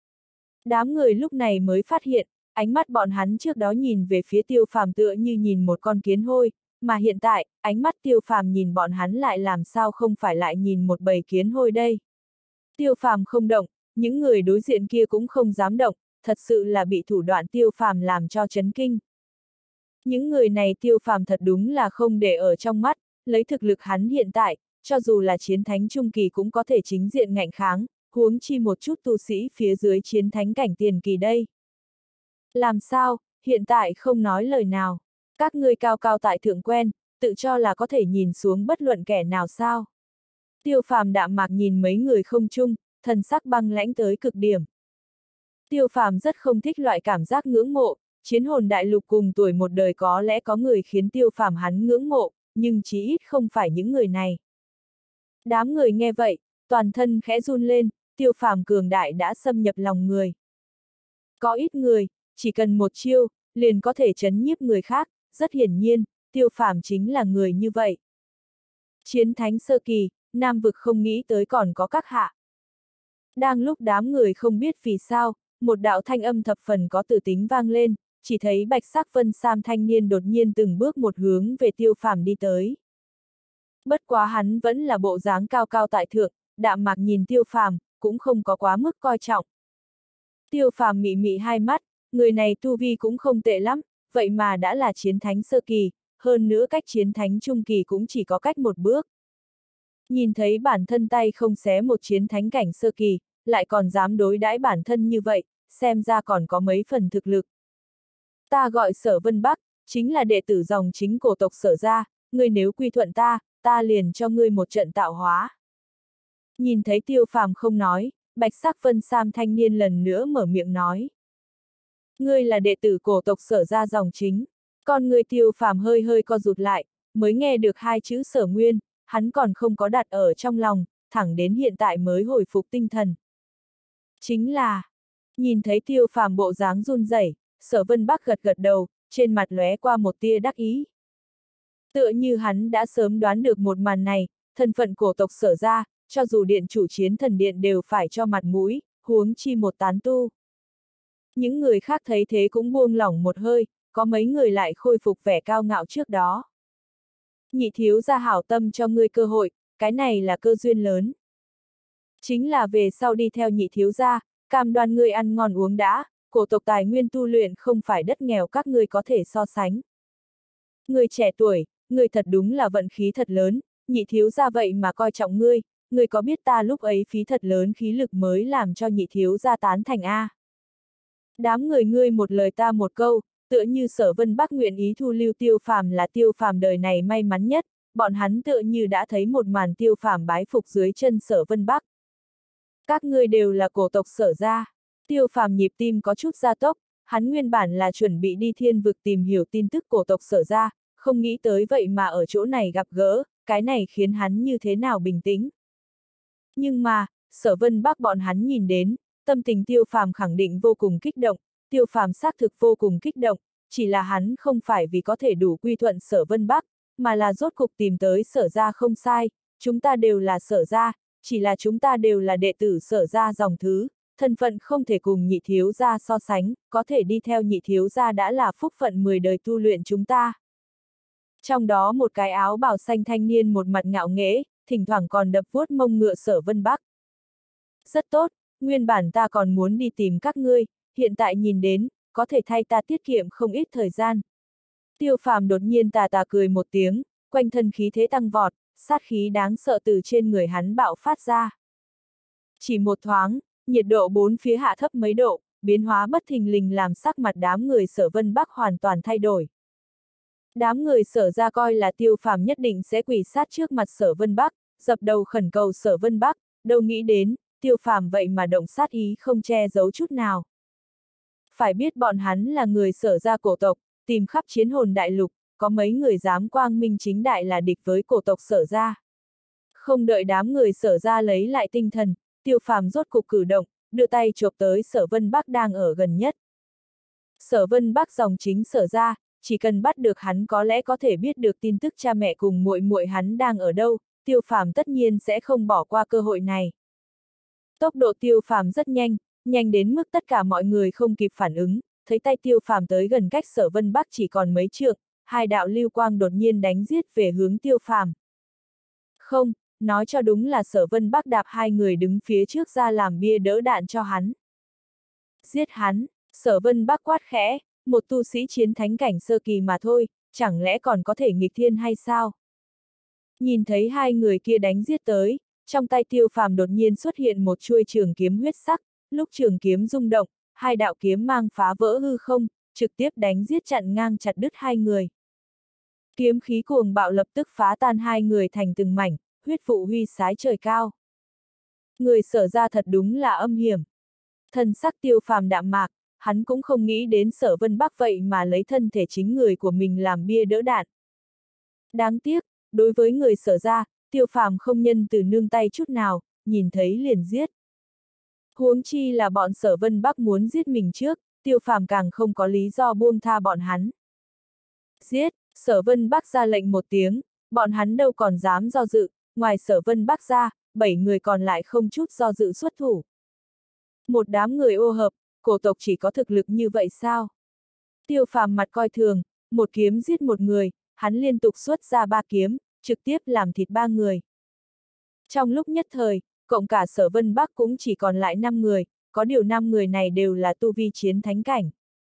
Đám người lúc này mới phát hiện, ánh mắt bọn hắn trước đó nhìn về phía Tiêu Phàm tựa như nhìn một con kiến hôi, mà hiện tại, ánh mắt Tiêu Phàm nhìn bọn hắn lại làm sao không phải lại nhìn một bầy kiến hôi đây. Tiêu Phàm không động, những người đối diện kia cũng không dám động, thật sự là bị thủ đoạn Tiêu Phàm làm cho chấn kinh. Những người này Tiêu Phàm thật đúng là không để ở trong mắt, lấy thực lực hắn hiện tại, cho dù là chiến thánh trung kỳ cũng có thể chính diện ngạnh kháng, huống chi một chút tu sĩ phía dưới chiến thánh cảnh tiền kỳ đây. Làm sao, hiện tại không nói lời nào, các ngươi cao cao tại thượng quen, tự cho là có thể nhìn xuống bất luận kẻ nào sao. Tiêu Phàm đạm mạc nhìn mấy người không chung, thần sắc băng lãnh tới cực điểm. Tiêu Phàm rất không thích loại cảm giác ngưỡng mộ, chiến hồn đại lục cùng tuổi một đời có lẽ có người khiến Tiêu Phàm hắn ngưỡng mộ, nhưng chí ít không phải những người này. Đám người nghe vậy, toàn thân khẽ run lên, Tiêu Phàm cường đại đã xâm nhập lòng người. Có ít người, chỉ cần một chiêu, liền có thể chấn nhiếp người khác, rất hiển nhiên, Tiêu Phàm chính là người như vậy. Chiến thánh sơ kỳ, Nam vực không nghĩ tới còn có các hạ. Đang lúc đám người không biết vì sao, một đạo thanh âm thập phần có tử tính vang lên, chỉ thấy bạch sắc vân sam thanh niên đột nhiên từng bước một hướng về Tiêu Phàm đi tới. Bất quá hắn vẫn là bộ dáng cao cao tại thượng, đạm mạc nhìn Tiêu Phàm, cũng không có quá mức coi trọng. Tiêu Phàm mị mị hai mắt, người này tu vi cũng không tệ lắm, vậy mà đã là chiến thánh sơ kỳ, hơn nữa cách chiến thánh trung kỳ cũng chỉ có cách một bước. Nhìn thấy bản thân tay không xé một chiến thánh cảnh sơ kỳ, lại còn dám đối đãi bản thân như vậy, xem ra còn có mấy phần thực lực. Ta gọi Sở Vân Bắc, chính là đệ tử dòng chính cổ tộc Sở gia, ngươi nếu quy thuận ta, ta liền cho ngươi một trận tạo hóa. Nhìn thấy Tiêu Phàm không nói, bạch sắc vân sam thanh niên lần nữa mở miệng nói. Ngươi là đệ tử cổ tộc Sở gia dòng chính, con người Tiêu Phàm hơi hơi co rụt lại, mới nghe được hai chữ Sở Nguyên, hắn còn không có đặt ở trong lòng, thẳng đến hiện tại mới hồi phục tinh thần. Chính là, nhìn thấy Tiêu Phàm bộ dáng run rẩy, Sở Vân Bắc gật gật đầu, trên mặt lóe qua một tia đắc ý. Tựa như hắn đã sớm đoán được một màn này, thân phận cổ tộc Sở gia, cho dù điện chủ chiến thần điện đều phải cho mặt mũi, huống chi một tán tu. Những người khác thấy thế cũng buông lỏng một hơi, có mấy người lại khôi phục vẻ cao ngạo trước đó. Nhị thiếu gia hảo tâm cho ngươi cơ hội, cái này là cơ duyên lớn. Chính là về sau đi theo nhị thiếu gia, cam đoan ngươi ăn ngon uống đã, cổ tộc tài nguyên tu luyện không phải đất nghèo các ngươi có thể so sánh. Ngươi trẻ tuổi, ngươi thật đúng là vận khí thật lớn, nhị thiếu gia vậy mà coi trọng ngươi, ngươi có biết ta lúc ấy phí thật lớn khí lực mới làm cho nhị thiếu gia tán thành A. Đám người ngươi một lời ta một câu, tựa như Sở Vân Bắc nguyện ý thu lưu Tiêu Phàm là Tiêu Phàm đời này may mắn nhất, bọn hắn tựa như đã thấy một màn Tiêu Phàm bái phục dưới chân Sở Vân Bắc. Các ngươi đều là cổ tộc Sở gia. Tiêu Phàm nhịp tim có chút gia tốc, hắn nguyên bản là chuẩn bị đi thiên vực tìm hiểu tin tức cổ tộc Sở gia, không nghĩ tới vậy mà ở chỗ này gặp gỡ, cái này khiến hắn như thế nào bình tĩnh. Nhưng mà, Sở Vân Bắc bọn hắn nhìn đến, tâm tình Tiêu Phàm khẳng định vô cùng kích động, Tiêu Phàm xác thực vô cùng kích động, chỉ là hắn không phải vì có thể đủ quy thuận Sở Vân Bắc, mà là rốt cục tìm tới Sở gia không sai, chúng ta đều là Sở gia, chỉ là chúng ta đều là đệ tử Sở gia dòng thứ, thân phận không thể cùng nhị thiếu gia so sánh, có thể đi theo nhị thiếu gia đã là phúc phận mười đời tu luyện chúng ta. Trong đó một cái áo bào xanh thanh niên một mặt ngạo nghễ, thỉnh thoảng còn đập vuốt mông ngựa Sở Vân Bắc. Rất tốt, nguyên bản ta còn muốn đi tìm các ngươi, hiện tại nhìn đến, có thể thay ta tiết kiệm không ít thời gian. Tiêu Phàm đột nhiên tà tà cười một tiếng, quanh thân khí thế tăng vọt, sát khí đáng sợ từ trên người hắn bạo phát ra. Chỉ một thoáng, nhiệt độ bốn phía hạ thấp mấy độ, biến hóa bất thình lình làm sắc mặt đám người Sở Vân Bắc hoàn toàn thay đổi. Đám người Sở ra coi là Tiêu Phàm nhất định sẽ quỳ sát trước mặt Sở Vân Bắc, dập đầu khẩn cầu Sở Vân Bắc, đâu nghĩ đến, Tiêu Phàm vậy mà động sát ý không che giấu chút nào. Phải biết bọn hắn là người Sở ra cổ tộc, tìm khắp chiến hồn đại lục, có mấy người dám quang minh chính đại là địch với cổ tộc Sở ra. Không đợi đám người Sở ra lấy lại tinh thần, Tiêu Phàm rốt cục cử động, đưa tay chộp tới Sở Vân Bắc đang ở gần nhất. Sở Vân Bắc dòng chính Sở ra, chỉ cần bắt được hắn có lẽ có thể biết được tin tức cha mẹ cùng muội muội hắn đang ở đâu, Tiêu Phàm tất nhiên sẽ không bỏ qua cơ hội này. Tốc độ Tiêu Phàm rất nhanh, nhanh đến mức tất cả mọi người không kịp phản ứng, thấy tay Tiêu Phàm tới gần cách Sở Vân Bắc chỉ còn mấy trượng, hai đạo lưu quang đột nhiên đánh giết về hướng Tiêu Phàm. Không, nói cho đúng là Sở Vân Bắc đạp hai người đứng phía trước ra làm bia đỡ đạn cho hắn. Giết hắn, Sở Vân Bắc quát khẽ, một tu sĩ chiến thánh cảnh sơ kỳ mà thôi, chẳng lẽ còn có thể nghịch thiên hay sao? Nhìn thấy hai người kia đánh giết tới, trong tay Tiêu Phàm đột nhiên xuất hiện một chuôi trường kiếm huyết sắc, lúc trường kiếm rung động, hai đạo kiếm mang phá vỡ hư không, trực tiếp đánh giết chặn ngang chặt đứt hai người. Kiếm khí cuồng bạo lập tức phá tan hai người thành từng mảnh, huyết vụ huy sái trời cao. Người Sở ra thật đúng là âm hiểm. Thần sắc Tiêu Phàm đạm mạc, hắn cũng không nghĩ đến Sở Vân Bắc vậy mà lấy thân thể chính người của mình làm bia đỡ đạn. Đáng tiếc, đối với người Sở ra, Tiêu Phàm không nhân từ nương tay chút nào, nhìn thấy liền giết. Huống chi là bọn Sở Vân Bắc muốn giết mình trước, Tiêu Phàm càng không có lý do buông tha bọn hắn. Giết, Sở Vân Bắc ra lệnh một tiếng, bọn hắn đâu còn dám do dự, ngoài Sở Vân Bắc ra, bảy người còn lại không chút do dự xuất thủ. Một đám người ô hợp, cổ tộc chỉ có thực lực như vậy sao? Tiêu Phàm mặt coi thường, một kiếm giết một người, hắn liên tục xuất ra ba kiếm, trực tiếp làm thịt ba người. Trong lúc nhất thời, cộng cả Sở Vân Bắc cũng chỉ còn lại năm người, có điều năm người này đều là tu vi chiến thánh cảnh.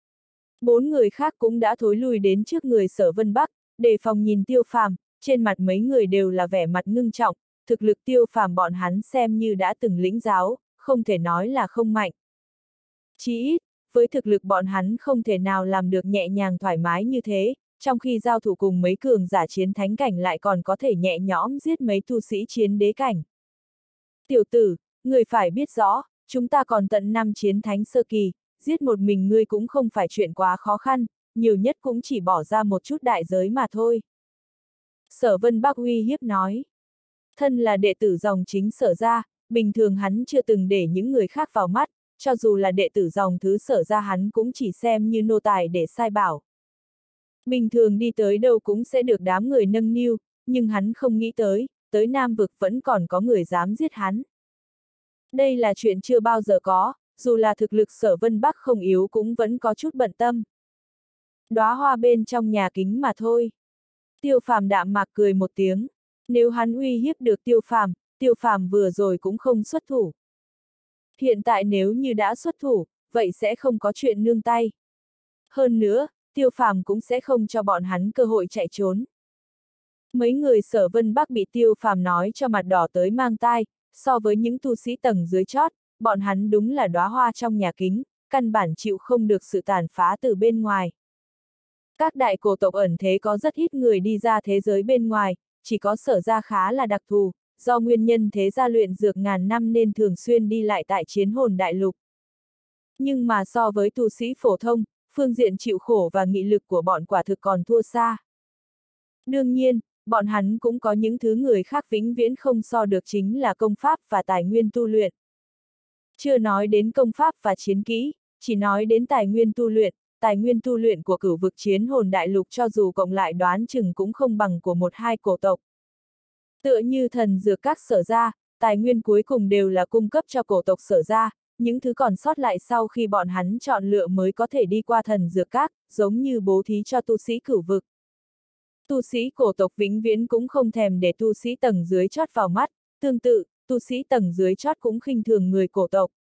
Bốn người khác cũng đã thối lui đến trước người Sở Vân Bắc, đề phòng nhìn Tiêu Phàm, trên mặt mấy người đều là vẻ mặt ngưng trọng, thực lực Tiêu Phàm bọn hắn xem như đã từng lĩnh giáo, không thể nói là không mạnh. Chỉ ít, với thực lực bọn hắn không thể nào làm được nhẹ nhàng thoải mái như thế, trong khi giao thủ cùng mấy cường giả chiến thánh cảnh lại còn có thể nhẹ nhõm giết mấy tu sĩ chiến đế cảnh. Tiểu tử, người phải biết rõ, chúng ta còn tận năm chiến thánh sơ kỳ, giết một mình ngươi cũng không phải chuyện quá khó khăn, nhiều nhất cũng chỉ bỏ ra một chút đại giới mà thôi. Sở Vân Bắc uy hiếp nói. Thân là đệ tử dòng chính Sở ra, bình thường hắn chưa từng để những người khác vào mắt, cho dù là đệ tử dòng thứ Sở ra hắn cũng chỉ xem như nô tài để sai bảo. Bình thường đi tới đâu cũng sẽ được đám người nâng niu, nhưng hắn không nghĩ tới, tới Nam vực vẫn còn có người dám giết hắn. Đây là chuyện chưa bao giờ có, dù là thực lực Sở Vân Bắc không yếu cũng vẫn có chút bận tâm. Đóa hoa bên trong nhà kính mà thôi. Tiêu Phàm đạm mạc cười một tiếng. Nếu hắn uy hiếp được Tiêu Phàm, Tiêu Phàm vừa rồi cũng không xuất thủ. Hiện tại nếu như đã xuất thủ, vậy sẽ không có chuyện nương tay. Hơn nữa, Tiêu Phàm cũng sẽ không cho bọn hắn cơ hội chạy trốn. Mấy người Sở Vân Bắc bị Tiêu Phàm nói cho mặt đỏ tới mang tai, so với những tu sĩ tầng dưới chót, bọn hắn đúng là đóa hoa trong nhà kính, căn bản chịu không được sự tàn phá từ bên ngoài. Các đại cổ tộc ẩn thế có rất ít người đi ra thế giới bên ngoài, chỉ có Sở gia khá là đặc thù, do nguyên nhân thế gia luyện dược ngàn năm nên thường xuyên đi lại tại chiến hồn đại lục. Nhưng mà so với tu sĩ phổ thông, phương diện chịu khổ và nghị lực của bọn quả thực còn thua xa. Đương nhiên, bọn hắn cũng có những thứ người khác vĩnh viễn không so được, chính là công pháp và tài nguyên tu luyện. Chưa nói đến công pháp và chiến kỹ, chỉ nói đến tài nguyên tu luyện, tài nguyên tu luyện của cửu vực chiến hồn đại lục cho dù cộng lại đoán chừng cũng không bằng của một hai cổ tộc. Tựa như thần dược các Sở gia, tài nguyên cuối cùng đều là cung cấp cho cổ tộc Sở gia, những thứ còn sót lại sau khi bọn hắn chọn lựa mới có thể đi qua thần dược các, giống như bố thí cho tu sĩ cửu vực. Tu sĩ cổ tộc vĩnh viễn cũng không thèm để tu sĩ tầng dưới chót vào mắt, tương tự, tu sĩ tầng dưới chót cũng khinh thường người cổ tộc.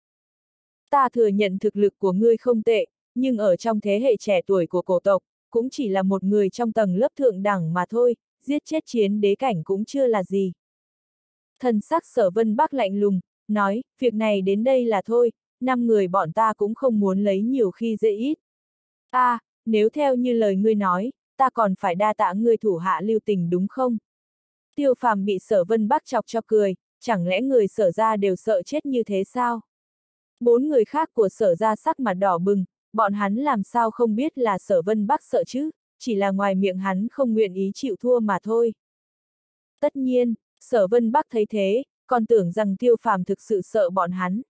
Ta thừa nhận thực lực của ngươi không tệ, nhưng ở trong thế hệ trẻ tuổi của cổ tộc, cũng chỉ là một người trong tầng lớp thượng đẳng mà thôi, giết chết chiến đế cảnh cũng chưa là gì. Thần sắc Sở Vân Bắc lạnh lùng, nói, việc này đến đây là thôi, năm người bọn ta cũng không muốn lấy nhiều khi dễ ít. A, à, nếu theo như lời ngươi nói, ta còn phải đa tạ ngươi thủ hạ lưu tình đúng không? Tiêu Phàm bị Sở Vân Bắc chọc cho cười, chẳng lẽ người Sở gia đều sợ chết như thế sao? Bốn người khác của Sở gia sắc mặt đỏ bừng, bọn hắn làm sao không biết là Sở Vân Bắc sợ chứ, chỉ là ngoài miệng hắn không nguyện ý chịu thua mà thôi. Tất nhiên, Sở Vân Bắc thấy thế, còn tưởng rằng Tiêu Phàm thực sự sợ bọn hắn.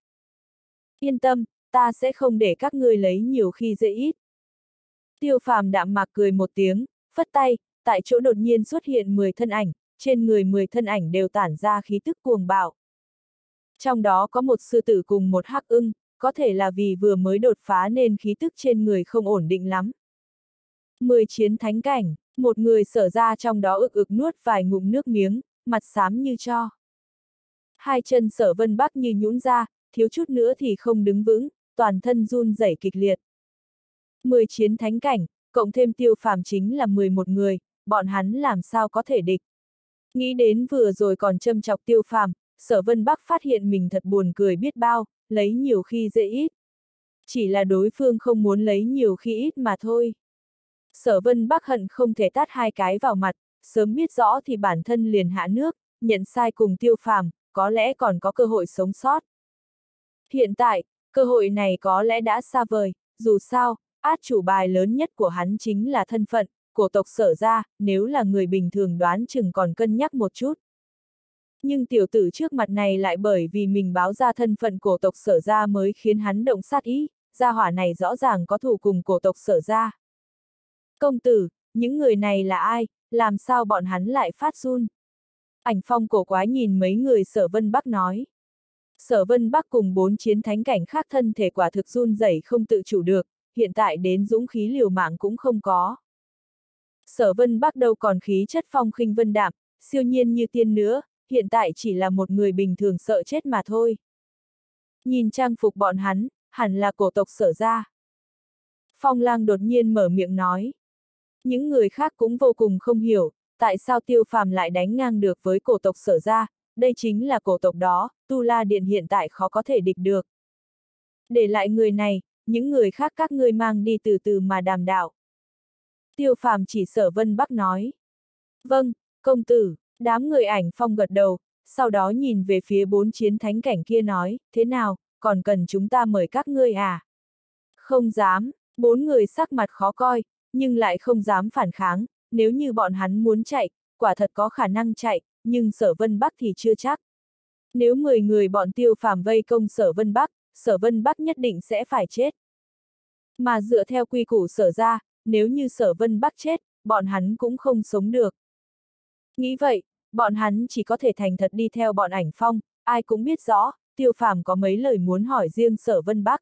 Yên tâm, ta sẽ không để các ngươi lấy nhiều khi dễ ít. Tiêu Phàm đạm mạc cười một tiếng, phất tay, tại chỗ đột nhiên xuất hiện mười thân ảnh, trên người mười thân ảnh đều tản ra khí tức cuồng bạo. Trong đó có một sư tử cùng một hắc ưng, có thể là vì vừa mới đột phá nên khí tức trên người không ổn định lắm. Mười chiến thánh cảnh, một người Sở gia trong đó ực ực nuốt vài ngụm nước miếng, mặt xám như tro. Hai chân Sở Vân Bắc như nhũn ra, thiếu chút nữa thì không đứng vững, toàn thân run rẩy kịch liệt. Mười chiến thánh cảnh, cộng thêm Tiêu Phàm chính là mười một người, bọn hắn làm sao có thể địch. Nghĩ đến vừa rồi còn châm chọc Tiêu Phàm, Sở Vân Bắc phát hiện mình thật buồn cười biết bao, lấy nhiều khi dễ ít. Chỉ là đối phương không muốn lấy nhiều khi ít mà thôi. Sở Vân Bắc hận không thể tát hai cái vào mặt, sớm biết rõ thì bản thân liền hạ nước, nhận sai cùng Tiêu Phàm, có lẽ còn có cơ hội sống sót. Hiện tại, cơ hội này có lẽ đã xa vời, dù sao, át chủ bài lớn nhất của hắn chính là thân phận, cổ tộc Sở gia, nếu là người bình thường đoán chừng còn cân nhắc một chút. Nhưng tiểu tử trước mặt này lại bởi vì mình báo ra thân phận cổ tộc Sở gia mới khiến hắn động sát ý, gia hỏa này rõ ràng có thù cùng cổ tộc Sở gia. Công tử, những người này là ai, làm sao bọn hắn lại phát run? Ảnh Phong cổ quái nhìn mấy người Sở Vân Bắc nói. Sở Vân Bắc cùng bốn chiến thánh cảnh khác thân thể quả thực run rẩy không tự chủ được, hiện tại đến dũng khí liều mạng cũng không có. Sở Vân Bắc đâu còn khí chất phong khinh vân đạm, siêu nhiên như tiên nữa, hiện tại chỉ là một người bình thường sợ chết mà thôi. Nhìn trang phục bọn hắn, hẳn là cổ tộc Sở gia. Phong Lang đột nhiên mở miệng nói. Những người khác cũng vô cùng không hiểu, tại sao Tiêu Phàm lại đánh ngang được với cổ tộc Sở gia, đây chính là cổ tộc đó, Tu La Điện hiện tại khó có thể địch được. Để lại người này, những người khác các ngươi mang đi từ từ mà đàm đạo. Tiêu Phàm chỉ Sở Vân Bắc nói. Vâng, công tử, đám người Ảnh Phong gật đầu, sau đó nhìn về phía bốn chiến thánh cảnh kia nói, thế nào, còn cần chúng ta mời các ngươi à? Không dám, bốn người sắc mặt khó coi, nhưng lại không dám phản kháng, nếu như bọn hắn muốn chạy, quả thật có khả năng chạy, nhưng Sở Vân Bắc thì chưa chắc. Nếu mười người bọn Tiêu Phàm vây công Sở Vân Bắc, Sở Vân Bắc nhất định sẽ phải chết. Mà dựa theo quy củ Sở gia, nếu như Sở Vân Bắc chết, bọn hắn cũng không sống được. Nghĩ vậy, bọn hắn chỉ có thể thành thật đi theo bọn Ảnh Phong, ai cũng biết rõ, Tiêu Phàm có mấy lời muốn hỏi riêng Sở Vân Bắc.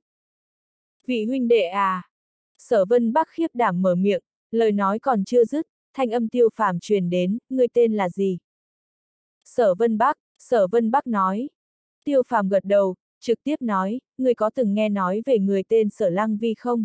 Vị huynh đệ à? Sở Vân Bắc khiếp đảm mở miệng, lời nói còn chưa dứt, thanh âm Tiêu Phàm truyền đến, ngươi tên là gì? Sở Vân Bắc, Sở Vân Bắc nói. Tiêu Phàm gật đầu, trực tiếp nói, ngươi có từng nghe nói về người tên Sở Lăng Vi không?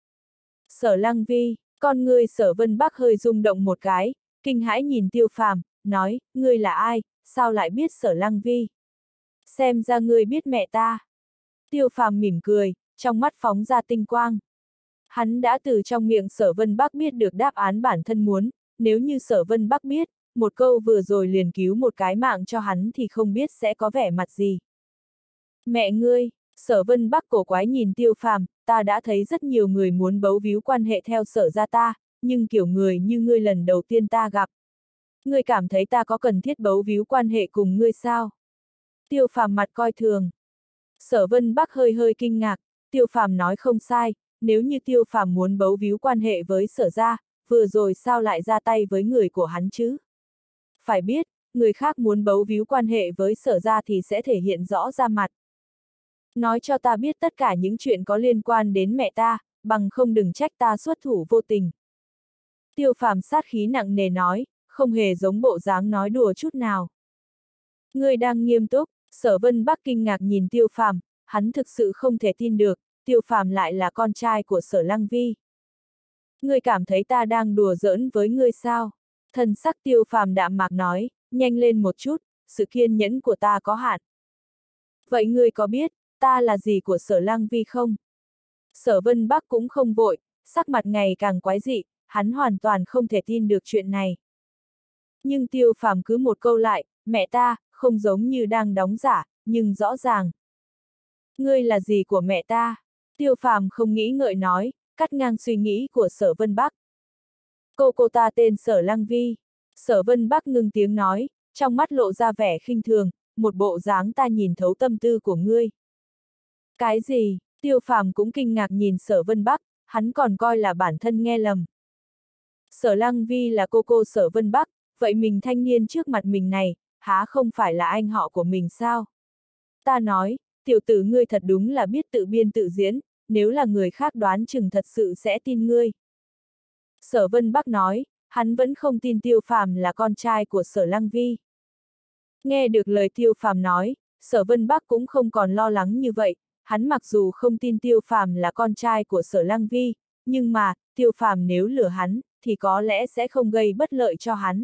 Sở Lăng Vi, con ngươi Sở Vân Bắc hơi rung động một cái, kinh hãi nhìn Tiêu Phàm, nói, ngươi là ai, sao lại biết Sở Lăng Vi? Xem ra ngươi biết mẹ ta. Tiêu Phàm mỉm cười, trong mắt phóng ra tinh quang. Hắn đã từ trong miệng Sở Vân Bắc biết được đáp án bản thân muốn, nếu như Sở Vân Bắc biết, một câu vừa rồi liền cứu một cái mạng cho hắn thì không biết sẽ có vẻ mặt gì. Mẹ ngươi, Sở Vân Bắc cổ quái nhìn Tiêu Phàm, ta đã thấy rất nhiều người muốn bấu víu quan hệ theo Sở gia ta, nhưng kiểu người như ngươi lần đầu tiên ta gặp. Ngươi cảm thấy ta có cần thiết bấu víu quan hệ cùng ngươi sao? Tiêu Phàm mặt coi thường. Sở Vân Bắc hơi hơi kinh ngạc, Tiêu Phàm nói không sai, nếu như Tiêu Phàm muốn bấu víu quan hệ với Sở gia, vừa rồi sao lại ra tay với người của hắn chứ? Phải biết, người khác muốn bấu víu quan hệ với Sở gia thì sẽ thể hiện rõ ra mặt. Nói cho ta biết tất cả những chuyện có liên quan đến mẹ ta, bằng không đừng trách ta xuất thủ vô tình. Tiêu Phàm sát khí nặng nề nói, không hề giống bộ dáng nói đùa chút nào. Ngươi đang nghiêm túc, Sở Vân Bắc kinh ngạc nhìn Tiêu Phàm, hắn thực sự không thể tin được, Tiêu Phàm lại là con trai của Sở Lăng Vi. Ngươi cảm thấy ta đang đùa giỡn với ngươi sao? Thần sắc Tiêu Phàm đạm mạc nói, nhanh lên một chút, sự kiên nhẫn của ta có hạn. Vậy ngươi có biết, ta là gì của Sở Lăng Vi không? Sở Vân Bắc cũng không vội, sắc mặt ngày càng quái dị, hắn hoàn toàn không thể tin được chuyện này. Nhưng Tiêu Phàm cứ một câu lại, mẹ ta, không giống như đang đóng giả, nhưng rõ ràng. Ngươi là gì của mẹ ta? Tiêu Phàm không nghĩ ngợi nói, cắt ngang suy nghĩ của Sở Vân Bắc. Cô cô ta tên Sở Lăng Vi. Sở Vân Bắc ngưng tiếng nói, trong mắt lộ ra vẻ khinh thường, một bộ dáng ta nhìn thấu tâm tư của ngươi. Cái gì? Tiêu Phàm cũng kinh ngạc nhìn Sở Vân Bắc, hắn còn coi là bản thân nghe lầm. Sở Lăng Vi là cô cô Sở Vân Bắc, vậy mình thanh niên trước mặt mình này, há không phải là anh họ của mình sao? Ta nói, tiểu tử ngươi thật đúng là biết tự biên tự diễn, nếu là người khác đoán chừng thật sự sẽ tin ngươi. Sở Vân Bắc nói, hắn vẫn không tin Tiêu Phàm là con trai của Sở Lăng Vi. Nghe được lời Tiêu Phàm nói, Sở Vân Bắc cũng không còn lo lắng như vậy, hắn mặc dù không tin Tiêu Phàm là con trai của Sở Lăng Vi, nhưng mà, Tiêu Phàm nếu lừa hắn, thì có lẽ sẽ không gây bất lợi cho hắn.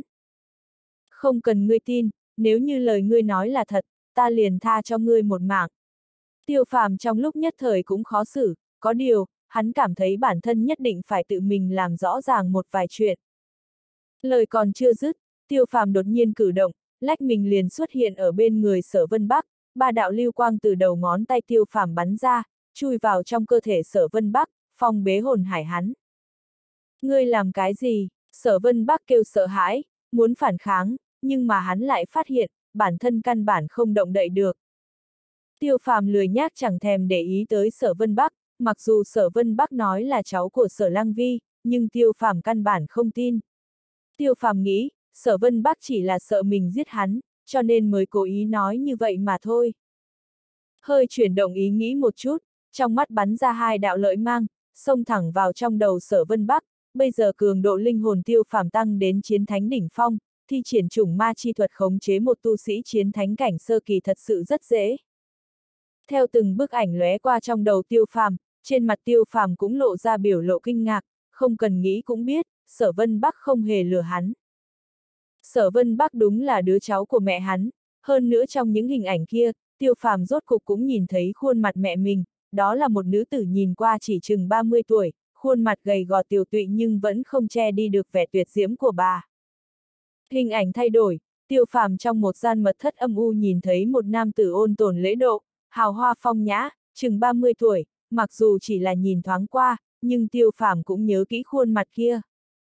Không cần ngươi tin, nếu như lời ngươi nói là thật, ta liền tha cho ngươi một mạng. Tiêu Phàm trong lúc nhất thời cũng khó xử, có điều, hắn cảm thấy bản thân nhất định phải tự mình làm rõ ràng một vài chuyện. Lời còn chưa dứt, Tiêu Phàm đột nhiên cử động, lách mình liền xuất hiện ở bên người Sở Vân Bắc, ba đạo lưu quang từ đầu ngón tay Tiêu Phàm bắn ra, chui vào trong cơ thể Sở Vân Bắc, phong bế hồn hải hắn. Ngươi làm cái gì? Sở Vân Bắc kêu sợ hãi, muốn phản kháng, nhưng mà hắn lại phát hiện, bản thân căn bản không động đậy được. Tiêu Phàm lười nhác chẳng thèm để ý tới Sở Vân Bắc, mặc dù Sở Vân Bắc nói là cháu của Sở Lăng Vi, nhưng Tiêu Phàm căn bản không tin. Tiêu Phàm nghĩ, Sở Vân Bắc chỉ là sợ mình giết hắn, cho nên mới cố ý nói như vậy mà thôi. Hơi chuyển động ý nghĩ một chút, trong mắt bắn ra hai đạo lợi mang, xông thẳng vào trong đầu Sở Vân Bắc, bây giờ cường độ linh hồn Tiêu Phàm tăng đến chiến thánh đỉnh phong, thi triển chủng ma chi thuật khống chế một tu sĩ chiến thánh cảnh sơ kỳ thật sự rất dễ. Theo từng bức ảnh lóe qua trong đầu Tiêu Phàm, trên mặt Tiêu Phàm cũng lộ ra biểu lộ kinh ngạc, không cần nghĩ cũng biết, Sở Vân Bắc không hề lừa hắn. Sở Vân Bắc đúng là đứa cháu của mẹ hắn, hơn nữa trong những hình ảnh kia, Tiêu Phàm rốt cục cũng nhìn thấy khuôn mặt mẹ mình, đó là một nữ tử nhìn qua chỉ chừng ba mươi tuổi, khuôn mặt gầy gò tiều tụy nhưng vẫn không che đi được vẻ tuyệt diễm của bà. Hình ảnh thay đổi, Tiêu Phàm trong một gian mật thất âm u nhìn thấy một nam tử ôn tồn lễ độ, hào hoa phong nhã, chừng ba mươi tuổi, mặc dù chỉ là nhìn thoáng qua, nhưng Tiêu Phàm cũng nhớ kỹ khuôn mặt kia.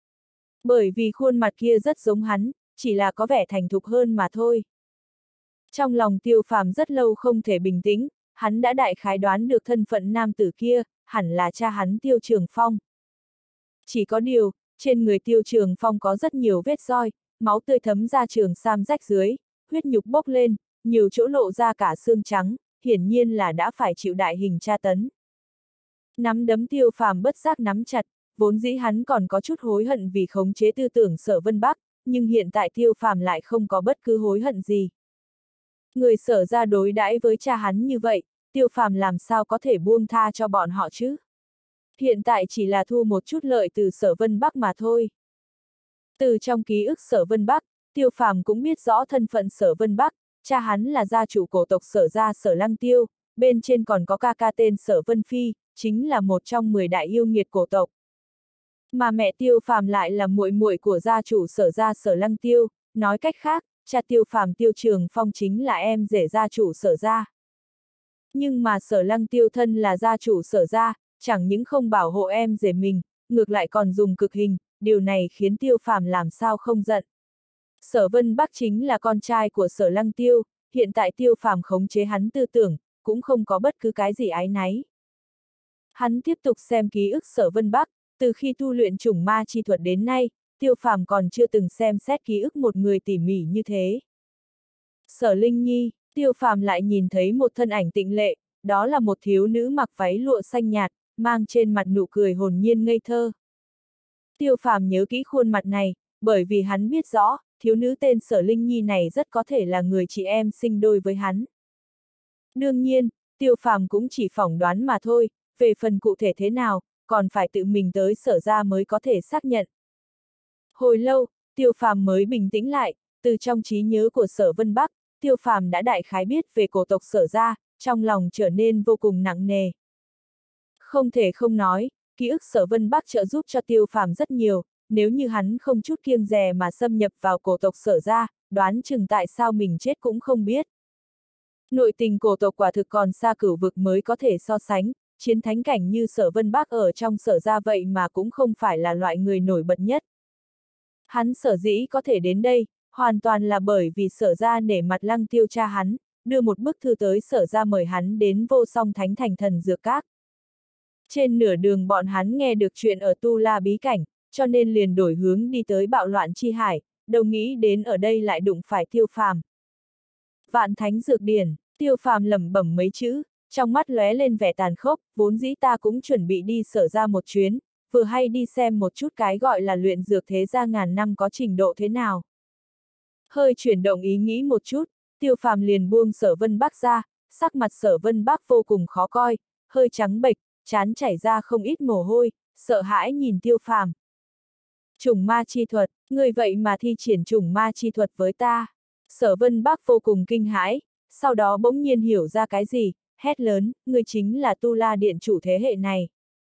Bởi vì khuôn mặt kia rất giống hắn, chỉ là có vẻ thành thục hơn mà thôi. Trong lòng Tiêu Phàm rất lâu không thể bình tĩnh, hắn đã đại khái đoán được thân phận nam tử kia, hẳn là cha hắn Tiêu Trường Phong. Chỉ có điều, trên người Tiêu Trường Phong có rất nhiều vết roi, máu tươi thấm ra trường sam rách dưới, huyết nhục bốc lên, nhiều chỗ lộ ra cả xương trắng, hiển nhiên là đã phải chịu đại hình tra tấn. Nắm đấm Tiêu Phàm bất giác nắm chặt, vốn dĩ hắn còn có chút hối hận vì khống chế tư tưởng Sở Vân Bắc, nhưng hiện tại Tiêu Phàm lại không có bất cứ hối hận gì. Người Sở ra đối đãi với cha hắn như vậy, Tiêu Phàm làm sao có thể buông tha cho bọn họ chứ? Hiện tại chỉ là thu một chút lợi từ Sở Vân Bắc mà thôi. Từ trong ký ức Sở Vân Bắc, Tiêu Phàm cũng biết rõ thân phận Sở Vân Bắc, cha hắn là gia chủ cổ tộc Sở gia Sở Lăng Tiêu, bên trên còn có ca ca tên Sở Vân Phi, chính là một trong mười đại yêu nghiệt cổ tộc. Mà mẹ Tiêu Phàm lại là muội muội của gia chủ Sở gia Sở Lăng Tiêu, nói cách khác, cha Tiêu Phàm Tiêu Trường Phong chính là em rể gia chủ Sở gia. Nhưng mà Sở Lăng Tiêu thân là gia chủ Sở gia, chẳng những không bảo hộ em rể mình, ngược lại còn dùng cực hình, điều này khiến Tiêu Phàm làm sao không giận. Sở Vân Bắc chính là con trai của Sở Lăng Tiêu, hiện tại Tiêu Phàm khống chế hắn tư tưởng, cũng không có bất cứ cái gì áy náy. Hắn tiếp tục xem ký ức Sở Vân Bắc, từ khi tu luyện chủng ma chi thuật đến nay, Tiêu Phàm còn chưa từng xem xét ký ức một người tỉ mỉ như thế. Sở Linh Nhi, Tiêu Phàm lại nhìn thấy một thân ảnh tịnh lệ, đó là một thiếu nữ mặc váy lụa xanh nhạt, mang trên mặt nụ cười hồn nhiên ngây thơ. Tiêu Phàm nhớ kỹ khuôn mặt này, bởi vì hắn biết rõ, thiếu nữ tên Sở Linh Nhi này rất có thể là người chị em sinh đôi với hắn. Đương nhiên, Tiêu Phàm cũng chỉ phỏng đoán mà thôi, về phần cụ thể thế nào, còn phải tự mình tới Sở ra mới có thể xác nhận. Hồi lâu, Tiêu Phàm mới bình tĩnh lại, từ trong trí nhớ của Sở Vân Bắc, Tiêu Phàm đã đại khái biết về cổ tộc Sở ra, trong lòng trở nên vô cùng nặng nề. Không thể không nói, ký ức Sở Vân Bắc trợ giúp cho Tiêu Phàm rất nhiều, nếu như hắn không chút kiêng dè mà xâm nhập vào cổ tộc Sở ra, đoán chừng tại sao mình chết cũng không biết. Nội tình cổ tộc quả thực còn xa cửu vực mới có thể so sánh, chiến thánh cảnh như Sở Vân Bắc ở trong Sở ra vậy mà cũng không phải là loại người nổi bật nhất. Hắn sở dĩ có thể đến đây, hoàn toàn là bởi vì Sở ra nể mặt Lăng Tiêu cha hắn, đưa một bức thư tới Sở ra mời hắn đến Vô Song Thánh Thành Thần Dược Các. Trên nửa đường bọn hắn nghe được chuyện ở Tu La bí cảnh, cho nên liền đổi hướng đi tới Bạo Loạn Chi Hải, đâu nghĩ đến ở đây lại đụng phải Tiêu Phàm. Vạn Thánh Dược Điển, Tiêu Phàm lẩm bẩm mấy chữ, trong mắt lóe lên vẻ tàn khốc, vốn dĩ ta cũng chuẩn bị đi Sở ra một chuyến, vừa hay đi xem một chút cái gọi là luyện dược thế gia ngàn năm có trình độ thế nào. Hơi chuyển động ý nghĩ một chút, Tiêu Phàm liền buông Sở Vân Bắc ra, sắc mặt Sở Vân Bắc vô cùng khó coi, hơi trắng bệch, trán chảy ra không ít mồ hôi, sợ hãi nhìn Tiêu Phàm. Chủng ma chi thuật, người vậy mà thi triển chủng ma chi thuật với ta. Sở Vân Bắc vô cùng kinh hãi, sau đó bỗng nhiên hiểu ra cái gì, hét lớn, ngươi chính là Tu La Điện chủ thế hệ này.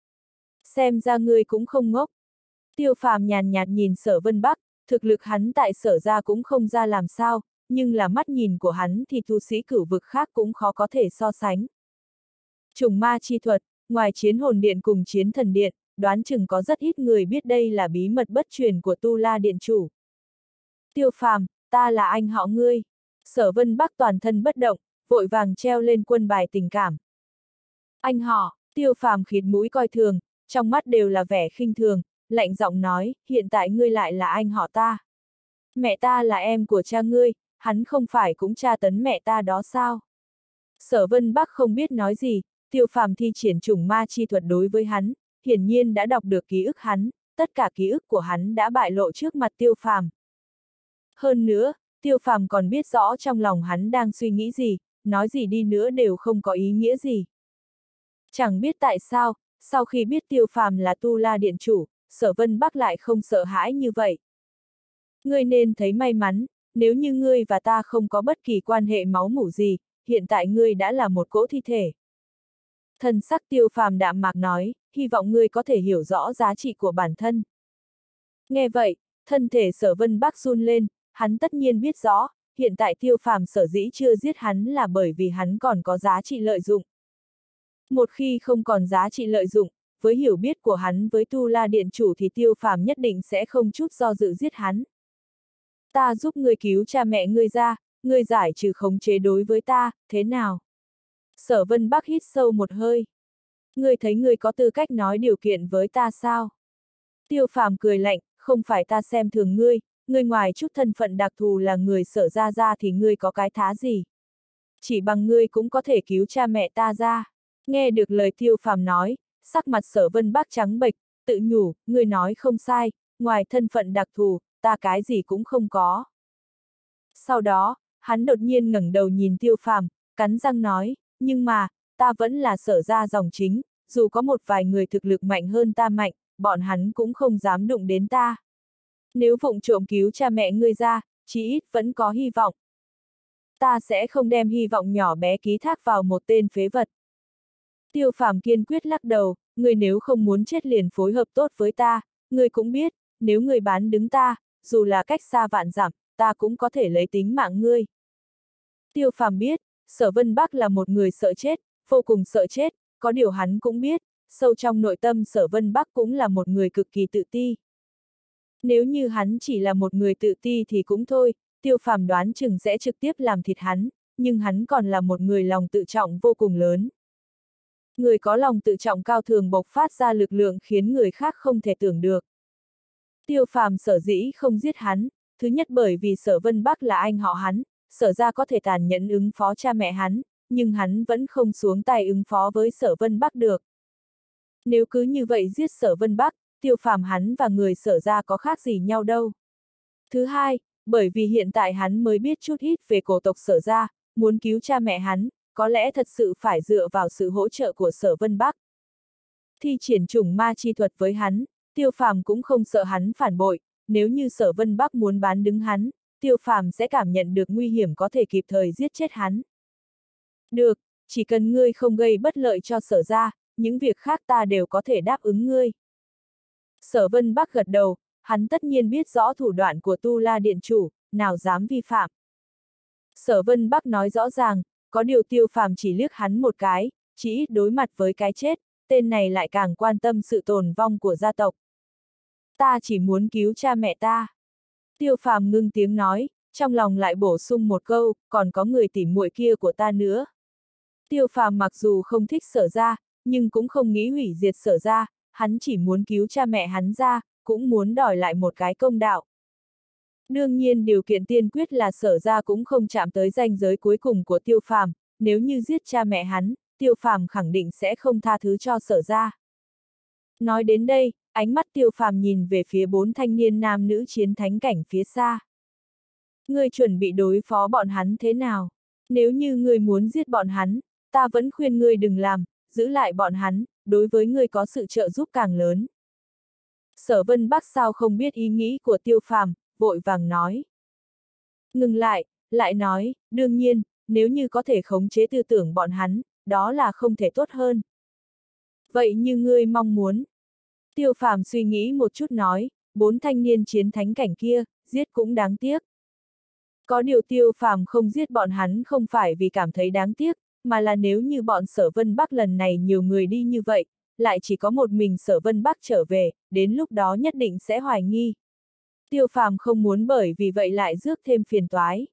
Xem ra ngươi cũng không ngốc. Tiêu Phàm nhàn nhạt nhìn Sở Vân Bắc, thực lực hắn tại Sở ra cũng không ra làm sao, nhưng là mắt nhìn của hắn thì tu sĩ cửu vực khác cũng khó có thể so sánh. Chủng ma chi thuật, ngoài Chiến Hồn Điện cùng Chiến Thần Điện, đoán chừng có rất ít người biết đây là bí mật bất truyền của Tu La Điện chủ. Tiêu Phàm, ta là anh họ ngươi. Sở Vân Bắc toàn thân bất động, vội vàng treo lên quân bài tình cảm. Anh họ, Tiêu Phàm khịt mũi coi thường, trong mắt đều là vẻ khinh thường, lạnh giọng nói, hiện tại ngươi lại là anh họ ta. Mẹ ta là em của cha ngươi, hắn không phải cũng tra tấn mẹ ta đó sao? Sở Vân Bắc không biết nói gì, Tiêu Phàm thi triển chủng ma chi thuật đối với hắn, hiển nhiên đã đọc được ký ức hắn, tất cả ký ức của hắn đã bại lộ trước mặt Tiêu Phàm. Hơn nữa, Tiêu Phàm còn biết rõ trong lòng hắn đang suy nghĩ gì, nói gì đi nữa đều không có ý nghĩa gì. Chẳng biết tại sao, sau khi biết Tiêu Phàm là Tu La Điện chủ, Sở Vân Bắc lại không sợ hãi như vậy. Ngươi nên thấy may mắn, nếu như ngươi và ta không có bất kỳ quan hệ máu mủ gì, hiện tại ngươi đã là một cỗ thi thể. Thần sắc Tiêu Phàm đạm mạc nói, hy vọng ngươi có thể hiểu rõ giá trị của bản thân. Nghe vậy, thân thể Sở Vân Bắc run lên, hắn tất nhiên biết rõ, hiện tại Tiêu Phàm sở dĩ chưa giết hắn là bởi vì hắn còn có giá trị lợi dụng. Một khi không còn giá trị lợi dụng, với hiểu biết của hắn với Tu La Điện chủ thì Tiêu Phàm nhất định sẽ không chút do dự giết hắn. Ta giúp ngươi cứu cha mẹ ngươi ra, ngươi giải trừ khống chế đối với ta, thế nào? Sở Vân Bắc hít sâu một hơi. Ngươi thấy ngươi có tư cách nói điều kiện với ta sao? Tiêu Phàm cười lạnh, không phải ta xem thường ngươi, ngươi ngoài chút thân phận đặc thù là người Sở ra ra thì ngươi có cái thá gì? chỉ bằng ngươi cũng có thể cứu cha mẹ ta ra. Nghe được lời Tiêu Phàm nói, sắc mặt Sở Vân Bắc trắng bệch, tự nhủ, ngươi nói không sai, ngoài thân phận đặc thù, ta cái gì cũng không có. Sau đó, hắn đột nhiên ngẩng đầu nhìn Tiêu Phàm, cắn răng nói, nhưng mà, ta vẫn là Sở gia dòng chính, dù có một vài người thực lực mạnh hơn ta mạnh, bọn hắn cũng không dám đụng đến ta. Nếu vụng trộm cứu cha mẹ ngươi ra, chí ít vẫn có hy vọng. Ta sẽ không đem hy vọng nhỏ bé ký thác vào một tên phế vật. Tiêu Phàm kiên quyết lắc đầu, ngươi nếu không muốn chết liền phối hợp tốt với ta, ngươi cũng biết, nếu ngươi bán đứng ta, dù là cách xa vạn dặm, ta cũng có thể lấy tính mạng ngươi. Tiêu Phàm biết, Sở Vân Bắc là một người sợ chết, vô cùng sợ chết, có điều hắn cũng biết, sâu trong nội tâm Sở Vân Bắc cũng là một người cực kỳ tự ti. Nếu như hắn chỉ là một người tự ti thì cũng thôi, Tiêu Phàm đoán chừng sẽ trực tiếp làm thịt hắn, nhưng hắn còn là một người lòng tự trọng vô cùng lớn. Người có lòng tự trọng cao thường bộc phát ra lực lượng khiến người khác không thể tưởng được. Tiêu Phàm sở dĩ không giết hắn, thứ nhất bởi vì Sở Vân Bắc là anh họ hắn, Sở ra có thể tàn nhẫn ứng phó cha mẹ hắn, nhưng hắn vẫn không xuống tay ứng phó với Sở Vân Bắc được. Nếu cứ như vậy giết Sở Vân Bắc, Tiêu Phàm hắn và người Sở ra có khác gì nhau đâu. Thứ hai, bởi vì hiện tại hắn mới biết chút ít về cổ tộc Sở ra, muốn cứu cha mẹ hắn, có lẽ thật sự phải dựa vào sự hỗ trợ của Sở Vân Bắc. Thi triển chủng ma chi thuật với hắn, Tiêu Phàm cũng không sợ hắn phản bội, nếu như Sở Vân Bắc muốn bán đứng hắn, Tiêu Phàm sẽ cảm nhận được nguy hiểm có thể kịp thời giết chết hắn. Được, chỉ cần ngươi không gây bất lợi cho Sở ra, những việc khác ta đều có thể đáp ứng ngươi. Sở Vân Bắc gật đầu, hắn tất nhiên biết rõ thủ đoạn của Tu La Điện chủ, nào dám vi phạm. Sở Vân Bắc nói rõ ràng, có điều Tiêu Phàm chỉ liếc hắn một cái, chỉ ít đối mặt với cái chết, tên này lại càng quan tâm sự tồn vong của gia tộc. Ta chỉ muốn cứu cha mẹ ta. Tiêu Phàm ngưng tiếng nói, trong lòng lại bổ sung một câu, còn có người tỉ muội kia của ta nữa. Tiêu Phàm mặc dù không thích Sở ra, nhưng cũng không nghĩ hủy diệt Sở ra, hắn chỉ muốn cứu cha mẹ hắn ra, cũng muốn đòi lại một cái công đạo. Đương nhiên điều kiện tiên quyết là Sở ra cũng không chạm tới ranh giới cuối cùng của Tiêu Phàm, nếu như giết cha mẹ hắn, Tiêu Phàm khẳng định sẽ không tha thứ cho Sở ra. Nói đến đây, ánh mắt Tiêu Phàm nhìn về phía bốn thanh niên nam nữ chiến thánh cảnh phía xa. Ngươi chuẩn bị đối phó bọn hắn thế nào? Nếu như ngươi muốn giết bọn hắn, ta vẫn khuyên ngươi đừng làm, giữ lại bọn hắn, đối với ngươi có sự trợ giúp càng lớn. Sở Vân Bắc sao không biết ý nghĩ của Tiêu Phàm, vội vàng nói. Ngừng lại, lại nói, đương nhiên, nếu như có thể khống chế tư tưởng bọn hắn, đó là không thể tốt hơn. Vậy như ngươi mong muốn. Tiêu Phàm suy nghĩ một chút nói, bốn thanh niên chiến thánh cảnh kia, giết cũng đáng tiếc. Có điều Tiêu Phàm không giết bọn hắn không phải vì cảm thấy đáng tiếc, mà là nếu như bọn Sở Vân Bắc lần này nhiều người đi như vậy, lại chỉ có một mình Sở Vân Bắc trở về, đến lúc đó nhất định sẽ hoài nghi. Tiêu Phàm không muốn bởi vì vậy lại rước thêm phiền toái.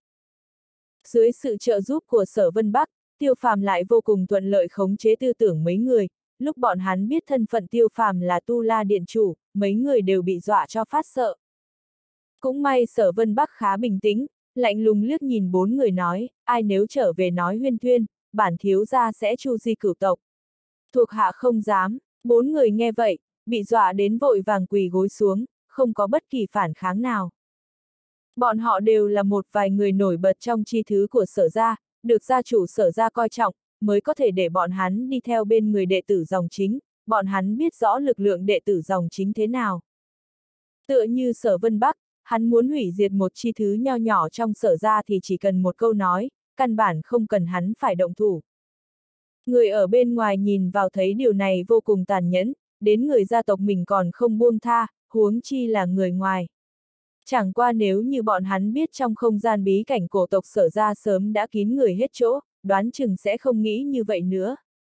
Dưới sự trợ giúp của Sở Vân Bắc, Tiêu Phàm lại vô cùng thuận lợi khống chế tư tưởng mấy người, lúc bọn hắn biết thân phận Tiêu Phàm là Tu La Điện chủ, mấy người đều bị dọa cho phát sợ. Cũng may Sở Vân Bắc khá bình tĩnh, lạnh lùng liếc nhìn bốn người nói, ai nếu trở về nói Huyên Thuyên, bản thiếu gia sẽ tru di cửu tộc. Thuộc hạ không dám, bốn người nghe vậy, bị dọa đến vội vàng quỳ gối xuống, không có bất kỳ phản kháng nào. Bọn họ đều là một vài người nổi bật trong chi thứ của Sở gia, được gia chủ Sở gia coi trọng, mới có thể để bọn hắn đi theo bên người đệ tử dòng chính, bọn hắn biết rõ lực lượng đệ tử dòng chính thế nào. Tựa như Sở Vân Bắc, hắn muốn hủy diệt một chi thứ nho nhỏ trong Sở gia thì chỉ cần một câu nói, căn bản không cần hắn phải động thủ. Người ở bên ngoài nhìn vào thấy điều này vô cùng tàn nhẫn, đến người gia tộc mình còn không buông tha, huống chi là người ngoài. Chẳng qua nếu như bọn hắn biết trong không gian bí cảnh cổ tộc Sở ra sớm đã kín người hết chỗ, đoán chừng sẽ không nghĩ như vậy nữa.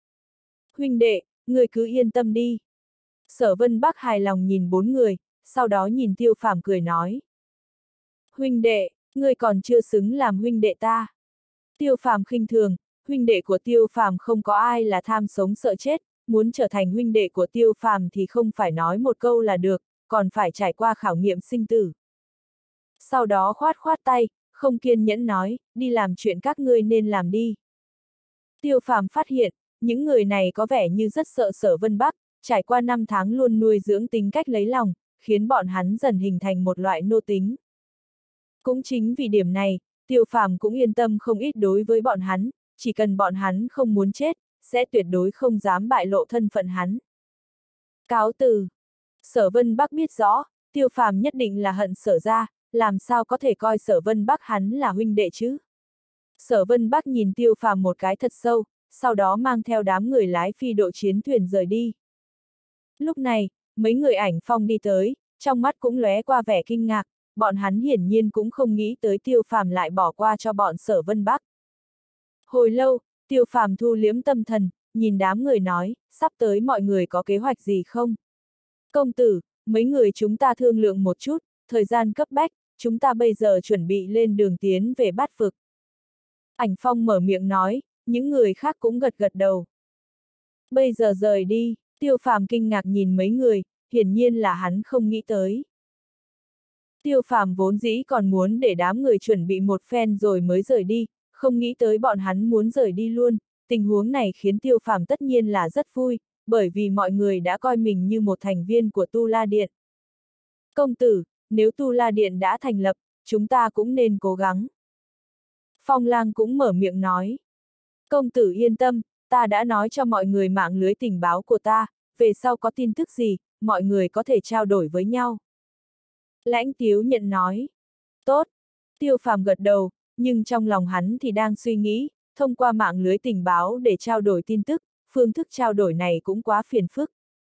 Huynh đệ, người cứ yên tâm đi. Sở Vân Bắc hài lòng nhìn bốn người, sau đó nhìn Tiêu Phàm cười nói. Huynh đệ, người còn chưa xứng làm huynh đệ ta. Tiêu Phàm khinh thường, huynh đệ của Tiêu Phàm không có ai là tham sống sợ chết, muốn trở thành huynh đệ của Tiêu Phàm thì không phải nói một câu là được, còn phải trải qua khảo nghiệm sinh tử. Sau đó khoát khoát tay, không kiên nhẫn nói, đi làm chuyện các ngươi nên làm đi. Tiêu Phàm phát hiện, những người này có vẻ như rất sợ Sở Vân Bắc, trải qua năm tháng luôn nuôi dưỡng tính cách lấy lòng, khiến bọn hắn dần hình thành một loại nô tính. Cũng chính vì điểm này, Tiêu Phàm cũng yên tâm không ít đối với bọn hắn, chỉ cần bọn hắn không muốn chết, sẽ tuyệt đối không dám bại lộ thân phận hắn. Cáo từ. Sở Vân Bắc biết rõ, Tiêu Phàm nhất định là hận Sở gia, làm sao có thể coi Sở Vân Bắc hắn là huynh đệ chứ? Sở Vân Bắc nhìn Tiêu Phàm một cái thật sâu, sau đó mang theo đám người lái phi độ chiến thuyền rời đi. Lúc này, mấy người Ảnh Phong đi tới, trong mắt cũng lóe qua vẻ kinh ngạc, bọn hắn hiển nhiên cũng không nghĩ tới Tiêu Phàm lại bỏ qua cho bọn Sở Vân Bắc. Hồi lâu, Tiêu Phàm thu liếm tâm thần, nhìn đám người nói, sắp tới mọi người có kế hoạch gì không? Công tử, mấy người chúng ta thương lượng một chút, thời gian cấp bách, chúng ta bây giờ chuẩn bị lên đường tiến về Bát Vực. Ảnh Phong mở miệng nói, những người khác cũng gật gật đầu. Bây giờ rời đi, Tiêu Phàm kinh ngạc nhìn mấy người, hiển nhiên là hắn không nghĩ tới. Tiêu Phàm vốn dĩ còn muốn để đám người chuẩn bị một phen rồi mới rời đi, không nghĩ tới bọn hắn muốn rời đi luôn, tình huống này khiến Tiêu Phàm tất nhiên là rất vui, bởi vì mọi người đã coi mình như một thành viên của Tu La Điện. Công tử, nếu Tu La Điện đã thành lập, chúng ta cũng nên cố gắng. Phong Lang cũng mở miệng nói. Công tử yên tâm, ta đã nói cho mọi người mạng lưới tình báo của ta, về sau có tin tức gì, mọi người có thể trao đổi với nhau. Lãnh Tiếu Nhận nói. Tốt. Tiêu Phàm gật đầu, nhưng trong lòng hắn thì đang suy nghĩ, thông qua mạng lưới tình báo để trao đổi tin tức, phương thức trao đổi này cũng quá phiền phức.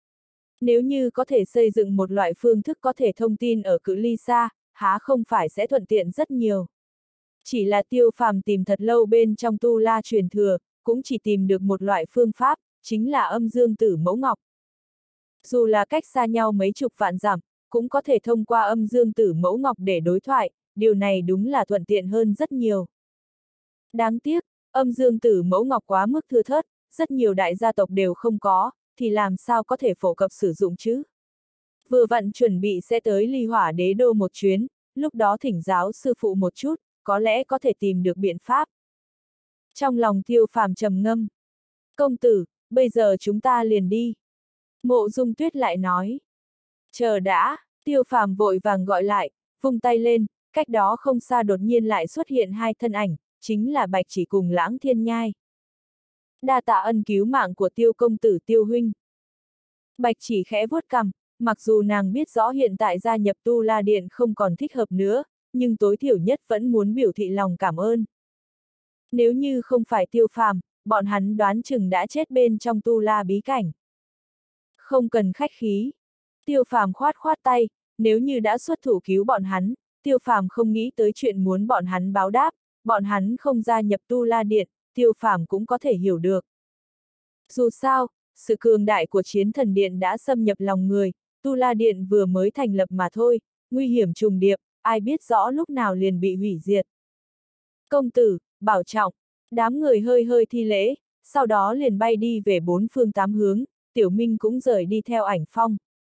Nếu như có thể xây dựng một loại phương thức có thể thông tin ở cự ly xa, há không phải sẽ thuận tiện rất nhiều. Chỉ là Tiêu Phàm tìm thật lâu bên trong Tu La truyền thừa, cũng chỉ tìm được một loại phương pháp, chính là âm dương tử mẫu ngọc. Dù là cách xa nhau mấy chục vạn dặm, cũng có thể thông qua âm dương tử mẫu ngọc để đối thoại, điều này đúng là thuận tiện hơn rất nhiều. Đáng tiếc, âm dương tử mẫu ngọc quá mức thưa thớt, rất nhiều đại gia tộc đều không có, thì làm sao có thể phổ cập sử dụng chứ? Vừa vặn chuẩn bị sẽ tới Ly Hỏa Đế Đô một chuyến, lúc đó thỉnh giáo sư phụ một chút, có lẽ có thể tìm được biện pháp. Trong lòng Tiêu Phàm trầm ngâm. Công tử, bây giờ chúng ta liền đi. Mộ Dung Tuyết lại nói. Chờ đã, Tiêu Phàm vội vàng gọi lại, vung tay lên, cách đó không xa đột nhiên lại xuất hiện hai thân ảnh, chính là Bạch Chỉ cùng Lãng Thiên Nhai. Đa tạ ân cứu mạng của Tiêu công tử Tiêu huynh. Bạch Chỉ khẽ vuốt cằm, mặc dù nàng biết rõ hiện tại gia nhập Tu La Điện không còn thích hợp nữa, nhưng tối thiểu nhất vẫn muốn biểu thị lòng cảm ơn. Nếu như không phải Tiêu Phàm, bọn hắn đoán chừng đã chết bên trong Tu La bí cảnh. Không cần khách khí. Tiêu Phàm khoát khoát tay, nếu như đã xuất thủ cứu bọn hắn, Tiêu Phàm không nghĩ tới chuyện muốn bọn hắn báo đáp, bọn hắn không gia nhập Tu La Điện, Tiêu Phàm cũng có thể hiểu được. Dù sao, sự cường đại của Chiến Thần Điện đã xâm nhập lòng người, Tu La Điện vừa mới thành lập mà thôi, nguy hiểm trùng điệp, ai biết rõ lúc nào liền bị hủy diệt. Công tử, bảo trọng, đám người hơi hơi thi lễ, sau đó liền bay đi về bốn phương tám hướng, Tiểu Minh cũng rời đi theo Ảnh Phong.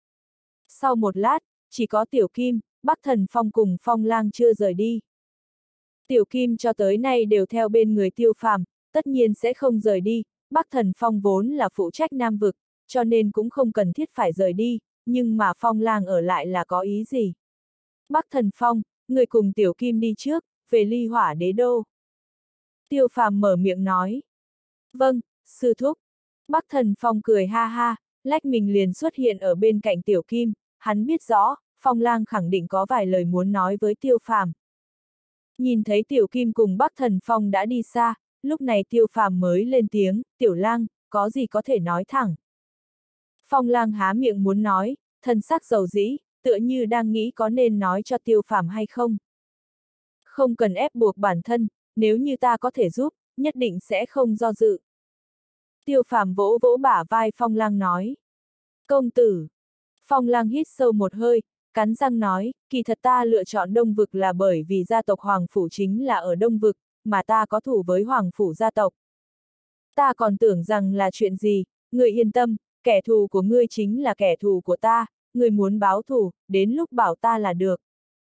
Sau một lát, chỉ có Tiểu Kim, Bắc Thần Phong cùng Phong Lang chưa rời đi. Tiểu Kim cho tới nay đều theo bên người Tiêu Phàm, tất nhiên sẽ không rời đi, Bắc Thần Phong vốn là phụ trách Nam Vực, cho nên cũng không cần thiết phải rời đi, nhưng mà Phong Lang ở lại là có ý gì? Bắc Thần Phong, người cùng Tiểu Kim đi trước, về Ly Hỏa Đế Đô. Tiêu Phàm mở miệng nói. Vâng, sư thúc. Bắc Thần Phong cười ha ha, lách mình liền xuất hiện ở bên cạnh Tiểu Kim, hắn biết rõ, Phong Lang khẳng định có vài lời muốn nói với Tiêu Phàm. Nhìn thấy Tiểu Kim cùng Bắc Thần Phong đã đi xa, lúc này Tiêu Phàm mới lên tiếng, Tiểu Lang, có gì có thể nói thẳng. Phong Lang há miệng muốn nói, thần sắc dầu dĩ, tựa như đang nghĩ có nên nói cho Tiêu Phàm hay không. Không cần ép buộc bản thân, nếu như ta có thể giúp, nhất định sẽ không do dự. Tiêu Phàm vỗ vỗ bả vai Phong Lang nói. Công tử. Phong Lang hít sâu một hơi, cắn răng nói, kỳ thật ta lựa chọn Đông Vực là bởi vì gia tộc Hoàng Phủ chính là ở Đông Vực, mà ta có thù với Hoàng Phủ gia tộc. Ta còn tưởng rằng là chuyện gì, ngươi yên tâm, kẻ thù của ngươi chính là kẻ thù của ta, ngươi muốn báo thù, đến lúc bảo ta là được.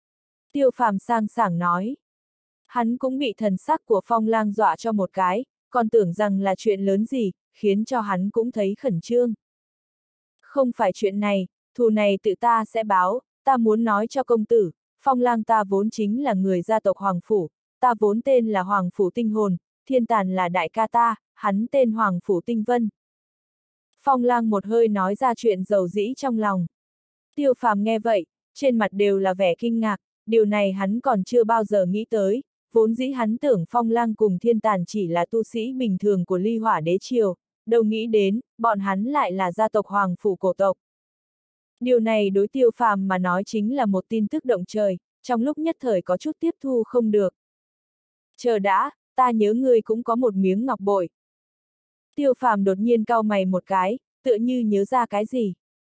Tiêu Phàm sang sảng nói. Hắn cũng bị thần sắc của Phong Lang dọa cho một cái, còn tưởng rằng là chuyện lớn gì, khiến cho hắn cũng thấy khẩn trương. Không phải chuyện này, thù này tự ta sẽ báo, ta muốn nói cho công tử, Phong Lang ta vốn chính là người gia tộc Hoàng Phủ, ta vốn tên là Hoàng Phủ Tinh Hồn, Thiên Tàn là đại ca ta, hắn tên Hoàng Phủ Tinh Vân. Phong Lang một hơi nói ra chuyện dầu dĩ trong lòng. Tiêu Phàm nghe vậy, trên mặt đều là vẻ kinh ngạc, điều này hắn còn chưa bao giờ nghĩ tới, vốn dĩ hắn tưởng Phong Lang cùng Thiên Tàn chỉ là tu sĩ bình thường của Ly Hỏa Đế Triều, đâu nghĩ đến, bọn hắn lại là gia tộc Hoàng Phủ cổ tộc. Điều này đối Tiêu Phàm mà nói chính là một tin tức động trời, trong lúc nhất thời có chút tiếp thu không được. Chờ đã, ta nhớ ngươi cũng có một miếng ngọc bội. Tiêu Phàm đột nhiên cau mày một cái, tựa như nhớ ra cái gì.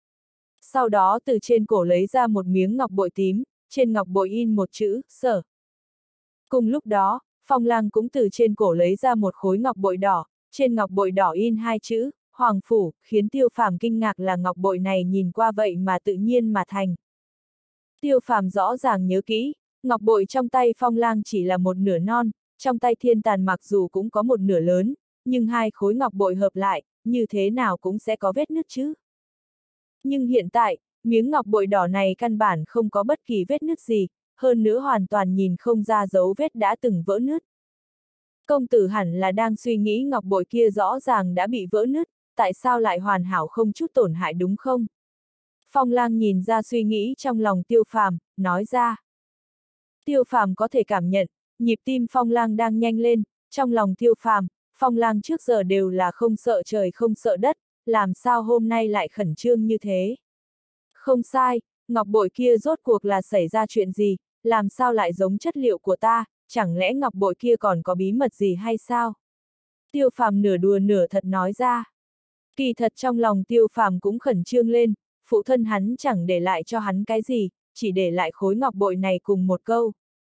Sau đó từ trên cổ lấy ra một miếng ngọc bội tím, trên ngọc bội in một chữ, Sở. Cùng lúc đó, Phong Lang cũng từ trên cổ lấy ra một khối ngọc bội đỏ, trên ngọc bội đỏ in hai chữ, Hoàng Phủ, khiến Tiêu Phàm kinh ngạc là ngọc bội này nhìn qua vậy mà tự nhiên mà thành. Tiêu Phàm rõ ràng nhớ kỹ, ngọc bội trong tay Phong Lang chỉ là một nửa non, trong tay Thiên Tàn mặc dù cũng có một nửa lớn, nhưng hai khối ngọc bội hợp lại, như thế nào cũng sẽ có vết nứt chứ. Nhưng hiện tại, miếng ngọc bội đỏ này căn bản không có bất kỳ vết nứt gì, hơn nữa hoàn toàn nhìn không ra dấu vết đã từng vỡ nứt. Công tử hẳn là đang suy nghĩ ngọc bội kia rõ ràng đã bị vỡ nứt, tại sao lại hoàn hảo không chút tổn hại đúng không? Phong Lang nhìn ra suy nghĩ trong lòng Tiêu Phàm, nói ra. Tiêu Phàm có thể cảm nhận, nhịp tim Phong Lang đang nhanh lên, trong lòng Tiêu Phàm, Phong Lang trước giờ đều là không sợ trời không sợ đất, làm sao hôm nay lại khẩn trương như thế? Không sai, ngọc bội kia rốt cuộc là xảy ra chuyện gì, làm sao lại giống chất liệu của ta, chẳng lẽ ngọc bội kia còn có bí mật gì hay sao? Tiêu Phàm nửa đùa nửa thật nói ra. Kỳ thật trong lòng Tiêu Phàm cũng khẩn trương lên, phụ thân hắn chẳng để lại cho hắn cái gì, chỉ để lại khối ngọc bội này cùng một câu.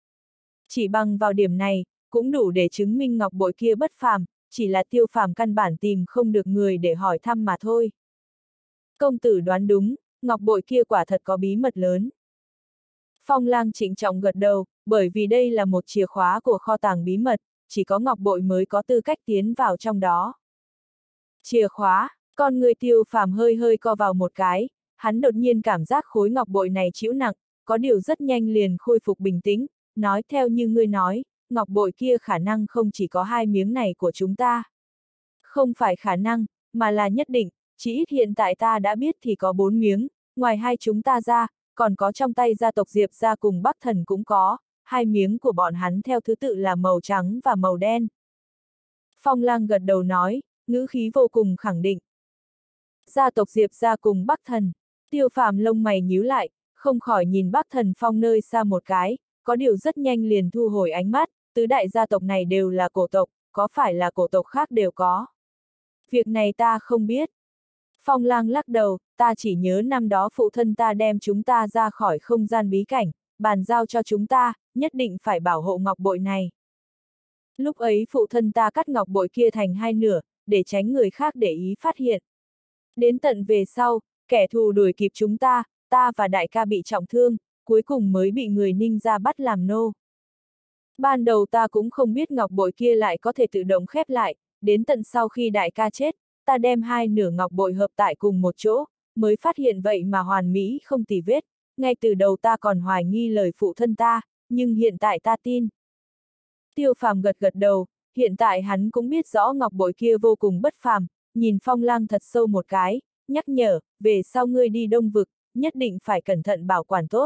Chỉ bằng vào điểm này, cũng đủ để chứng minh ngọc bội kia bất phàm, chỉ là Tiêu Phàm căn bản tìm không được người để hỏi thăm mà thôi. Công tử đoán đúng, ngọc bội kia quả thật có bí mật lớn. Phong Lang trịnh trọng gật đầu, bởi vì đây là một chìa khóa của kho tàng bí mật, chỉ có ngọc bội mới có tư cách tiến vào trong đó. Chìa khóa, con người Tiêu Phàm hơi hơi co vào một cái, hắn đột nhiên cảm giác khối ngọc bội này chịu nặng, có điều rất nhanh liền khôi phục bình tĩnh, nói theo như ngươi nói, ngọc bội kia khả năng không chỉ có hai miếng này của chúng ta. Không phải khả năng, mà là nhất định, chỉ ít hiện tại ta đã biết thì có bốn miếng, ngoài hai chúng ta ra, còn có trong tay gia tộc Diệp gia cùng Bắc Thần cũng có, hai miếng của bọn hắn theo thứ tự là màu trắng và màu đen. Phong Lang gật đầu nói, ngữ khí vô cùng khẳng định. Gia tộc Diệp gia cùng Bắc Thần, Tiêu Phàm lông mày nhíu lại, không khỏi nhìn Bắc Thần Phong nơi xa một cái, có điều rất nhanh liền thu hồi ánh mắt, tứ đại gia tộc này đều là cổ tộc, có phải là cổ tộc khác đều có. Việc này ta không biết. Phong Lang lắc đầu, ta chỉ nhớ năm đó phụ thân ta đem chúng ta ra khỏi không gian bí cảnh, bàn giao cho chúng ta, nhất định phải bảo hộ ngọc bội này. Lúc ấy phụ thân ta cắt ngọc bội kia thành hai nửa, để tránh người khác để ý phát hiện. Đến tận về sau, kẻ thù đuổi kịp chúng ta, ta và đại ca bị trọng thương, cuối cùng mới bị người Ninh gia bắt làm nô. Ban đầu ta cũng không biết ngọc bội kia lại có thể tự động khép lại, đến tận sau khi đại ca chết, ta đem hai nửa ngọc bội hợp tại cùng một chỗ, mới phát hiện vậy mà hoàn mỹ không tì vết, ngay từ đầu ta còn hoài nghi lời phụ thân ta, nhưng hiện tại ta tin. Tiêu Phàm gật gật đầu, hiện tại hắn cũng biết rõ ngọc bội kia vô cùng bất phàm, nhìn Phong Lang thật sâu một cái, nhắc nhở, về sau ngươi đi Đông Vực, nhất định phải cẩn thận bảo quản tốt.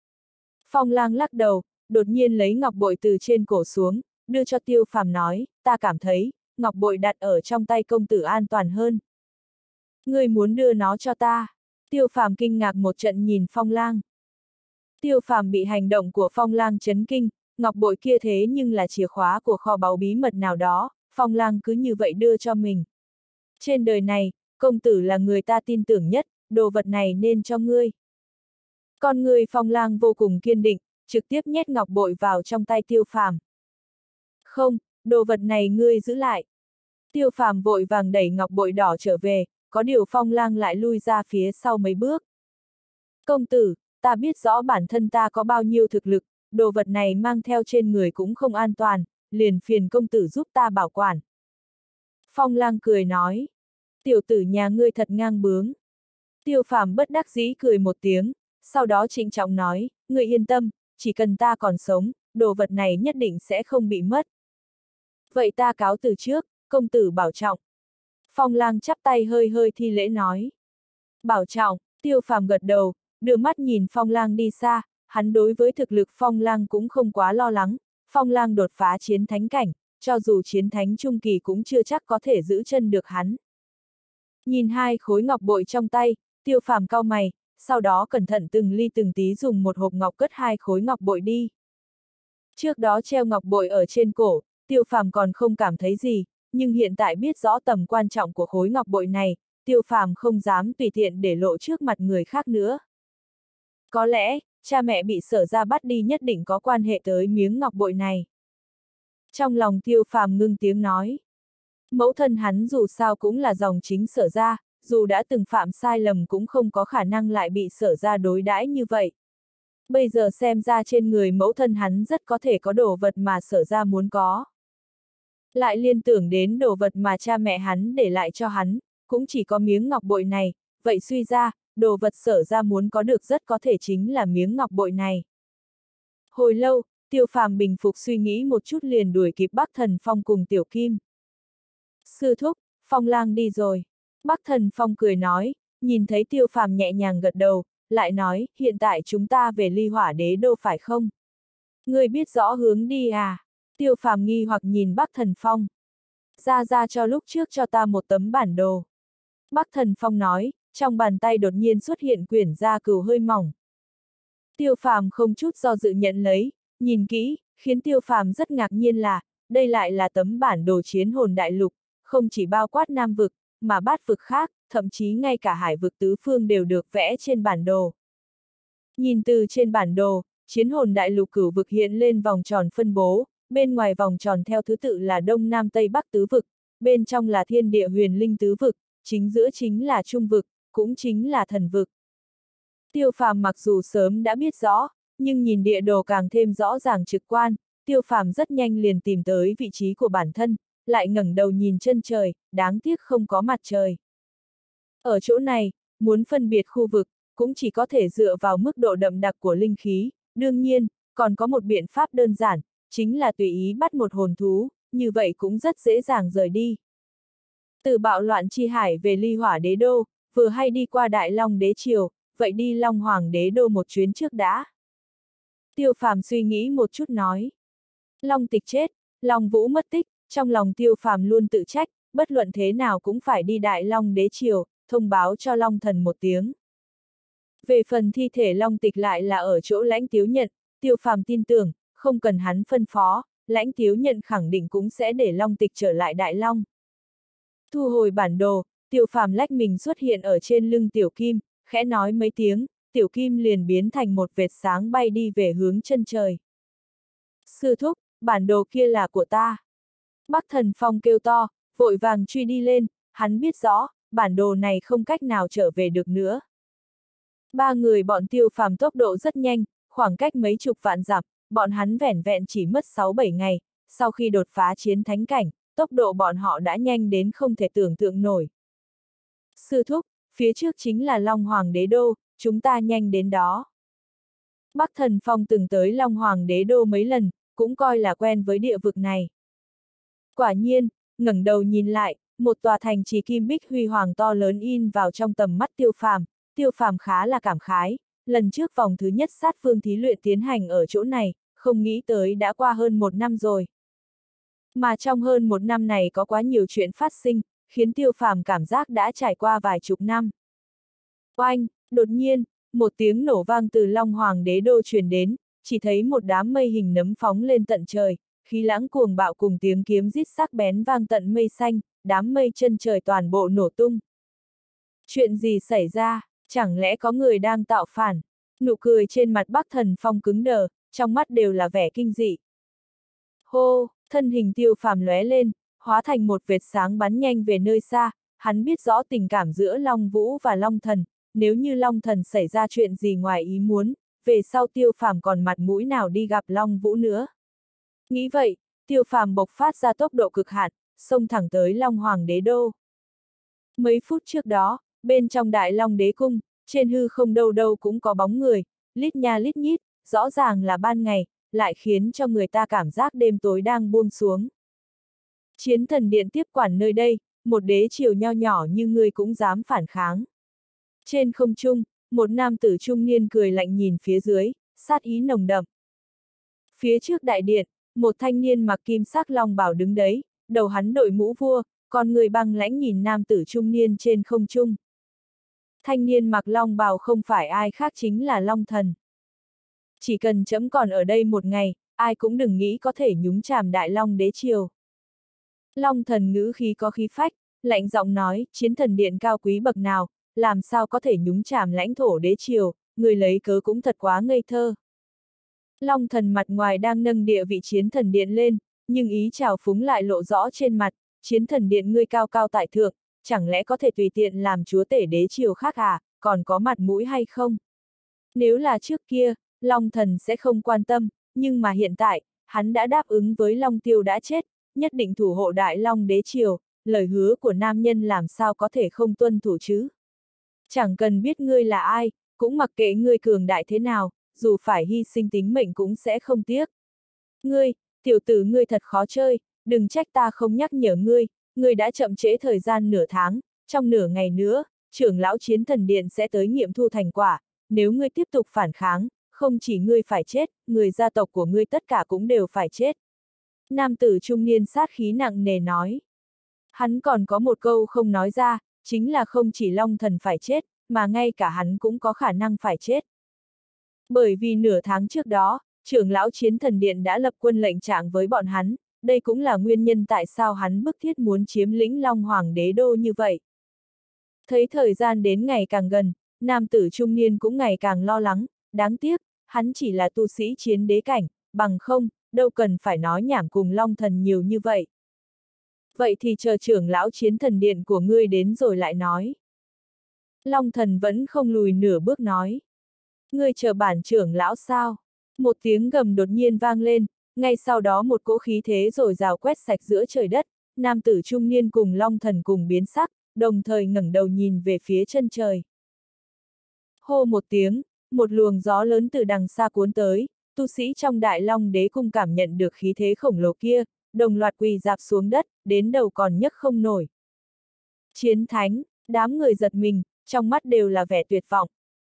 Phong Lang lắc đầu, đột nhiên lấy ngọc bội từ trên cổ xuống, đưa cho Tiêu Phàm nói, ta cảm thấy, ngọc bội đặt ở trong tay công tử an toàn hơn. Ngươi muốn đưa nó cho ta? Tiêu Phàm kinh ngạc một trận nhìn Phong Lang. Tiêu Phàm bị hành động của Phong Lang chấn kinh, ngọc bội kia thế nhưng là chìa khóa của kho báu bí mật nào đó, Phong Lang cứ như vậy đưa cho mình. Trên đời này, công tử là người ta tin tưởng nhất, đồ vật này nên cho ngươi. Con người Phong Lang vô cùng kiên định, trực tiếp nhét ngọc bội vào trong tay Tiêu Phàm. Không, đồ vật này ngươi giữ lại. Tiêu Phàm vội vàng đẩy ngọc bội đỏ trở về, có điều Phong Lang lại lui ra phía sau mấy bước. Công tử, ta biết rõ bản thân ta có bao nhiêu thực lực, đồ vật này mang theo trên người cũng không an toàn, liền phiền công tử giúp ta bảo quản. Phong Lang cười nói. Tiểu tử nhà ngươi thật ngang bướng. Tiêu Phàm bất đắc dĩ cười một tiếng, sau đó trịnh trọng nói, ngươi yên tâm, chỉ cần ta còn sống, đồ vật này nhất định sẽ không bị mất. Vậy ta cáo từ trước, công tử bảo trọng. Phong Lang chắp tay hơi hơi thi lễ nói. Bảo trọng, Tiêu Phàm gật đầu, đưa mắt nhìn Phong Lang đi xa, hắn đối với thực lực Phong Lang cũng không quá lo lắng, Phong Lang đột phá chiến thánh cảnh, cho dù chiến thánh trung kỳ cũng chưa chắc có thể giữ chân được hắn. Nhìn hai khối ngọc bội trong tay, Tiêu Phàm cau mày, sau đó cẩn thận từng ly từng tí dùng một hộp ngọc cất hai khối ngọc bội đi. Trước đó treo ngọc bội ở trên cổ, Tiêu Phàm còn không cảm thấy gì, nhưng hiện tại biết rõ tầm quan trọng của khối ngọc bội này, Tiêu Phàm không dám tùy tiện để lộ trước mặt người khác nữa. Có lẽ, cha mẹ bị Sở gia bắt đi nhất định có quan hệ tới miếng ngọc bội này. Trong lòng Tiêu Phàm ngưng tiếng nói. Mẫu thân hắn dù sao cũng là dòng chính Sở gia, dù đã từng phạm sai lầm cũng không có khả năng lại bị Sở gia đối đãi như vậy. Bây giờ xem ra trên người mẫu thân hắn rất có thể có đồ vật mà Sở gia muốn có. Lại liên tưởng đến đồ vật mà cha mẹ hắn để lại cho hắn, cũng chỉ có miếng ngọc bội này, vậy suy ra, đồ vật Sở gia muốn có được rất có thể chính là miếng ngọc bội này. Hồi lâu, Tiêu Phàm bình phục suy nghĩ một chút liền đuổi kịp Bắc Thần Phong cùng Tiểu Kim. Sư thúc, Phong Lang đi rồi. Bắc Thần Phong cười nói, nhìn thấy Tiêu Phàm nhẹ nhàng gật đầu, lại nói, hiện tại chúng ta về Ly Hỏa Đế Đô phải không? Ngươi biết rõ hướng đi à? Tiêu Phàm nghi hoặc nhìn Bắc Thần Phong. Ra ra cho lúc trước cho ta một tấm bản đồ. Bắc Thần Phong nói, trong bàn tay đột nhiên xuất hiện quyển gia cừu hơi mỏng. Tiêu Phàm không chút do dự nhận lấy, nhìn kỹ, khiến Tiêu Phàm rất ngạc nhiên là, đây lại là tấm bản đồ chiến hồn đại lục, không chỉ bao quát Nam vực, mà bát vực khác, thậm chí ngay cả hải vực tứ phương đều được vẽ trên bản đồ. Nhìn từ trên bản đồ, chiến hồn đại lục cửu vực hiện lên vòng tròn phân bố, bên ngoài vòng tròn theo thứ tự là Đông Nam Tây Bắc tứ vực, bên trong là thiên địa huyền linh tứ vực, chính giữa chính là trung vực, cũng chính là thần vực. Tiêu Phàm mặc dù sớm đã biết rõ, nhưng nhìn địa đồ càng thêm rõ ràng trực quan, Tiêu Phàm rất nhanh liền tìm tới vị trí của bản thân, lại ngẩng đầu nhìn chân trời, đáng tiếc không có mặt trời. Ở chỗ này, muốn phân biệt khu vực, cũng chỉ có thể dựa vào mức độ đậm đặc của linh khí, đương nhiên, còn có một biện pháp đơn giản, chính là tùy ý bắt một hồn thú, như vậy cũng rất dễ dàng rời đi. Từ bạo loạn chi hải về Ly Hỏa Đế Đô, vừa hay đi qua Đại Long Đế Triều, vậy đi Long Hoàng Đế Đô một chuyến trước đã. Tiêu Phàm suy nghĩ một chút nói. Long Tịch chết, Long Vũ mất tích, trong lòng Tiêu Phàm luôn tự trách, bất luận thế nào cũng phải đi Đại Long Đế Triều, thông báo cho Long Thần một tiếng. Về phần thi thể Long Tịch lại là ở chỗ Lãnh Tiếu Nhận, Tiêu Phàm tin tưởng, không cần hắn phân phó, Lãnh Tiếu Nhận khẳng định cũng sẽ để Long Tịch trở lại Đại Long. Thu hồi bản đồ, Tiêu Phàm lách mình xuất hiện ở trên lưng Tiểu Kim, khẽ nói mấy tiếng, Tiểu Kim liền biến thành một vệt sáng bay đi về hướng chân trời. Sư thúc, bản đồ kia là của ta. Bắc Thần Phong kêu to, vội vàng truy đi lên, hắn biết rõ, bản đồ này không cách nào trở về được nữa. Ba người bọn Tiêu Phàm tốc độ rất nhanh, khoảng cách mấy chục vạn dặm, bọn hắn vẻn vẹn chỉ mất sáu bảy ngày, sau khi đột phá chiến thánh cảnh, tốc độ bọn họ đã nhanh đến không thể tưởng tượng nổi. Sư thúc, phía trước chính là Long Hoàng Đế Đô, chúng ta nhanh đến đó. Bắc Thần Phong từng tới Long Hoàng Đế Đô mấy lần, cũng coi là quen với địa vực này. Quả nhiên, ngẩng đầu nhìn lại, một tòa thành trì kim bích huy hoàng to lớn in vào trong tầm mắt Tiêu Phàm. Tiêu Phàm khá là cảm khái, lần trước vòng thứ nhất sát phương thí luyện tiến hành ở chỗ này, không nghĩ tới đã qua hơn một năm rồi. Mà trong hơn một năm này có quá nhiều chuyện phát sinh, khiến Tiêu Phàm cảm giác đã trải qua vài chục năm. Oanh, đột nhiên, một tiếng nổ vang từ Long Hoàng Đế Đô truyền đến, chỉ thấy một đám mây hình nấm phóng lên tận trời, khí lãng cuồng bạo cùng tiếng kiếm rít sắc bén vang tận mây xanh, đám mây chân trời toàn bộ nổ tung. Chuyện gì xảy ra, chẳng lẽ có người đang tạo phản? Nụ cười trên mặt Bắc Thần Phong cứng đờ, trong mắt đều là vẻ kinh dị. Hô, thân hình Tiêu Phàm lóe lên, hóa thành một vệt sáng bắn nhanh về nơi xa, hắn biết rõ tình cảm giữa Long Vũ và Long Thần, nếu như Long Thần xảy ra chuyện gì ngoài ý muốn, về sau Tiêu Phàm còn mặt mũi nào đi gặp Long Vũ nữa. Nghĩ vậy, Tiêu Phàm bộc phát ra tốc độ cực hạn, xông thẳng tới Long Hoàng đế đô. Mấy phút trước đó, bên trong Đại Long đế cung, trên hư không đâu đâu cũng có bóng người, lít nha lít nhít, rõ ràng là ban ngày, lại khiến cho người ta cảm giác đêm tối đang buông xuống. Chiến thần điện tiếp quản nơi đây, một đế triều nho nhỏ như ngươi cũng dám phản kháng. Trên không trung, một nam tử trung niên cười lạnh nhìn phía dưới, sát ý nồng đậm. Phía trước đại điện, một thanh niên mặc kim sắc long bào đứng đấy, đầu hắn đội mũ vua, còn người băng lãnh nhìn nam tử trung niên trên không trung. Thanh niên mặc long bào không phải ai khác chính là Long Thần. Chỉ cần trẫm còn ở đây một ngày, ai cũng đừng nghĩ có thể nhúng chàm Đại Long đế triều. Long Thần ngữ khí có khí phách, lạnh giọng nói, chiến thần điện cao quý bậc nào, làm sao có thể nhúng chàm lãnh thổ đế triều, người lấy cớ cũng thật quá ngây thơ. Long Thần mặt ngoài đang nâng địa vị chiến thần điện lên, nhưng ý trào phúng lại lộ rõ trên mặt, chiến thần điện ngươi cao cao tại thượng, chẳng lẽ có thể tùy tiện làm chúa tể đế triều khác à, còn có mặt mũi hay không? Nếu là trước kia, Long Thần sẽ không quan tâm, nhưng mà hiện tại, hắn đã đáp ứng với Long Tiêu đã chết, nhất định thủ hộ Đại Long đế triều, lời hứa của nam nhân làm sao có thể không tuân thủ chứ? Chẳng cần biết ngươi là ai, cũng mặc kệ ngươi cường đại thế nào, dù phải hy sinh tính mệnh cũng sẽ không tiếc. Ngươi, tiểu tử ngươi thật khó chơi, đừng trách ta không nhắc nhở ngươi, ngươi đã chậm trễ thời gian nửa tháng, trong nửa ngày nữa, trưởng lão chiến thần điện sẽ tới nghiệm thu thành quả, nếu ngươi tiếp tục phản kháng, không chỉ ngươi phải chết, người gia tộc của ngươi tất cả cũng đều phải chết. Nam tử trung niên sát khí nặng nề nói. Hắn còn có một câu không nói ra, chính là không chỉ Long Thần phải chết, mà ngay cả hắn cũng có khả năng phải chết. Bởi vì nửa tháng trước đó, trưởng lão chiến thần điện đã lập quân lệnh trạng với bọn hắn, đây cũng là nguyên nhân tại sao hắn bức thiết muốn chiếm lĩnh Long Hoàng đế đô như vậy. Thấy thời gian đến ngày càng gần, nam tử trung niên cũng ngày càng lo lắng, đáng tiếc, hắn chỉ là tu sĩ chiến đế cảnh, bằng không, đâu cần phải nói nhảm cùng Long Thần nhiều như vậy. Vậy thì chờ trưởng lão chiến thần điện của ngươi đến rồi lại nói. Long Thần vẫn không lùi nửa bước nói. Ngươi chờ bản trưởng lão sao? Một tiếng gầm đột nhiên vang lên, ngay sau đó một cỗ khí thế rồi rào quét sạch giữa trời đất, nam tử trung niên cùng Long Thần cùng biến sắc, đồng thời ngẩng đầu nhìn về phía chân trời. Hô một tiếng, một luồng gió lớn từ đằng xa cuốn tới, tu sĩ trong Đại Long đế cung cảm nhận được khí thế khổng lồ kia, đồng loạt quỳ rạp xuống đất, đến đầu còn nhấc không nổi. Chiến thánh, đám người giật mình, trong mắt đều là vẻ tuyệt vọng.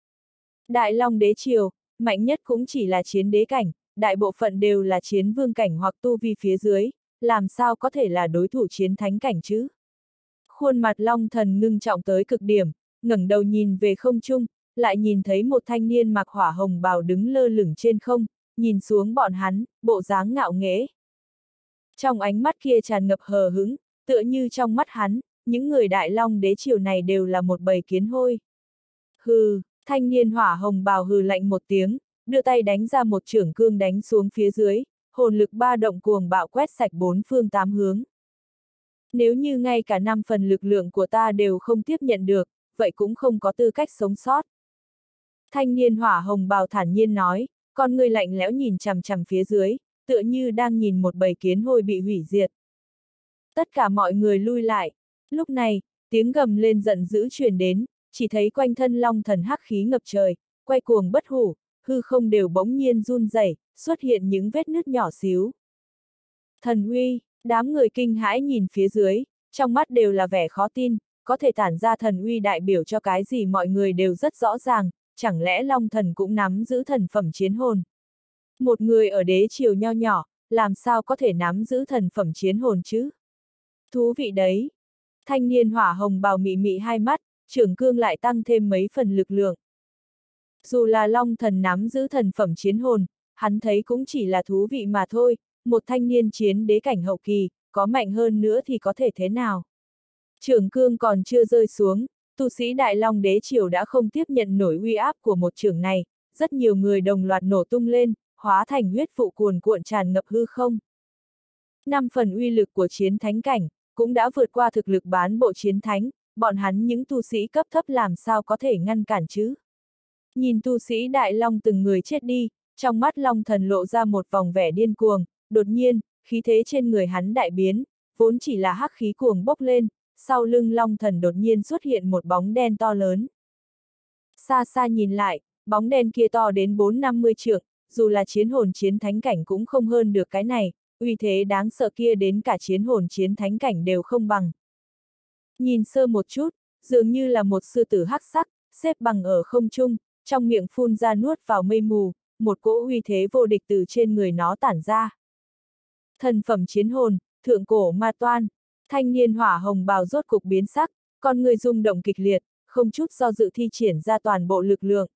Đại Long đế triều, mạnh nhất cũng chỉ là chiến đế cảnh, đại bộ phận đều là chiến vương cảnh hoặc tu vi phía dưới, làm sao có thể là đối thủ chiến thánh cảnh chứ? Khuôn mặt Long Thần ngưng trọng tới cực điểm, ngẩng đầu nhìn về không trung, lại nhìn thấy một thanh niên mặc hỏa hồng bào đứng lơ lửng trên không, nhìn xuống bọn hắn, bộ dáng ngạo nghễ. Trong ánh mắt kia tràn ngập hờ hững, tựa như trong mắt hắn, những người Đại Long đế triều này đều là một bầy kiến hôi. Hừ, thanh niên hỏa hồng bào hừ lạnh một tiếng, đưa tay đánh ra một chưởng cương đánh xuống phía dưới, hồn lực ba động cuồng bạo quét sạch bốn phương tám hướng. Nếu như ngay cả năm phần lực lượng của ta đều không tiếp nhận được, vậy cũng không có tư cách sống sót. Thanh niên hỏa hồng bào thản nhiên nói, con người lạnh lẽo nhìn chằm chằm phía dưới, tựa như đang nhìn một bầy kiến hôi bị hủy diệt. Tất cả mọi người lui lại. Lúc này, tiếng gầm lên giận dữ truyền đến, chỉ thấy quanh thân Long Thần hắc khí ngập trời, quay cuồng bất hủ, hư không đều bỗng nhiên run rẩy, xuất hiện những vết nứt nhỏ xíu. Thần uy, đám người kinh hãi nhìn phía dưới, trong mắt đều là vẻ khó tin, có thể tản ra thần uy đại biểu cho cái gì mọi người đều rất rõ ràng, chẳng lẽ Long Thần cũng nắm giữ thần phẩm chiến hồn. Một người ở đế triều nho nhỏ, làm sao có thể nắm giữ thần phẩm chiến hồn chứ? Thú vị đấy. Thanh niên hỏa hồng bào mị mị hai mắt, trưởng cương lại tăng thêm mấy phần lực lượng. Dù là Long Thần nắm giữ thần phẩm chiến hồn, hắn thấy cũng chỉ là thú vị mà thôi, một thanh niên chiến đế cảnh hậu kỳ, có mạnh hơn nữa thì có thể thế nào? Trưởng cương còn chưa rơi xuống, tu sĩ Đại Long đế triều đã không tiếp nhận nổi uy áp của một trưởng này, rất nhiều người đồng loạt nổ tung lên, hóa thành huyết vụ cuồn cuộn tràn ngập hư không. Năm phần uy lực của chiến thánh cảnh, cũng đã vượt qua thực lực bán bộ chiến thánh, bọn hắn những tu sĩ cấp thấp làm sao có thể ngăn cản chứ? Nhìn tu sĩ Đại Long từng người chết đi, trong mắt Long Thần lộ ra một vòng vẻ điên cuồng, đột nhiên, khí thế trên người hắn đại biến, vốn chỉ là hắc khí cuồng bốc lên, sau lưng Long Thần đột nhiên xuất hiện một bóng đen to lớn. Xa xa nhìn lại, bóng đen kia to đến bốn năm mươi trượng, dù là chiến hồn chiến thánh cảnh cũng không hơn được cái này, uy thế đáng sợ kia đến cả chiến hồn chiến thánh cảnh đều không bằng. Nhìn sơ một chút, dường như là một sư tử hắc sắc, xếp bằng ở không trung, trong miệng phun ra nuốt vào mây mù, một cỗ uy thế vô địch từ trên người nó tản ra. Thần phẩm chiến hồn, thượng cổ ma toan, thanh niên hỏa hồng bào rốt cục biến sắc, con người rung động kịch liệt, không chút do dự thi triển ra toàn bộ lực lượng.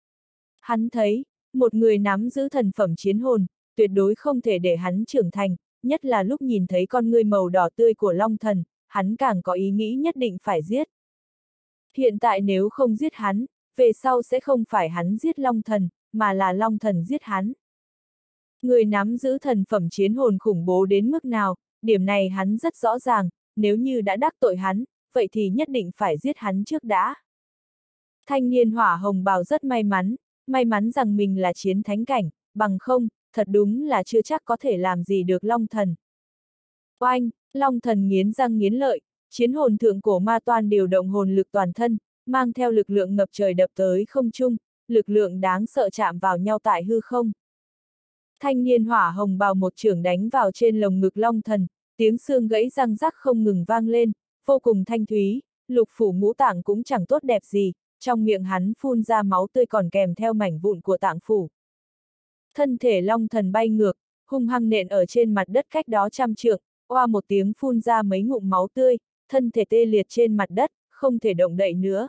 Hắn thấy, một người nắm giữ thần phẩm chiến hồn, tuyệt đối không thể để hắn trưởng thành, nhất là lúc nhìn thấy con ngươi màu đỏ tươi của Long Thần, hắn càng có ý nghĩ nhất định phải giết. Hiện tại nếu không giết hắn, về sau sẽ không phải hắn giết Long Thần, mà là Long Thần giết hắn. Người nắm giữ thần phẩm chiến hồn khủng bố đến mức nào, điểm này hắn rất rõ ràng, nếu như đã đắc tội hắn, vậy thì nhất định phải giết hắn trước đã. Thanh niên hỏa hồng bào rất may mắn, may mắn rằng mình là chiến thánh cảnh, bằng không, thật đúng là chưa chắc có thể làm gì được Long Thần. Oanh, Long Thần nghiến răng nghiến lợi, chiến hồn thượng cổ ma toan điều động hồn lực toàn thân, mang theo lực lượng ngập trời đập tới không trung, lực lượng đáng sợ chạm vào nhau tại hư không. Thanh niên hỏa hồng bào một chưởng đánh vào trên lồng ngực Long Thần, tiếng xương gãy răng rắc không ngừng vang lên, vô cùng thanh thúy, lục phủ ngũ tạng cũng chẳng tốt đẹp gì, trong miệng hắn phun ra máu tươi còn kèm theo mảnh vụn của tạng phủ. Thân thể Long Thần bay ngược, hung hăng nện ở trên mặt đất cách đó trăm trượng, oa một tiếng phun ra mấy ngụm máu tươi, thân thể tê liệt trên mặt đất, không thể động đậy nữa.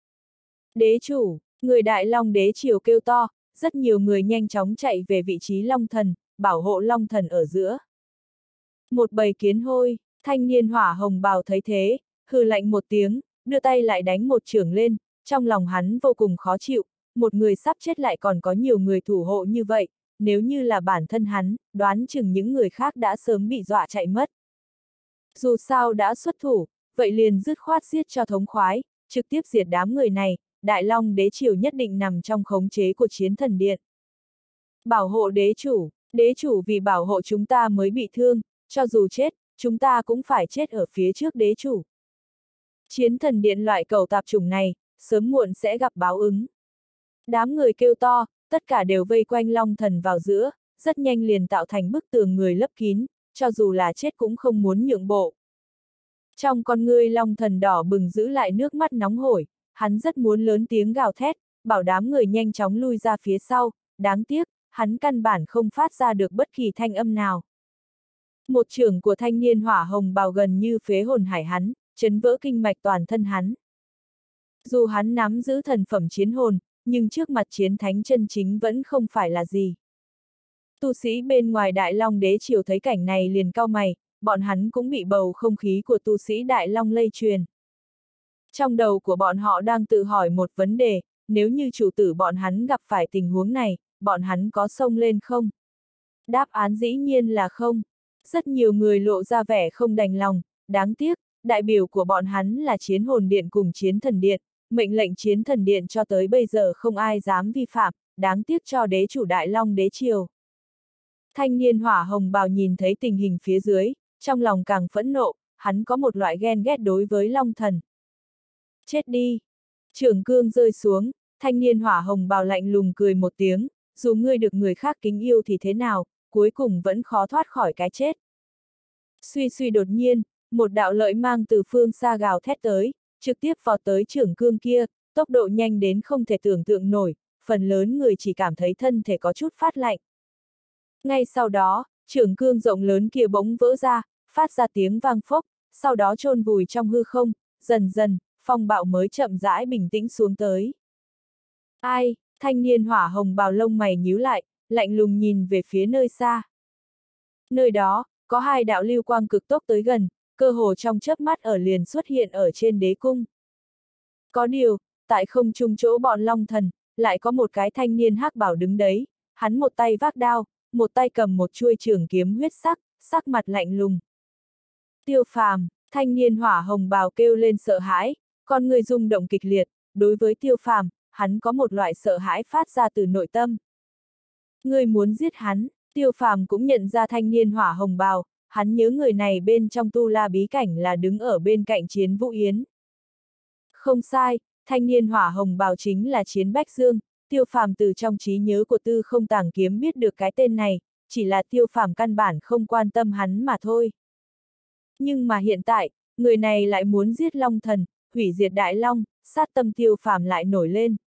Đế chủ, người Đại Long đế triều kêu to, rất nhiều người nhanh chóng chạy về vị trí Long Thần, bảo hộ Long Thần ở giữa. Một bầy kiến hôi, thanh niên hỏa hồng bào thấy thế, hừ lạnh một tiếng, đưa tay lại đánh một chưởng lên, trong lòng hắn vô cùng khó chịu, một người sắp chết lại còn có nhiều người thủ hộ như vậy, nếu như là bản thân hắn, đoán chừng những người khác đã sớm bị dọa chạy mất. Dù sao đã xuất thủ, vậy liền dứt khoát giết cho thống khoái, trực tiếp diệt đám người này, Đại Long đế triều nhất định nằm trong khống chế của Chiến Thần Điện. Bảo hộ đế chủ, đế chủ vì bảo hộ chúng ta mới bị thương, cho dù chết, chúng ta cũng phải chết ở phía trước đế chủ. Chiến Thần Điện loại cầu tạp chủng này, sớm muộn sẽ gặp báo ứng. Đám người kêu to, tất cả đều vây quanh Long Thần vào giữa, rất nhanh liền tạo thành bức tường người lấp kín, cho dù là chết cũng không muốn nhượng bộ. Trong con ngươi Long Thần đỏ bừng giữ lại nước mắt nóng hổi, hắn rất muốn lớn tiếng gào thét, bảo đám người nhanh chóng lui ra phía sau, đáng tiếc, hắn căn bản không phát ra được bất kỳ thanh âm nào. Một chưởng của thanh niên hỏa hồng bào gần như phế hồn hải hắn, chấn vỡ kinh mạch toàn thân hắn. Dù hắn nắm giữ thần phẩm chiến hồn, nhưng trước mặt chiến thánh chân chính vẫn không phải là gì. Tu sĩ bên ngoài Đại Long đế triều thấy cảnh này liền cau mày, bọn hắn cũng bị bầu không khí của tu sĩ Đại Long lây truyền. Trong đầu của bọn họ đang tự hỏi một vấn đề, nếu như chủ tử bọn hắn gặp phải tình huống này, bọn hắn có xông lên không? Đáp án dĩ nhiên là không. Rất nhiều người lộ ra vẻ không đành lòng, đáng tiếc, đại biểu của bọn hắn là Chiến Hồn Điện cùng Chiến Thần Điện, mệnh lệnh Chiến Thần Điện cho tới bây giờ không ai dám vi phạm, đáng tiếc cho đế chủ Đại Long đế triều. Thanh niên hỏa hồng bào nhìn thấy tình hình phía dưới, trong lòng càng phẫn nộ, hắn có một loại ghen ghét đối với Long Thần. Chết đi! Trưởng cương rơi xuống, thanh niên hỏa hồng bào lạnh lùng cười một tiếng, dù ngươi được người khác kính yêu thì thế nào, cuối cùng vẫn khó thoát khỏi cái chết. Suy suy đột nhiên, một đạo lợi mang từ phương xa gào thét tới, trực tiếp vọt tới trưởng cương kia, tốc độ nhanh đến không thể tưởng tượng nổi, phần lớn người chỉ cảm thấy thân thể có chút phát lạnh. Ngay sau đó, trưởng cương rộng lớn kia bỗng vỡ ra, phát ra tiếng vang phốc, sau đó chôn vùi trong hư không, dần dần, phong bạo mới chậm rãi bình tĩnh xuống tới. Ai, thanh niên hỏa hồng bào lông mày nhíu lại, lạnh lùng nhìn về phía nơi xa. Nơi đó, có hai đạo lưu quang cực tốc tới gần, cơ hồ trong chớp mắt ở liền xuất hiện ở trên đế cung. Có điều, tại không trung chỗ bọn Long Thần, lại có một cái thanh niên hắc bảo đứng đấy, hắn một tay vác đao, một tay cầm một chuôi trường kiếm huyết sắc, sắc mặt lạnh lùng. Tiêu Phàm, thanh niên hỏa hồng bào kêu lên sợ hãi, con người rung động kịch liệt, đối với Tiêu Phàm, hắn có một loại sợ hãi phát ra từ nội tâm. Ngươi muốn giết hắn, Tiêu Phàm cũng nhận ra thanh niên hỏa hồng bào, hắn nhớ người này bên trong tu la bí cảnh là đứng ở bên cạnh Chiến Vũ Yến. Không sai, thanh niên hỏa hồng bào chính là Chiến Bách Dương. Tiêu Phàm từ trong trí nhớ của Tư Không Tàng Kiếm biết được cái tên này, chỉ là Tiêu Phàm căn bản không quan tâm hắn mà thôi. Nhưng mà hiện tại, người này lại muốn giết Long Thần, hủy diệt Đại Long, sát tâm Tiêu Phàm lại nổi lên.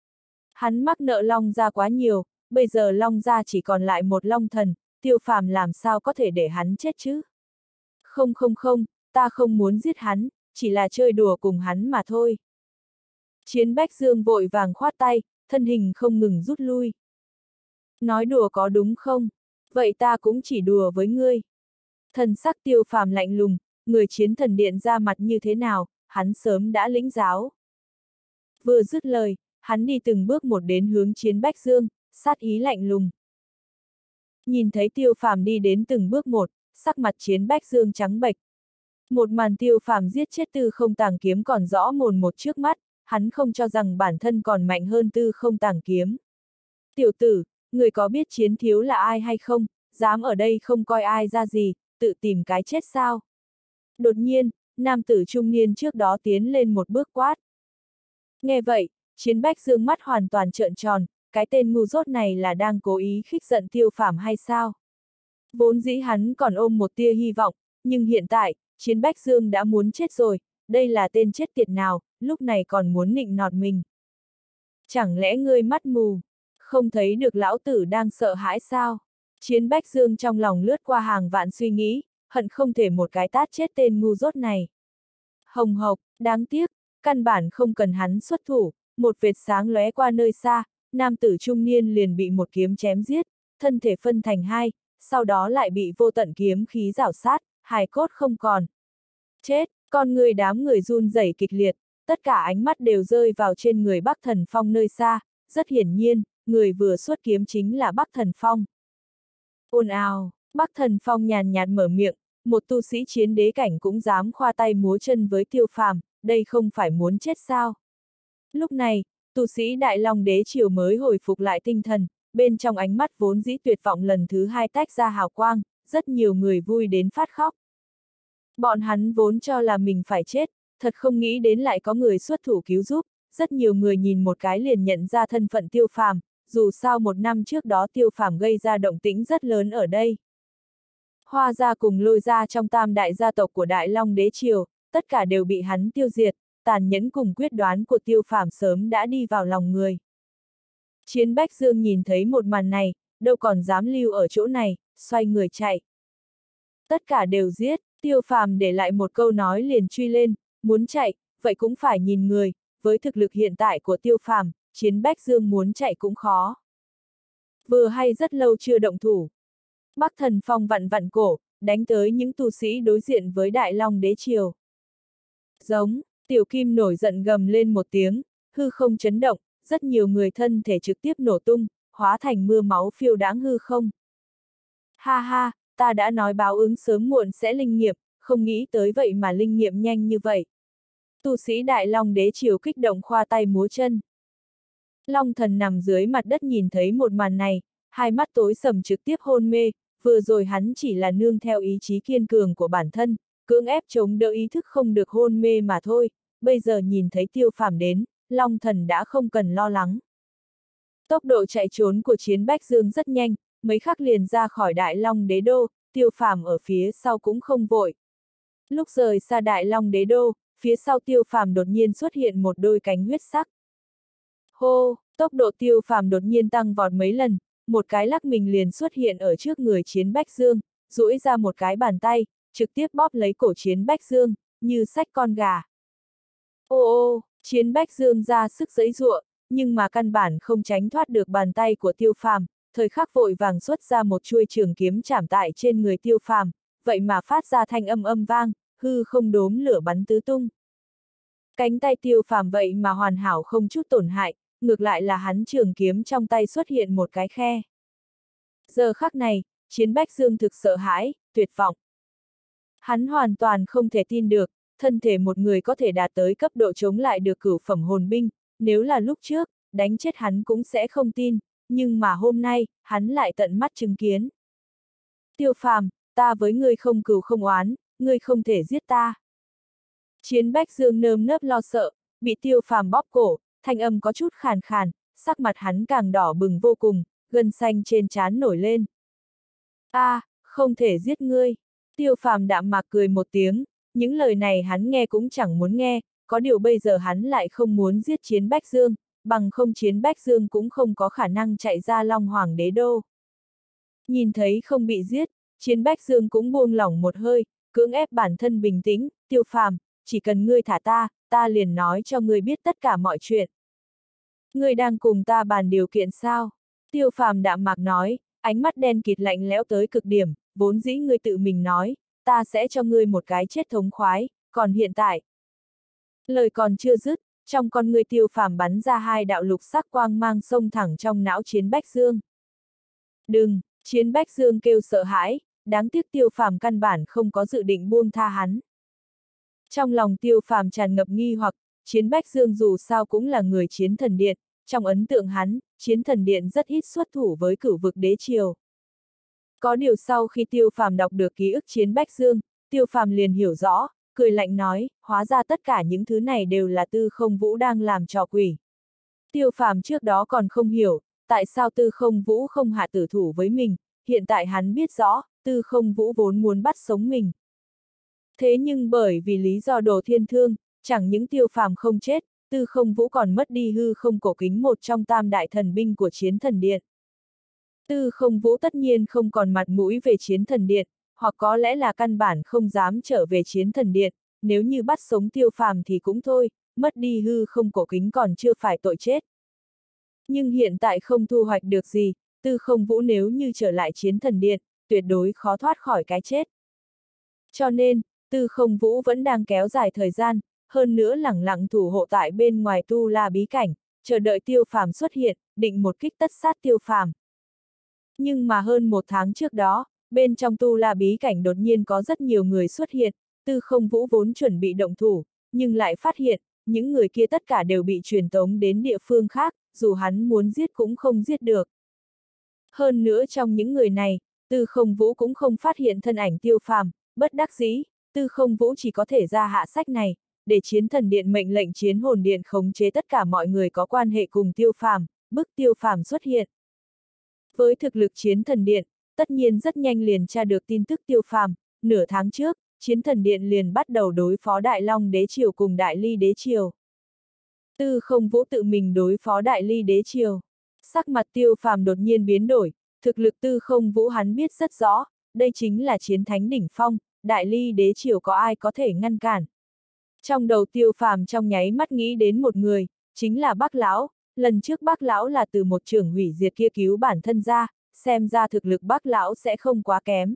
Hắn mắc nợ Long gia quá nhiều, bây giờ Long gia chỉ còn lại một Long Thần, Tiêu Phàm làm sao có thể để hắn chết chứ? Không không không, ta không muốn giết hắn, chỉ là chơi đùa cùng hắn mà thôi. Chiến Bách Dương vội vàng khoát tay, thân hình không ngừng rút lui. Nói đùa có đúng không? Vậy ta cũng chỉ đùa với ngươi. Thần sắc Tiêu Phàm lạnh lùng, người Chiến Thần Điện ra mặt như thế nào, hắn sớm đã lĩnh giáo. Vừa dứt lời, hắn đi từng bước một đến hướng Chiến Bách Dương, sát ý lạnh lùng. Nhìn thấy Tiêu Phàm đi đến từng bước một, sắc mặt Chiến Bách Dương trắng bệch. Một màn Tiêu Phàm giết chết Tư Không Tàng Kiếm còn rõ mồn một trước mắt, hắn không cho rằng bản thân còn mạnh hơn Tư Không Tàng Kiếm. Tiểu tử, người có biết Chiến thiếu là ai hay không, dám ở đây không coi ai ra gì, tự tìm cái chết sao? Đột nhiên, nam tử trung niên trước đó tiến lên một bước quát. Nghe vậy, Chiến Bách Dương mắt hoàn toàn trợn tròn, cái tên ngu dốt này là đang cố ý khích giận Tiêu Phàm hay sao? Vốn dĩ hắn còn ôm một tia hy vọng, nhưng hiện tại, Chiến Bách Dương đã muốn chết rồi, đây là tên chết tiệt nào, lúc này còn muốn nịnh nọt mình. Chẳng lẽ ngươi mắt mù, không thấy được lão tử đang sợ hãi sao? Chiến Bách Dương trong lòng lướt qua hàng vạn suy nghĩ, hận không thể một cái tát chết tên ngu dốt này. Hồng hộc, đáng tiếc, căn bản không cần hắn xuất thủ, một vệt sáng lóe qua nơi xa, nam tử trung niên liền bị một kiếm chém giết, thân thể phân thành hai, sau đó lại bị vô tận kiếm khí rảo sát, hài cốt không còn. Chết, con người đám người run rẩy kịch liệt, tất cả ánh mắt đều rơi vào trên người Bắc Thần Phong nơi xa, rất hiển nhiên, người vừa xuất kiếm chính là Bắc Thần Phong. Ồn ào, Bắc Thần Phong nhàn nhạt mở miệng, một tu sĩ chiến đế cảnh cũng dám khoa tay múa chân với Tiêu Phàm, đây không phải muốn chết sao? Lúc này, tu sĩ Đại Long Đế Triều mới hồi phục lại tinh thần, bên trong ánh mắt vốn dĩ tuyệt vọng lần thứ hai tách ra hào quang, rất nhiều người vui đến phát khóc. Bọn hắn vốn cho là mình phải chết, thật không nghĩ đến lại có người xuất thủ cứu giúp, rất nhiều người nhìn một cái liền nhận ra thân phận Tiêu Phàm, dù sao một năm trước đó Tiêu Phàm gây ra động tĩnh rất lớn ở đây. Hoa gia cùng Lôi gia trong tam đại gia tộc của Đại Long Đế Triều, tất cả đều bị hắn tiêu diệt, tàn nhẫn cùng quyết đoán của Tiêu Phàm sớm đã đi vào lòng người. Chiến Bách Dương nhìn thấy một màn này, đâu còn dám lưu ở chỗ này, xoay người chạy. Tất cả đều giết, Tiêu Phàm để lại một câu nói liền truy lên, muốn chạy, vậy cũng phải nhìn người, với thực lực hiện tại của Tiêu Phàm, Chiến Bách Dương muốn chạy cũng khó. Vừa hay rất lâu chưa động thủ. Bắc Thần Phong vặn vặn cổ, đánh tới những tu sĩ đối diện với Đại Long Đế Triều. Giống, Tiểu Kim nổi giận gầm lên một tiếng, hư không chấn động, rất nhiều người thân thể trực tiếp nổ tung, hóa thành mưa máu phiêu đãng hư không. Ha ha, ta đã nói báo ứng sớm muộn sẽ linh nghiệm, không nghĩ tới vậy mà linh nghiệm nhanh như vậy. Tu sĩ Đại Long Đế Triều kích động khoa tay múa chân. Long Thần nằm dưới mặt đất nhìn thấy một màn này, hai mắt tối sầm trực tiếp hôn mê, vừa rồi hắn chỉ là nương theo ý chí kiên cường của bản thân, cưỡng ép chống đỡ ý thức không được hôn mê mà thôi, bây giờ nhìn thấy Tiêu Phàm đến, Long Thần đã không cần lo lắng. Tốc độ chạy trốn của Chiến Bách Dương rất nhanh, mấy khắc liền ra khỏi Đại Long Đế Đô, Tiêu Phàm ở phía sau cũng không vội. Lúc rời xa Đại Long Đế Đô, phía sau Tiêu Phàm đột nhiên xuất hiện một đôi cánh huyết sắc. Hô, tốc độ Tiêu Phàm đột nhiên tăng vọt mấy lần, một cái lắc mình liền xuất hiện ở trước người Chiến Bách Dương, duỗi ra một cái bàn tay, trực tiếp bóp lấy cổ Chiến Bách Dương, như xách con gà. Ô ô, Chiến Bách Dương ra sức giãy giụa, nhưng mà căn bản không tránh thoát được bàn tay của Tiêu Phàm, thời khắc vội vàng xuất ra một chuôi trường kiếm chảm tại trên người Tiêu Phàm, vậy mà phát ra thanh âm âm vang, hư không đốm lửa bắn tứ tung. Cánh tay Tiêu Phàm vậy mà hoàn hảo không chút tổn hại, ngược lại là hắn trường kiếm trong tay xuất hiện một cái khe. Giờ khắc này, Chiến Bách Dương thực sợ hãi, tuyệt vọng. Hắn hoàn toàn không thể tin được, thân thể một người có thể đạt tới cấp độ chống lại được cửu phẩm hồn binh, nếu là lúc trước, đánh chết hắn cũng sẽ không tin, nhưng mà hôm nay, hắn lại tận mắt chứng kiến. Tiêu Phàm, ta với ngươi không cừu không oán, ngươi không thể giết ta. Chiến Bách Dương nơm nớp lo sợ, bị Tiêu Phàm bóp cổ, thanh âm có chút khàn khàn, sắc mặt hắn càng đỏ bừng vô cùng, gân xanh trên trán nổi lên. A, à, không thể giết ngươi. Tiêu Phàm đạm mạc cười một tiếng, những lời này hắn nghe cũng chẳng muốn nghe, có điều bây giờ hắn lại không muốn giết Chiến Bách Dương, bằng không Chiến Bách Dương cũng không có khả năng chạy ra Long Hoàng đế đô. Nhìn thấy không bị giết, Chiến Bách Dương cũng buông lỏng một hơi, cưỡng ép bản thân bình tĩnh, Tiêu Phàm, chỉ cần ngươi thả ta, ta liền nói cho ngươi biết tất cả mọi chuyện. Ngươi đang cùng ta bàn điều kiện sao? Tiêu Phàm đạm mạc nói, ánh mắt đen kịt lạnh lẽo tới cực điểm, vốn dĩ ngươi tự mình nói, ta sẽ cho ngươi một cái chết thống khoái, còn hiện tại. Lời còn chưa dứt, trong con ngươi Tiêu Phàm bắn ra hai đạo lục sắc quang mang xông thẳng trong não Chiến Bách Dương. Đừng, Chiến Bách Dương kêu sợ hãi, đáng tiếc Tiêu Phàm căn bản không có dự định buông tha hắn. Trong lòng Tiêu Phàm tràn ngập nghi hoặc, Chiến Bách Dương dù sao cũng là người Chiến Thần Điện, trong ấn tượng hắn, Chiến Thần Điện rất ít xuất thủ với Cửu Vực Đế Triều. Có điều sau khi Tiêu Phàm đọc được ký ức Chiến Bách Dương, Tiêu Phàm liền hiểu rõ, cười lạnh nói, hóa ra tất cả những thứ này đều là Tư Không Vũ đang làm trò quỷ. Tiêu Phàm trước đó còn không hiểu, tại sao Tư Không Vũ không hạ tử thủ với mình, hiện tại hắn biết rõ, Tư Không Vũ vốn muốn bắt sống mình. Thế nhưng bởi vì lý do Đồ Thiên Thương, chẳng những Tiêu Phàm không chết, Tư Không Vũ còn mất đi hư không cổ kính một trong tam đại thần binh của Chiến Thần Điện. Tư Không Vũ tất nhiên không còn mặt mũi về Chiến Thần Điện, hoặc có lẽ là căn bản không dám trở về Chiến Thần Điện, nếu như bắt sống Tiêu Phàm thì cũng thôi, mất đi hư không cổ kính còn chưa phải tội chết. Nhưng hiện tại không thu hoạch được gì, Tư Không Vũ nếu như trở lại Chiến Thần Điện, tuyệt đối khó thoát khỏi cái chết. Cho nên, Tư Không Vũ vẫn đang kéo dài thời gian, hơn nữa lẳng lặng thủ hộ tại bên ngoài Tu La bí cảnh, chờ đợi Tiêu Phàm xuất hiện, định một kích tất sát Tiêu Phàm. Nhưng mà hơn một tháng trước đó, bên trong Tu La bí cảnh đột nhiên có rất nhiều người xuất hiện, Tư Không Vũ vốn chuẩn bị động thủ, nhưng lại phát hiện, những người kia tất cả đều bị truyền tống đến địa phương khác, dù hắn muốn giết cũng không giết được. Hơn nữa trong những người này, Tư Không Vũ cũng không phát hiện thân ảnh Tiêu Phàm, bất đắc dĩ, Tư Không Vũ chỉ có thể ra hạ sách này, để Chiến Thần Điện mệnh lệnh Chiến Hồn Điện khống chế tất cả mọi người có quan hệ cùng Tiêu Phàm, bức Tiêu Phàm xuất hiện. Với thực lực Chiến Thần Điện, tất nhiên rất nhanh liền tra được tin tức Tiêu Phàm, nửa tháng trước, Chiến Thần Điện liền bắt đầu đối phó Đại Long Đế Triều cùng Đại Ly Đế Triều. Tư Không Vũ tự mình đối phó Đại Ly Đế Triều. Sắc mặt Tiêu Phàm đột nhiên biến đổi, thực lực Tư Không Vũ hắn biết rất rõ, đây chính là chiến thánh đỉnh phong, Đại Ly Đế Triều có ai có thể ngăn cản. Trong đầu Tiêu Phàm trong nháy mắt nghĩ đến một người, chính là Bác Lão, lần trước Bác Lão là từ một trưởng hủy diệt kia cứu bản thân ra, xem ra thực lực Bác Lão sẽ không quá kém.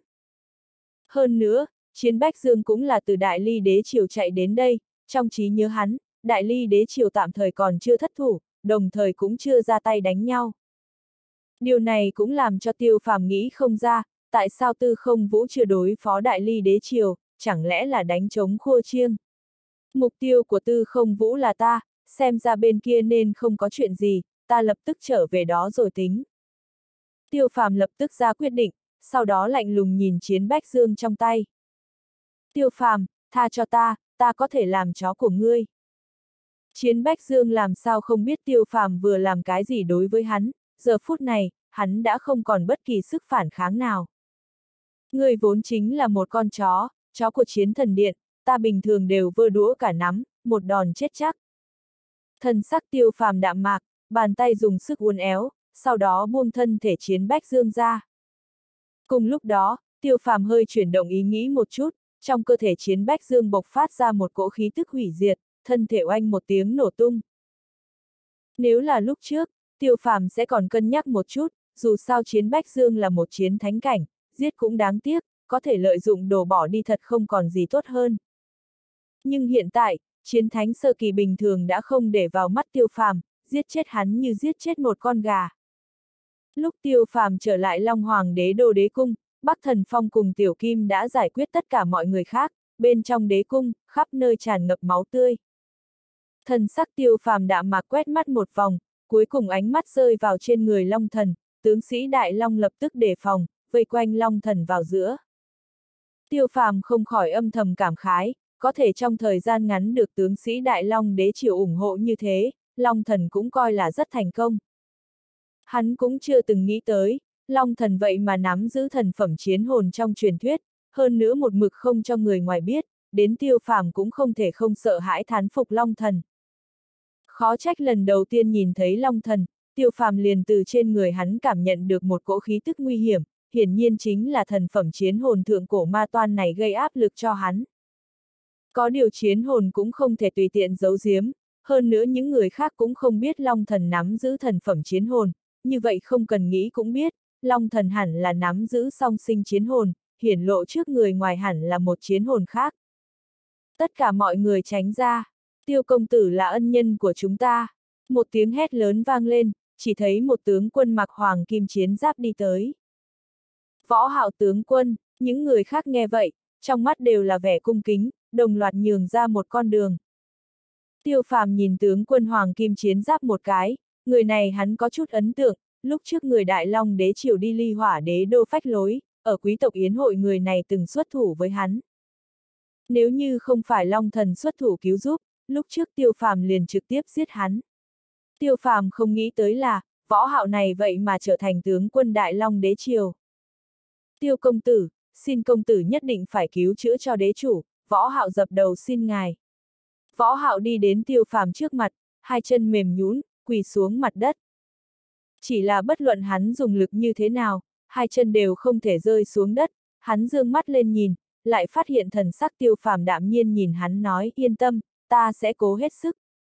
Hơn nữa, Chiến Bách Dương cũng là từ Đại Ly Đế Triều chạy đến đây, trong trí nhớ hắn, Đại Ly Đế Triều tạm thời còn chưa thất thủ, đồng thời cũng chưa ra tay đánh nhau. Điều này cũng làm cho Tiêu Phàm nghĩ không ra, tại sao Tư Không Vũ chưa đối phó Đại Ly Đế Triều, chẳng lẽ là đánh trống khua chiêng. Mục tiêu của Tư Không Vũ là ta, xem ra bên kia nên không có chuyện gì, ta lập tức trở về đó rồi tính. Tiêu Phàm lập tức ra quyết định, sau đó lạnh lùng nhìn Chiến Bách Dương trong tay. Tiêu Phàm, tha cho ta, ta có thể làm chó của ngươi. Chiến Bách Dương làm sao không biết Tiêu Phàm vừa làm cái gì đối với hắn, giờ phút này, hắn đã không còn bất kỳ sức phản kháng nào. Ngươi vốn chính là một con chó, chó của Chiến Thần Điện, ta bình thường đều vơ đũa cả nắm, một đòn chết chắc. Thần sắc Tiêu Phàm đạm mạc, bàn tay dùng sức uốn éo, sau đó buông thân thể Chiến Bách Dương ra. Cùng lúc đó, Tiêu Phàm hơi chuyển động ý nghĩ một chút, trong cơ thể Chiến Bách Dương bộc phát ra một cỗ khí tức hủy diệt, thân thể oanh một tiếng nổ tung. Nếu là lúc trước, Tiêu Phàm sẽ còn cân nhắc một chút, dù sao Chiến Bách Dương là một chiến thánh cảnh, giết cũng đáng tiếc, có thể lợi dụng đồ bỏ đi thật không còn gì tốt hơn. Nhưng hiện tại, chiến thánh sơ kỳ bình thường đã không để vào mắt Tiêu Phàm, giết chết hắn như giết chết một con gà. Lúc Tiêu Phàm trở lại Long Hoàng đế đô đế cung, Bắc Thần Phong cùng Tiểu Kim đã giải quyết tất cả mọi người khác, bên trong đế cung, khắp nơi tràn ngập máu tươi. Thần sắc Tiêu Phàm đạm mạc quét mắt một vòng, cuối cùng ánh mắt rơi vào trên người Long Thần, tướng sĩ Đại Long lập tức đề phòng, vây quanh Long Thần vào giữa. Tiêu Phàm không khỏi âm thầm cảm khái, có thể trong thời gian ngắn được tướng sĩ Đại Long đế triều ủng hộ như thế, Long Thần cũng coi là rất thành công. Hắn cũng chưa từng nghĩ tới, Long Thần vậy mà nắm giữ thần phẩm chiến hồn trong truyền thuyết, hơn nữa một mực không cho người ngoài biết, đến Tiêu Phàm cũng không thể không sợ hãi thán phục Long Thần. Khó trách lần đầu tiên nhìn thấy Long Thần, Tiêu Phàm liền từ trên người hắn cảm nhận được một cỗ khí tức nguy hiểm, hiển nhiên chính là thần phẩm chiến hồn thượng cổ ma toan này gây áp lực cho hắn. Có điều chiến hồn cũng không thể tùy tiện giấu giếm, hơn nữa những người khác cũng không biết Long Thần nắm giữ thần phẩm chiến hồn, như vậy không cần nghĩ cũng biết, Long Thần hẳn là nắm giữ song sinh chiến hồn, hiển lộ trước người ngoài hẳn là một chiến hồn khác. Tất cả mọi người tránh ra, Tiêu công tử là ân nhân của chúng ta. Một tiếng hét lớn vang lên, chỉ thấy một tướng quân mặc hoàng kim chiến giáp đi tới. Võ Hạo tướng quân, những người khác nghe vậy, trong mắt đều là vẻ cung kính, đồng loạt nhường ra một con đường. Tiêu Phàm nhìn tướng quân hoàng kim chiến giáp một cái, người này hắn có chút ấn tượng, lúc trước người Đại Long đế triều đi Ly Hỏa đế đô phách lối, ở quý tộc yến hội người này từng xuất thủ với hắn. Nếu như không phải Long Thần xuất thủ cứu giúp, lúc trước Tiêu Phàm liền trực tiếp giết hắn. Tiêu Phàm không nghĩ tới là, Võ Hạo này vậy mà trở thành tướng quân Đại Long đế triều. Tiêu công tử, xin công tử nhất định phải cứu chữa cho đế chủ, Võ Hạo dập đầu xin ngài. Võ Hạo đi đến Tiêu Phàm trước mặt, hai chân mềm nhũn, quỳ xuống mặt đất. Chỉ là bất luận hắn dùng lực như thế nào, hai chân đều không thể rơi xuống đất, hắn dương mắt lên nhìn, lại phát hiện thần sắc Tiêu Phàm đạm nhiên nhìn hắn nói yên tâm, ta sẽ cố hết sức.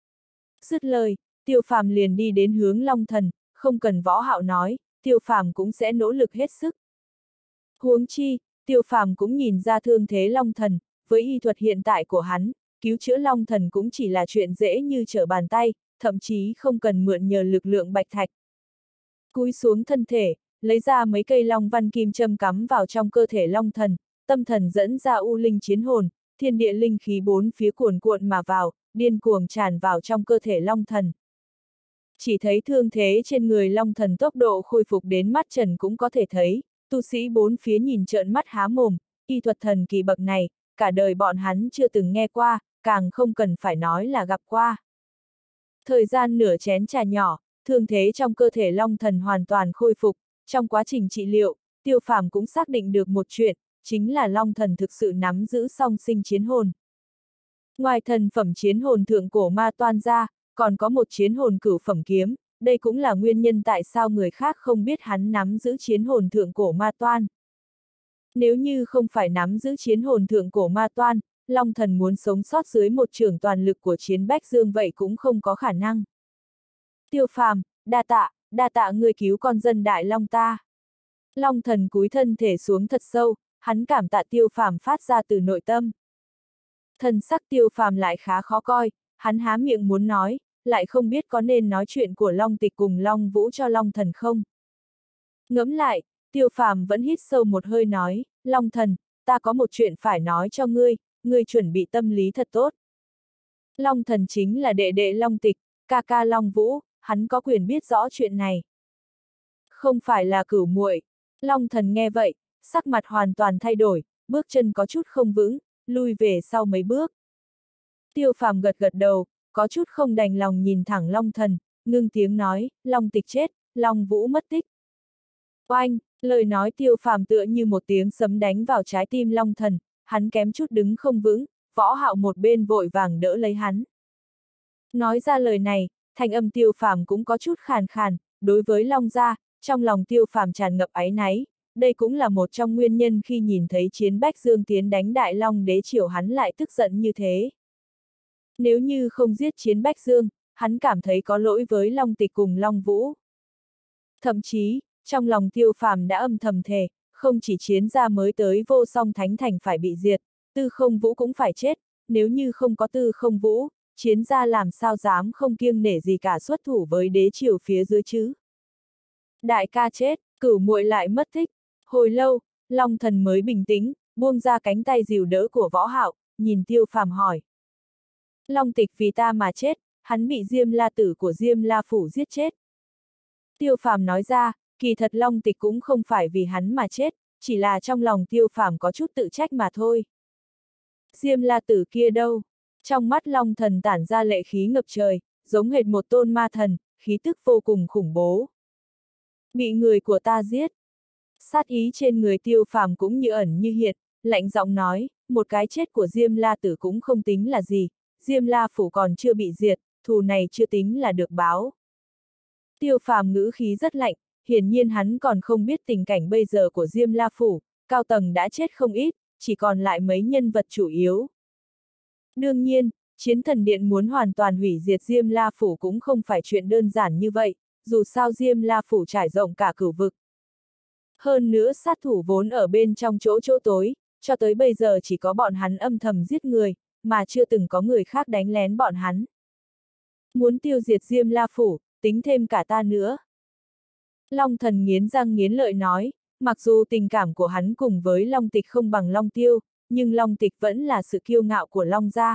Dứt lời, Tiêu Phàm liền đi đến hướng Long Thần, không cần Võ Hạo nói, Tiêu Phàm cũng sẽ nỗ lực hết sức. Huống chi, Tiêu Phàm cũng nhìn ra thương thế Long Thần, với y thuật hiện tại của hắn, cứu chữa Long Thần cũng chỉ là chuyện dễ như trở bàn tay, thậm chí không cần mượn nhờ lực lượng bạch thạch. Cúi xuống thân thể, lấy ra mấy cây long văn kim châm cắm vào trong cơ thể Long Thần, tâm thần dẫn ra u linh chiến hồn, thiên địa linh khí bốn phía cuồn cuộn mà vào, điên cuồng tràn vào trong cơ thể Long Thần. Chỉ thấy thương thế trên người Long Thần tốc độ khôi phục đến mắt trần cũng có thể thấy, tu sĩ bốn phía nhìn trợn mắt há mồm, y thuật thần kỳ bậc này, cả đời bọn hắn chưa từng nghe qua, càng không cần phải nói là gặp qua. Thời gian nửa chén trà nhỏ, thương thế trong cơ thể Long Thần hoàn toàn khôi phục, trong quá trình trị liệu, Tiêu Phàm cũng xác định được một chuyện, chính là Long Thần thực sự nắm giữ song sinh chiến hồn. Ngoài thần phẩm chiến hồn thượng cổ ma toan ra, còn có một chiến hồn cửu phẩm kiếm, đây cũng là nguyên nhân tại sao người khác không biết hắn nắm giữ chiến hồn thượng cổ ma toan. Nếu như không phải nắm giữ chiến hồn thượng cổ ma toan, Long Thần muốn sống sót dưới một trường toàn lực của chiến Bách Dương vậy cũng không có khả năng. Tiêu Phàm, đa tạ, đa tạ người cứu con dân Đại Long ta. Long Thần cúi thân thể xuống thật sâu, hắn cảm tạ Tiêu Phàm phát ra từ nội tâm. Thần sắc Tiêu Phàm lại khá khó coi, hắn há miệng muốn nói, lại không biết có nên nói chuyện của Long Tịch cùng Long Vũ cho Long Thần không. Ngẫm lại, Tiêu Phàm vẫn hít sâu một hơi nói, Long Thần, ta có một chuyện phải nói cho ngươi, ngươi chuẩn bị tâm lý thật tốt. Long Thần chính là đệ đệ Long Tịch, ca ca Long Vũ, hắn có quyền biết rõ chuyện này. Không phải là cửu muội. Long Thần nghe vậy, sắc mặt hoàn toàn thay đổi, bước chân có chút không vững, lui về sau mấy bước. Tiêu Phàm gật gật đầu, có chút không đành lòng nhìn thẳng Long Thần, ngưng tiếng nói, Long Tịch chết, Long Vũ mất tích. Oanh, lời nói Tiêu Phàm tựa như một tiếng sấm đánh vào trái tim Long Thần, hắn kém chút đứng không vững, Võ Hạo một bên vội vàng đỡ lấy hắn. Nói ra lời này, thanh âm Tiêu Phàm cũng có chút khàn khàn, đối với Long gia, trong lòng Tiêu Phàm tràn ngập áy náy, đây cũng là một trong nguyên nhân khi nhìn thấy chiến Bách Dương tiến đánh Đại Long đế triều hắn lại tức giận như thế. Nếu như không giết chiến Bách Dương, hắn cảm thấy có lỗi với Long Tịch cùng Long Vũ. Thậm chí, trong lòng Tiêu Phàm đã âm thầm thề, không chỉ chiến gia mới tới Vô Song Thánh Thành phải bị diệt, Tư Không Vũ cũng phải chết, nếu như không có Tư Không Vũ, chiến gia làm sao dám không kiêng nể gì cả xuất thủ với đế triều phía dưới chứ. Đại ca chết, cửu muội lại mất tích, hồi lâu, Long Thần mới bình tĩnh, buông ra cánh tay dìu đỡ của Võ Hạo, nhìn Tiêu Phàm hỏi. Long Tịch vì ta mà chết, hắn bị Diêm La Tử của Diêm La Phủ giết chết. Tiêu Phàm nói ra, kỳ thật Long Tịch cũng không phải vì hắn mà chết, chỉ là trong lòng Tiêu Phàm có chút tự trách mà thôi. Diêm La Tử kia đâu? Trong mắt Long Thần tản ra lệ khí ngập trời, giống hệt một tôn ma thần, khí tức vô cùng khủng bố. Bị người của ta giết. Sát ý trên người Tiêu Phàm cũng như ẩn như hiện, lạnh giọng nói, một cái chết của Diêm La Tử cũng không tính là gì, Diêm La Phủ còn chưa bị diệt, thù này chưa tính là được báo. Tiêu Phàm ngữ khí rất lạnh, hiển nhiên hắn còn không biết tình cảnh bây giờ của Diêm La Phủ, cao tầng đã chết không ít, chỉ còn lại mấy nhân vật chủ yếu. Đương nhiên, Chiến Thần Điện muốn hoàn toàn hủy diệt Diêm La Phủ cũng không phải chuyện đơn giản như vậy, dù sao Diêm La Phủ trải rộng cả cửu vực. Hơn nữa sát thủ vốn ở bên trong chỗ chỗ tối, cho tới bây giờ chỉ có bọn hắn âm thầm giết người, mà chưa từng có người khác đánh lén bọn hắn. Muốn tiêu diệt Diêm La Phủ, tính thêm cả ta nữa. Long Thần nghiến răng nghiến lợi nói, mặc dù tình cảm của hắn cùng với Long Tịch không bằng Long Tiêu, nhưng Long Tịch vẫn là sự kiêu ngạo của Long gia.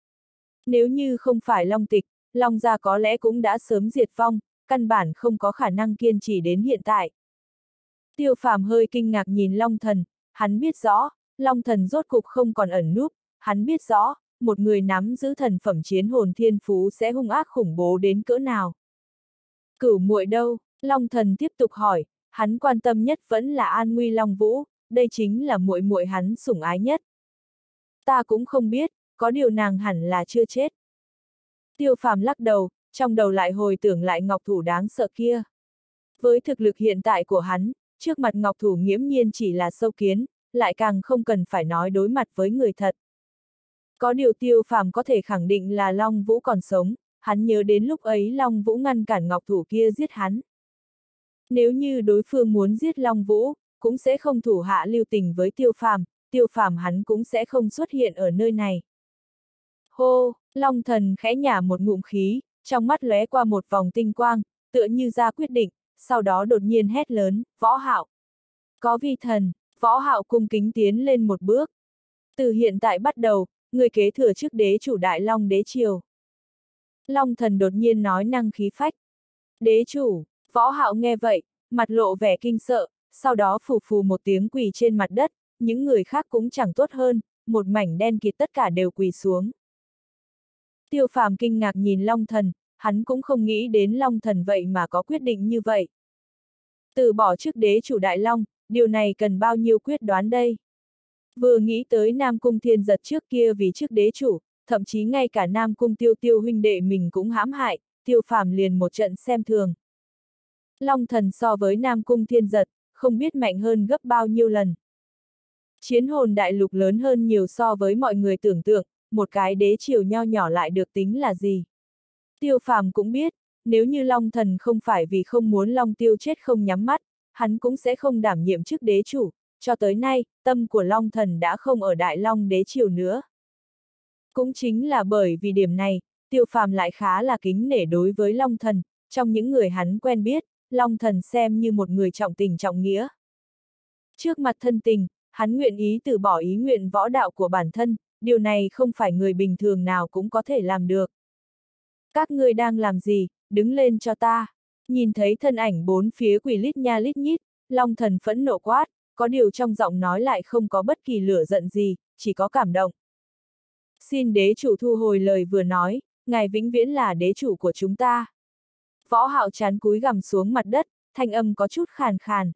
Nếu như không phải Long Tịch, Long gia có lẽ cũng đã sớm diệt vong, căn bản không có khả năng kiên trì đến hiện tại. Tiêu Phàm hơi kinh ngạc nhìn Long Thần, hắn biết rõ, Long Thần rốt cục không còn ẩn núp, hắn biết rõ, một người nắm giữ thần phẩm chiến hồn thiên phú sẽ hung ác khủng bố đến cỡ nào. Cửu muội đâu? Long Thần tiếp tục hỏi, hắn quan tâm nhất vẫn là an nguy Long Vũ, đây chính là muội muội hắn sủng ái nhất. Ta cũng không biết, có điều nàng hẳn là chưa chết. Tiêu Phàm lắc đầu, trong đầu lại hồi tưởng lại ngọc thủ đáng sợ kia. Với thực lực hiện tại của hắn, trước mặt ngọc thủ nghiễm nhiên chỉ là sâu kiến, lại càng không cần phải nói đối mặt với người thật. Có điều Tiêu Phàm có thể khẳng định là Long Vũ còn sống, hắn nhớ đến lúc ấy Long Vũ ngăn cản ngọc thủ kia giết hắn. Nếu như đối phương muốn giết Long Vũ, cũng sẽ không thủ hạ lưu tình với Tiêu Phàm, Tiêu Phàm hắn cũng sẽ không xuất hiện ở nơi này. Hô, Long Thần khẽ nhả một ngụm khí, trong mắt lóe qua một vòng tinh quang, tựa như ra quyết định, sau đó đột nhiên hét lớn, Võ Hạo. Có vi thần, Võ Hạo cung kính tiến lên một bước. Từ hiện tại bắt đầu, người kế thừa chức đế chủ Đại Long đế triều. Long Thần đột nhiên nói năng khí phách. Đế chủ, Võ Hạo nghe vậy, mặt lộ vẻ kinh sợ, sau đó phù phù một tiếng quỳ trên mặt đất, những người khác cũng chẳng tốt hơn, một mảnh đen kịt tất cả đều quỳ xuống. Tiêu Phàm kinh ngạc nhìn Long Thần, hắn cũng không nghĩ đến Long Thần vậy mà có quyết định như vậy. Từ bỏ chức đế chủ Đại Long, điều này cần bao nhiêu quyết đoán đây? Vừa nghĩ tới Nam Cung Thiên Giật trước kia vì chức đế chủ, thậm chí ngay cả Nam Cung Tiêu Tiêu huynh đệ mình cũng hãm hại, Tiêu Phàm liền một trận xem thường. Long Thần so với Nam Cung Thiên Giật, không biết mạnh hơn gấp bao nhiêu lần. Chiến hồn đại lục lớn hơn nhiều so với mọi người tưởng tượng, một cái đế triều nho nhỏ lại được tính là gì. Tiêu Phàm cũng biết, nếu như Long Thần không phải vì không muốn Long Tiêu chết không nhắm mắt, hắn cũng sẽ không đảm nhiệm chức đế chủ, cho tới nay, tâm của Long Thần đã không ở Đại Long đế triều nữa. Cũng chính là bởi vì điểm này, Tiêu Phàm lại khá là kính nể đối với Long Thần, trong những người hắn quen biết, Long Thần xem như một người trọng tình trọng nghĩa. Trước mặt thân tình, hắn nguyện ý từ bỏ ý nguyện võ đạo của bản thân, điều này không phải người bình thường nào cũng có thể làm được. Các ngươi đang làm gì, đứng lên cho ta. Nhìn thấy thân ảnh bốn phía quỳ lít nha lít nhít, Long Thần phẫn nộ quát, có điều trong giọng nói lại không có bất kỳ lửa giận gì, chỉ có cảm động. Xin đế chủ thu hồi lời vừa nói, ngài vĩnh viễn là đế chủ của chúng ta. Võ Hạo chán cúi gằm xuống mặt đất, thanh âm có chút khàn khàn.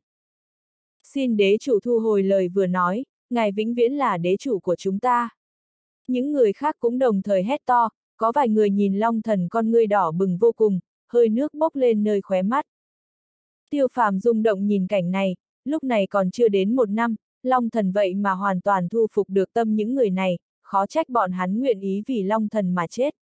Xin đế chủ thu hồi lời vừa nói, ngài vĩnh viễn là đế chủ của chúng ta. Những người khác cũng đồng thời hét to, có vài người nhìn Long Thần con ngươi đỏ bừng vô cùng, hơi nước bốc lên nơi khóe mắt. Tiêu Phàm rung động nhìn cảnh này, lúc này còn chưa đến một năm, Long Thần vậy mà hoàn toàn thu phục được tâm những người này, khó trách bọn hắn nguyện ý vì Long Thần mà chết.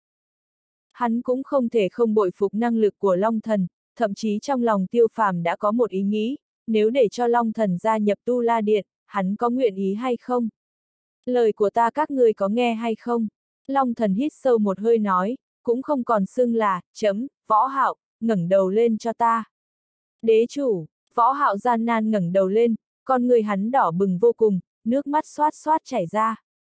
Hắn cũng không thể không bội phục năng lực của Long Thần, thậm chí trong lòng Tiêu Phàm đã có một ý nghĩ, nếu để cho Long Thần gia nhập Tu La Điện, hắn có nguyện ý hay không? Lời của ta các ngươi có nghe hay không? Long Thần hít sâu một hơi nói, cũng không còn xưng là, chấm, Võ Hạo, ngẩng đầu lên cho ta. Đế chủ, Võ Hạo gian nan ngẩng đầu lên, con người hắn đỏ bừng vô cùng, nước mắt xoát xoát chảy ra.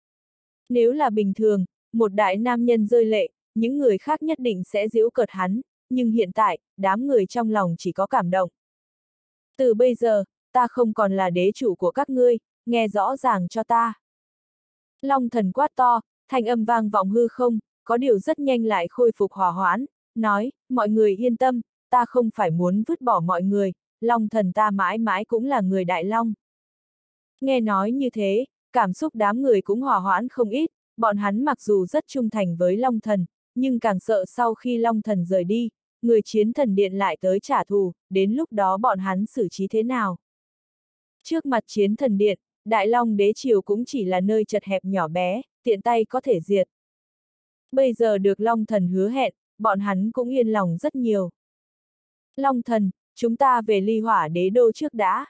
Nếu là bình thường, một đại nam nhân rơi lệ, những người khác nhất định sẽ giễu cợt hắn, nhưng hiện tại, đám người trong lòng chỉ có cảm động. Từ bây giờ, ta không còn là đế chủ của các ngươi, nghe rõ ràng cho ta. Long thần quát to, thanh âm vang vọng hư không, có điều rất nhanh lại khôi phục hòa hoãn, nói, mọi người yên tâm, ta không phải muốn vứt bỏ mọi người, Long thần ta mãi mãi cũng là người Đại Long. Nghe nói như thế, cảm xúc đám người cũng hòa hoãn không ít, bọn hắn mặc dù rất trung thành với Long thần, nhưng càng sợ sau khi Long thần rời đi, người chiến thần điện lại tới trả thù, đến lúc đó bọn hắn xử trí thế nào? Trước mặt chiến thần điện, Đại Long đế triều cũng chỉ là nơi chật hẹp nhỏ bé, tiện tay có thể diệt. Bây giờ được Long thần hứa hẹn, bọn hắn cũng yên lòng rất nhiều. Long thần, chúng ta về Ly Hỏa đế đô trước đã.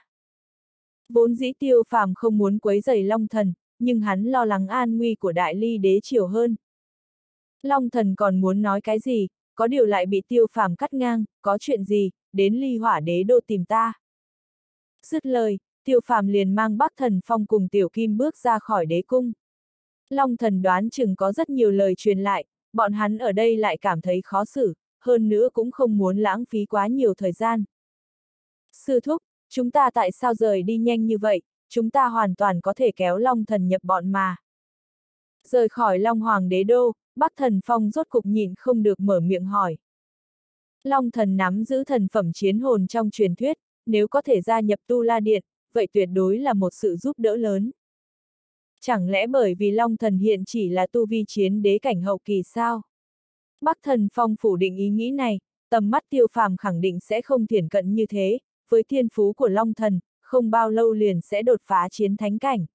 Vốn dĩ Tiêu Phàm không muốn quấy rầy Long thần, nhưng hắn lo lắng an nguy của Đại Ly đế triều hơn. Long thần còn muốn nói cái gì, có điều lại bị Tiêu Phàm cắt ngang, có chuyện gì, đến Ly Hỏa đế đô tìm ta. Dứt lời, Tiêu Phàm liền mang Bắc Thần Phong cùng Tiểu Kim bước ra khỏi đế cung. Long thần đoán chừng có rất nhiều lời truyền lại, bọn hắn ở đây lại cảm thấy khó xử, hơn nữa cũng không muốn lãng phí quá nhiều thời gian. Sư thúc, chúng ta tại sao rời đi nhanh như vậy, chúng ta hoàn toàn có thể kéo Long thần nhập bọn mà. Rời khỏi Long Hoàng đế đô, Bắc Thần Phong rốt cục nhịn không được mở miệng hỏi. Long thần nắm giữ thần phẩm chiến hồn trong truyền thuyết, nếu có thể gia nhập Tu La Điện, vậy tuyệt đối là một sự giúp đỡ lớn. Chẳng lẽ bởi vì Long thần hiện chỉ là tu vi chiến đế cảnh hậu kỳ sao? Bắc Thần Phong phủ định ý nghĩ này, tầm mắt Tiêu Phàm khẳng định sẽ không thiển cận như thế, với thiên phú của Long thần, không bao lâu liền sẽ đột phá chiến thánh cảnh.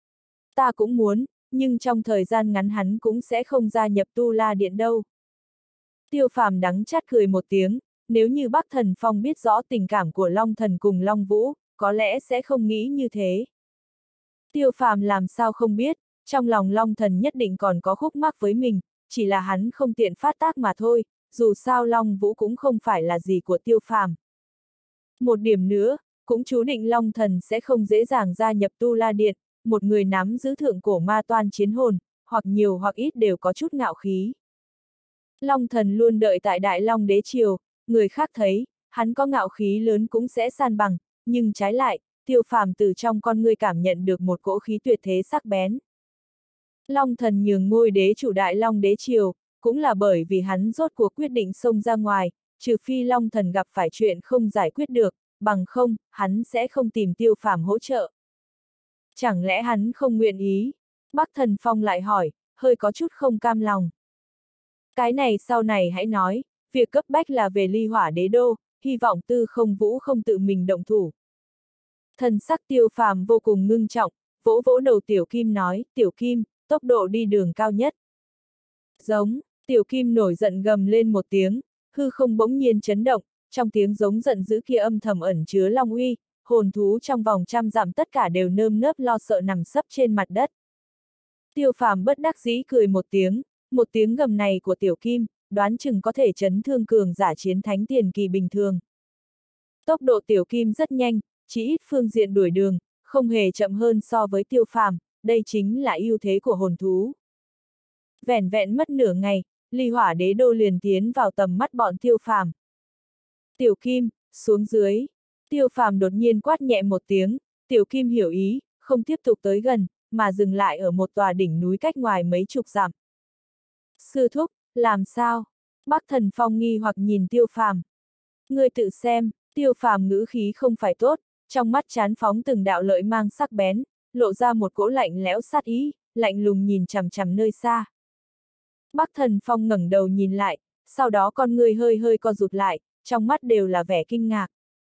Ta cũng muốn, nhưng trong thời gian ngắn hắn cũng sẽ không gia nhập Tu La Điện đâu. Tiêu Phàm đắng chát cười một tiếng, nếu như Bắc Thần Phong biết rõ tình cảm của Long thần cùng Long Vũ, có lẽ sẽ không nghĩ như thế. Tiêu Phàm làm sao không biết, trong lòng Long thần nhất định còn có khúc mắc với mình, chỉ là hắn không tiện phát tác mà thôi, dù sao Long Vũ cũng không phải là gì của Tiêu Phàm. Một điểm nữa, cũng chú định Long thần sẽ không dễ dàng gia nhập Tu La Điện, một người nắm giữ thượng cổ ma toan chiến hồn, hoặc nhiều hoặc ít đều có chút ngạo khí. Long thần luôn đợi tại Đại Long đế triều, người khác thấy, hắn có ngạo khí lớn cũng sẽ san bằng, nhưng trái lại, Tiêu Phàm từ trong con ngươi cảm nhận được một cỗ khí tuyệt thế sắc bén. Long thần nhường ngôi đế chủ Đại Long đế triều, cũng là bởi vì hắn rốt cuộc quyết định xông ra ngoài, trừ phi Long thần gặp phải chuyện không giải quyết được, bằng không, hắn sẽ không tìm Tiêu Phàm hỗ trợ. Chẳng lẽ hắn không nguyện ý? Bắc Thần Phong lại hỏi, hơi có chút không cam lòng. Cái này sau này hãy nói, việc cấp bách là về Ly Hỏa đế đô, hy vọng Tư Không Vũ không tự mình động thủ. Thần sắc Tiêu Phàm vô cùng ngưng trọng, vỗ vỗ đầu Tiểu Kim nói, Tiểu Kim, tốc độ đi đường cao nhất. Giống, Tiểu Kim nổi giận gầm lên một tiếng, hư không bỗng nhiên chấn động, trong tiếng giống giận dữ kia âm thầm ẩn chứa long uy, hồn thú trong vòng trăm dặm tất cả đều nơm nớp lo sợ nằm sấp trên mặt đất. Tiêu Phàm bất đắc dĩ cười một tiếng, một tiếng gầm này của Tiểu Kim, đoán chừng có thể chấn thương cường giả chiến thánh tiền kỳ bình thường. Tốc độ Tiểu Kim rất nhanh, chỉ ít phương diện đuổi đường, không hề chậm hơn so với Tiêu Phàm, đây chính là ưu thế của hồn thú. Vẻn vẹn mất nửa ngày, Ly Hỏa đế đô liền tiến vào tầm mắt bọn Tiêu Phàm. Tiểu Kim, xuống dưới. Tiêu Phàm đột nhiên quát nhẹ một tiếng, Tiểu Kim hiểu ý, không tiếp tục tới gần, mà dừng lại ở một tòa đỉnh núi cách ngoài mấy chục dặm. Sư thúc, làm sao? Bắc Thần Phong nghi hoặc nhìn Tiêu Phàm. Ngươi tự xem, Tiêu Phàm ngữ khí không phải tốt, trong mắt chán phóng từng đạo lợi mang sắc bén, lộ ra một cỗ lạnh lẽo sát ý, lạnh lùng nhìn chằm chằm nơi xa. Bắc Thần Phong ngẩng đầu nhìn lại, sau đó con người hơi hơi co rụt lại, trong mắt đều là vẻ kinh ngạc.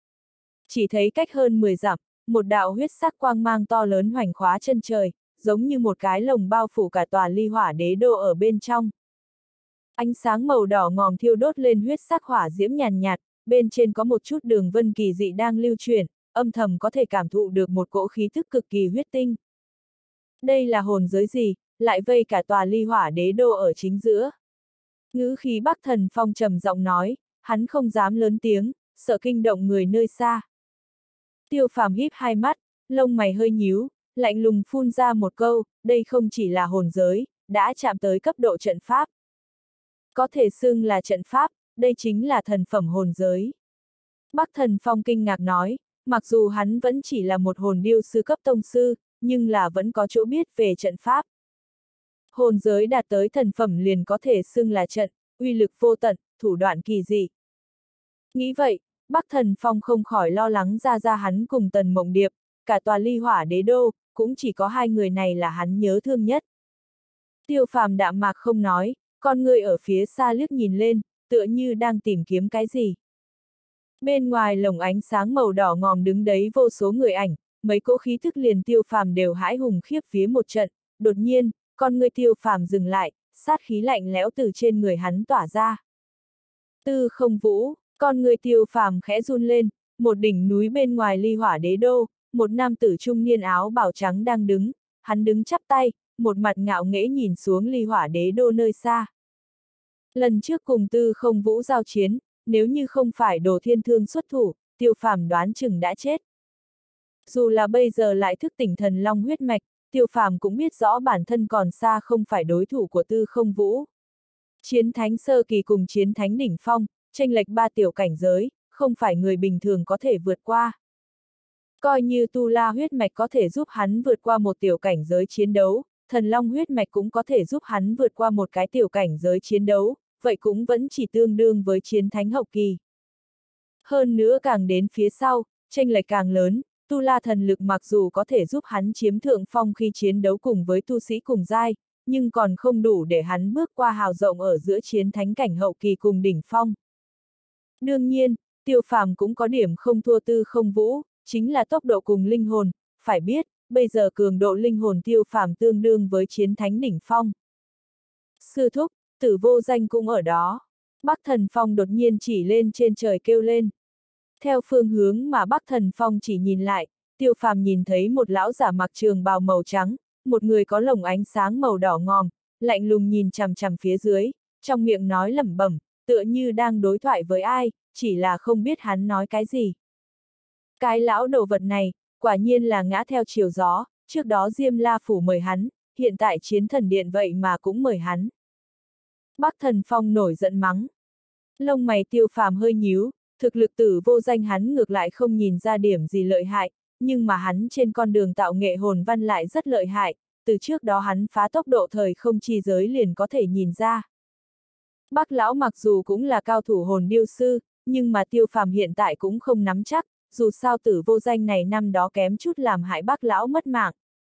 Chỉ thấy cách hơn mười dặm, một đạo huyết sắc quang mang to lớn hoành khóa chân trời, giống như một cái lồng bao phủ cả tòa Ly Hỏa đế đô ở bên trong. Ánh sáng màu đỏ ngòm thiêu đốt lên huyết sắc hỏa diễm nhàn nhạt, bên trên có một chút đường vân kỳ dị đang lưu chuyển, âm thầm có thể cảm thụ được một cỗ khí thức cực kỳ huyết tinh. Đây là hồn giới gì, lại vây cả tòa Ly Hỏa đế đô ở chính giữa. Ngữ khí Bắc Thần Phong trầm giọng nói, hắn không dám lớn tiếng, sợ kinh động người nơi xa. Tiêu Phàm híp hai mắt, lông mày hơi nhíu, lạnh lùng phun ra một câu, đây không chỉ là hồn giới, đã chạm tới cấp độ trận pháp. Có thể xưng là trận pháp, đây chính là thần phẩm hồn giới. Bắc Thần Phong kinh ngạc nói, mặc dù hắn vẫn chỉ là một hồn điêu sư cấp tông sư, nhưng là vẫn có chỗ biết về trận pháp. Hồn giới đạt tới thần phẩm liền có thể xưng là trận, uy lực vô tận, thủ đoạn kỳ dị. Nghĩ vậy, Bắc Thần Phong không khỏi lo lắng ra ra hắn cùng Tần Mộng Điệp, cả tòa Ly Hỏa Đế Đô, cũng chỉ có hai người này là hắn nhớ thương nhất. Tiêu Phàm đạm mạc không nói, con người ở phía xa liếc nhìn lên, tựa như đang tìm kiếm cái gì. Bên ngoài lồng ánh sáng màu đỏ ngòm đứng đấy vô số người ảnh, mấy cỗ khí thức liền Tiêu Phàm đều hãi hùng khiếp vía một trận, đột nhiên, con người Tiêu Phàm dừng lại, sát khí lạnh lẽo từ trên người hắn tỏa ra. Tư Không Vũ, con người Tiêu Phàm khẽ run lên, một đỉnh núi bên ngoài Ly Hỏa Đế Đô, một nam tử trung niên áo bào trắng đang đứng, hắn đứng chắp tay, một mặt ngạo nghễ nhìn xuống Ly Hỏa Đế Đô nơi xa. Lần trước cùng Tư Không Vũ giao chiến, nếu như không phải Đồ Thiên Thương xuất thủ, Tiêu Phàm đoán chừng đã chết. Dù là bây giờ lại thức tỉnh thần long huyết mạch, Tiêu Phàm cũng biết rõ bản thân còn xa không phải đối thủ của Tư Không Vũ. Chiến thánh sơ kỳ cùng chiến thánh đỉnh phong, chênh lệch ba tiểu cảnh giới, không phải người bình thường có thể vượt qua. Coi như Tu La huyết mạch có thể giúp hắn vượt qua một tiểu cảnh giới chiến đấu, thần long huyết mạch cũng có thể giúp hắn vượt qua một cái tiểu cảnh giới chiến đấu, vậy cũng vẫn chỉ tương đương với chiến thánh hậu kỳ. Hơn nữa càng đến phía sau, chênh lệch càng lớn, Tu La thần lực mặc dù có thể giúp hắn chiếm thượng phong khi chiến đấu cùng với tu sĩ cùng giai, nhưng còn không đủ để hắn bước qua hào rộng ở giữa chiến thánh cảnh hậu kỳ cùng đỉnh phong. Đương nhiên, Tiêu Phàm cũng có điểm không thua Tư Không Vũ, chính là tốc độ cùng linh hồn, phải biết, bây giờ cường độ linh hồn Tiêu Phàm tương đương với chiến thánh đỉnh phong. Sư thúc, Tử Vô Danh cũng ở đó. Bắc Thần Phong đột nhiên chỉ lên trên trời kêu lên. Theo phương hướng mà Bắc Thần Phong chỉ nhìn lại, Tiêu Phàm nhìn thấy một lão giả mặc trường bào màu trắng, một người có lồng ánh sáng màu đỏ ngòm, lạnh lùng nhìn chằm chằm phía dưới, trong miệng nói lẩm bẩm, tựa như đang đối thoại với ai, chỉ là không biết hắn nói cái gì. Cái lão đồ vật này, quả nhiên là ngã theo chiều gió, trước đó Diêm La Phủ mời hắn, hiện tại Chiến Thần Điện vậy mà cũng mời hắn. Bắc Thần Phong nổi giận mắng. Lông mày Tiêu Phàm hơi nhíu, thực lực Tử Vô Danh hắn ngược lại không nhìn ra điểm gì lợi hại, nhưng mà hắn trên con đường tạo nghệ hồn văn lại rất lợi hại, từ trước đó hắn phá tốc độ thời không chi giới liền có thể nhìn ra. Bắc lão mặc dù cũng là cao thủ hồn điêu sư, nhưng mà Tiêu Phàm hiện tại cũng không nắm chắc, dù sao Tử Vô Danh này năm đó kém chút làm hại Bắc lão mất mạng.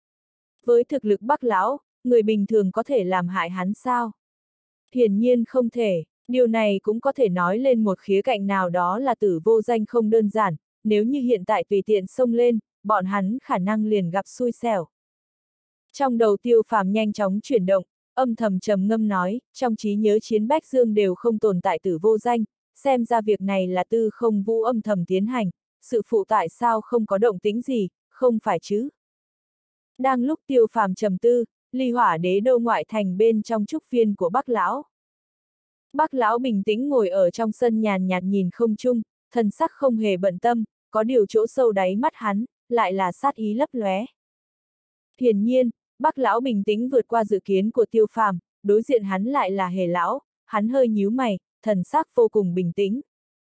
Với thực lực Bắc lão, người bình thường có thể làm hại hắn sao? Hiển nhiên không thể, điều này cũng có thể nói lên một khía cạnh nào đó là Tử Vô Danh không đơn giản, nếu như hiện tại tùy tiện xông lên, bọn hắn khả năng liền gặp xui xẻo. Trong đầu Tiêu Phàm nhanh chóng chuyển động, âm thầm trầm ngâm nói, trong trí nhớ chiến Bách Dương đều không tồn tại Tử Vô Danh, xem ra việc này là Tư Không Vũ âm thầm tiến hành, sự phụ tại sao không có động tĩnh gì, không phải chứ? Đang lúc Tiêu Phàm trầm tư, Ly Hỏa Đế Đô ngoại thành bên trong trúc viên của Bắc lão. Bắc lão bình tĩnh ngồi ở trong sân nhàn nhạt nhìn không trung, thần sắc không hề bận tâm, có điều chỗ sâu đáy mắt hắn, lại là sát ý lấp lóe. Hiển nhiên, Bắc lão bình tĩnh vượt qua dự kiến của Tiêu Phàm, đối diện hắn lại là Hề lão, hắn hơi nhíu mày, thần sắc vô cùng bình tĩnh.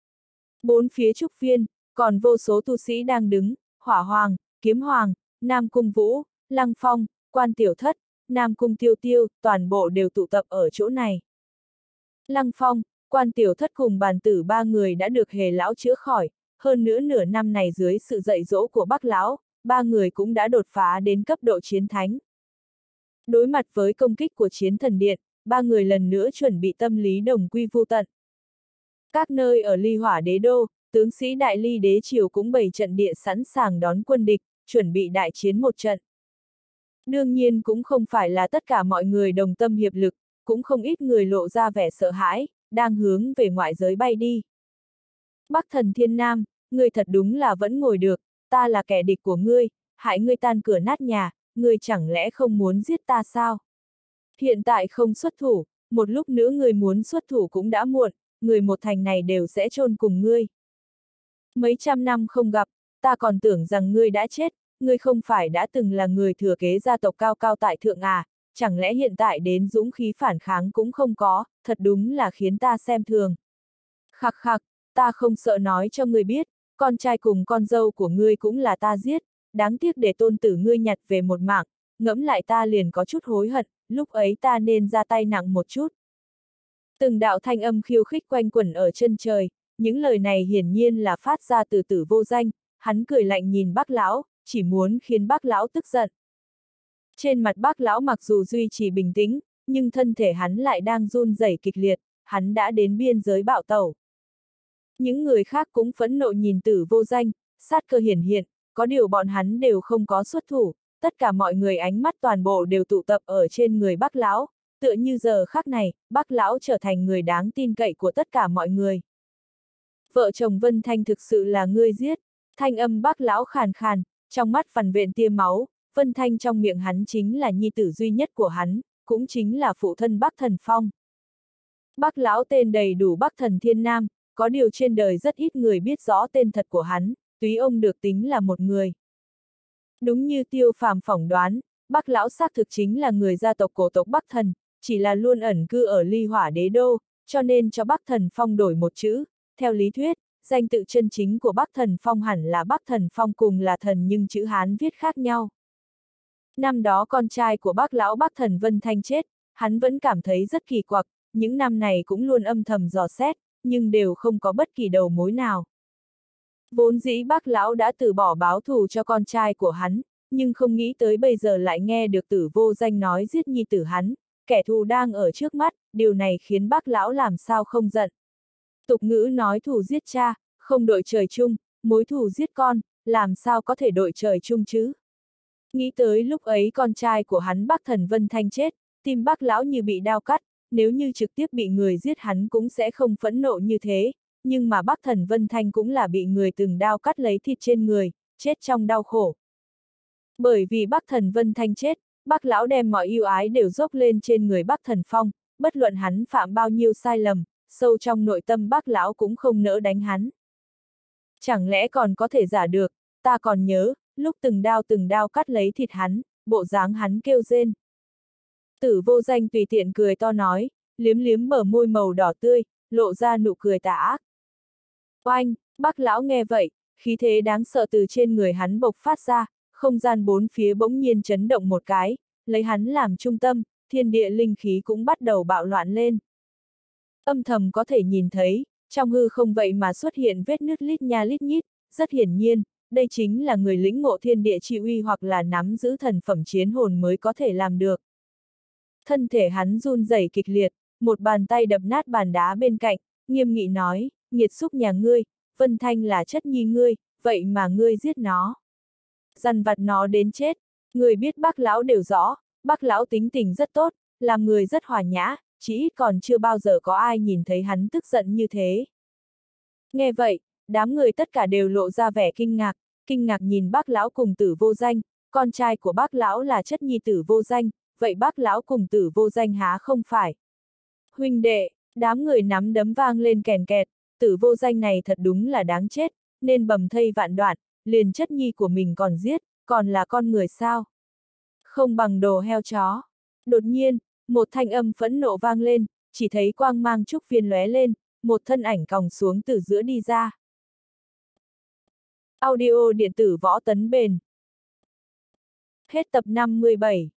Bốn phía trúc viên, còn vô số tu sĩ đang đứng, Hỏa Hoàng, Kiếm Hoàng, Nam Cung Vũ, Lăng Phong, Quan Tiểu Thất, Nam Cung Tiêu Tiêu, toàn bộ đều tụ tập ở chỗ này. Lăng Phong, Quan Tiểu Thất cùng Bàn Tử ba người đã được Hề lão chữa khỏi, hơn nữa nửa năm này dưới sự dạy dỗ của Bắc lão, ba người cũng đã đột phá đến cấp độ chiến thánh. Đối mặt với công kích của Chiến Thần Điện, ba người lần nữa chuẩn bị tâm lý đồng quy vu tận. Các nơi ở Ly Hỏa Đế Đô, tướng sĩ Đại Ly Đế Triều cũng bày trận địa sẵn sàng đón quân địch, chuẩn bị đại chiến một trận. Đương nhiên cũng không phải là tất cả mọi người đồng tâm hiệp lực, cũng không ít người lộ ra vẻ sợ hãi, đang hướng về ngoại giới bay đi. Bắc Thần Thiên Nam, ngươi thật đúng là vẫn ngồi được, ta là kẻ địch của ngươi, hại ngươi tan cửa nát nhà, ngươi chẳng lẽ không muốn giết ta sao? Hiện tại không xuất thủ, một lúc nữa ngươi muốn xuất thủ cũng đã muộn, người một thành này đều sẽ chôn cùng ngươi. Mấy trăm năm không gặp, ta còn tưởng rằng ngươi đã chết, ngươi không phải đã từng là người thừa kế gia tộc cao cao tại thượng à, chẳng lẽ hiện tại đến dũng khí phản kháng cũng không có, thật đúng là khiến ta xem thường. Khặc khặc, ta không sợ nói cho ngươi biết, con trai cùng con dâu của ngươi cũng là ta giết, đáng tiếc để tôn tử ngươi nhặt về một mạng, ngẫm lại ta liền có chút hối hận, lúc ấy ta nên ra tay nặng một chút. Từng đạo thanh âm khiêu khích quanh quẩn ở chân trời, những lời này hiển nhiên là phát ra từ Tử Vô Danh, hắn cười lạnh nhìn Bác lão, chỉ muốn khiến Bác lão tức giận. Trên mặt Bác lão mặc dù duy trì bình tĩnh, nhưng thân thể hắn lại đang run rẩy kịch liệt, hắn đã đến biên giới bạo tẩu. Những người khác cũng phẫn nộ nhìn Tử Vô Danh, sát cơ hiển hiện, có điều bọn hắn đều không có xuất thủ, tất cả mọi người ánh mắt toàn bộ đều tụ tập ở trên người Bác lão, tựa như giờ khắc này, Bác lão trở thành người đáng tin cậy của tất cả mọi người. Vợ chồng Vân Thanh thực sự là ngươi giết, thanh âm Bác lão khàn khàn, trong mắt vằn vện tia máu, Vân Thanh trong miệng hắn chính là nhi tử duy nhất của hắn, cũng chính là phụ thân Bác Thần Phong. Bác lão tên đầy đủ Bác Thần Thiên Nam, có điều trên đời rất ít người biết rõ tên thật của hắn, túy ông được tính là một người. Đúng như Tiêu Phàm phỏng đoán, Bác lão xác thực chính là người gia tộc cổ tộc Bắc Thần, chỉ là luôn ẩn cư ở Ly Hỏa Đế Đô, cho nên cho Bắc Thần Phong đổi một chữ. Theo lý thuyết, danh tự chân chính của Bắc Thần Phong hẳn là Bắc Thần Phong cùng là thần nhưng chữ Hán viết khác nhau. Năm đó con trai của Bác lão Bắc Thần Vân Thanh chết, hắn vẫn cảm thấy rất kỳ quặc, những năm này cũng luôn âm thầm dò xét, nhưng đều không có bất kỳ đầu mối nào. Vốn dĩ Bác lão đã từ bỏ báo thù cho con trai của hắn, nhưng không nghĩ tới bây giờ lại nghe được Tử Vô Danh nói giết nhi tử hắn, kẻ thù đang ở trước mắt, điều này khiến Bác lão làm sao không giận. Tục ngữ nói thù giết cha, không đội trời chung, mối thù giết con, làm sao có thể đội trời chung chứ? Nghĩ tới lúc ấy con trai của hắn Bác Thần Vân Thanh chết, tim Bác lão như bị đao cắt, nếu như trực tiếp bị người giết hắn cũng sẽ không phẫn nộ như thế, nhưng mà Bác Thần Vân Thanh cũng là bị người từng đao cắt lấy thịt trên người, chết trong đau khổ. Bởi vì Bác Thần Vân Thanh chết, Bác lão đem mọi ưu ái đều dốc lên trên người Bác Thần Phong, bất luận hắn phạm bao nhiêu sai lầm, sâu trong nội tâm Bác lão cũng không nỡ đánh hắn. Chẳng lẽ còn có thể giả được, ta còn nhớ, lúc từng đao từng đao cắt lấy thịt hắn, bộ dáng hắn kêu rên. Tử Vô Danh tùy tiện cười to nói, liếm liếm bờ môi màu đỏ tươi, lộ ra nụ cười tà ác. Oanh, Bác lão nghe vậy, khí thế đáng sợ từ trên người hắn bộc phát ra, không gian bốn phía bỗng nhiên chấn động một cái, lấy hắn làm trung tâm, thiên địa linh khí cũng bắt đầu bạo loạn lên. Âm thầm có thể nhìn thấy, trong hư không vậy mà xuất hiện vết nứt lít nha lít nhít, rất hiển nhiên, đây chính là người lĩnh ngộ thiên địa chi uy hoặc là nắm giữ thần phẩm chiến hồn mới có thể làm được. Thân thể hắn run rẩy kịch liệt, một bàn tay đập nát bàn đá bên cạnh, nghiêm nghị nói, nghiệt xúc nhà ngươi, Vân Thanh là chất nhi ngươi, vậy mà ngươi giết nó. Dằn vặt nó đến chết, người biết Bác lão đều rõ, Bác lão tính tình rất tốt, làm người rất hòa nhã, chỉ ít còn chưa bao giờ có ai nhìn thấy hắn tức giận như thế. Nghe vậy, đám người tất cả đều lộ ra vẻ kinh ngạc, kinh ngạc nhìn Bác lão cùng Tử Vô Danh, con trai của Bác lão là chất nhi Tử Vô Danh, vậy Bác lão cùng Tử Vô Danh há không phải? Huynh đệ, đám người nắm đấm vang lên kèn kẹt, Tử Vô Danh này thật đúng là đáng chết, nên bầm thây vạn đoạn, liền chất nhi của mình còn giết, còn là con người sao? Không bằng đồ heo chó. Đột nhiên, một thanh âm phẫn nộ vang lên, chỉ thấy quang mang trúc viên lóe lên, một thân ảnh còng xuống từ giữa đi ra. Audio điện tử Võ Tấn Bền. Hết tập năm mươi bảy.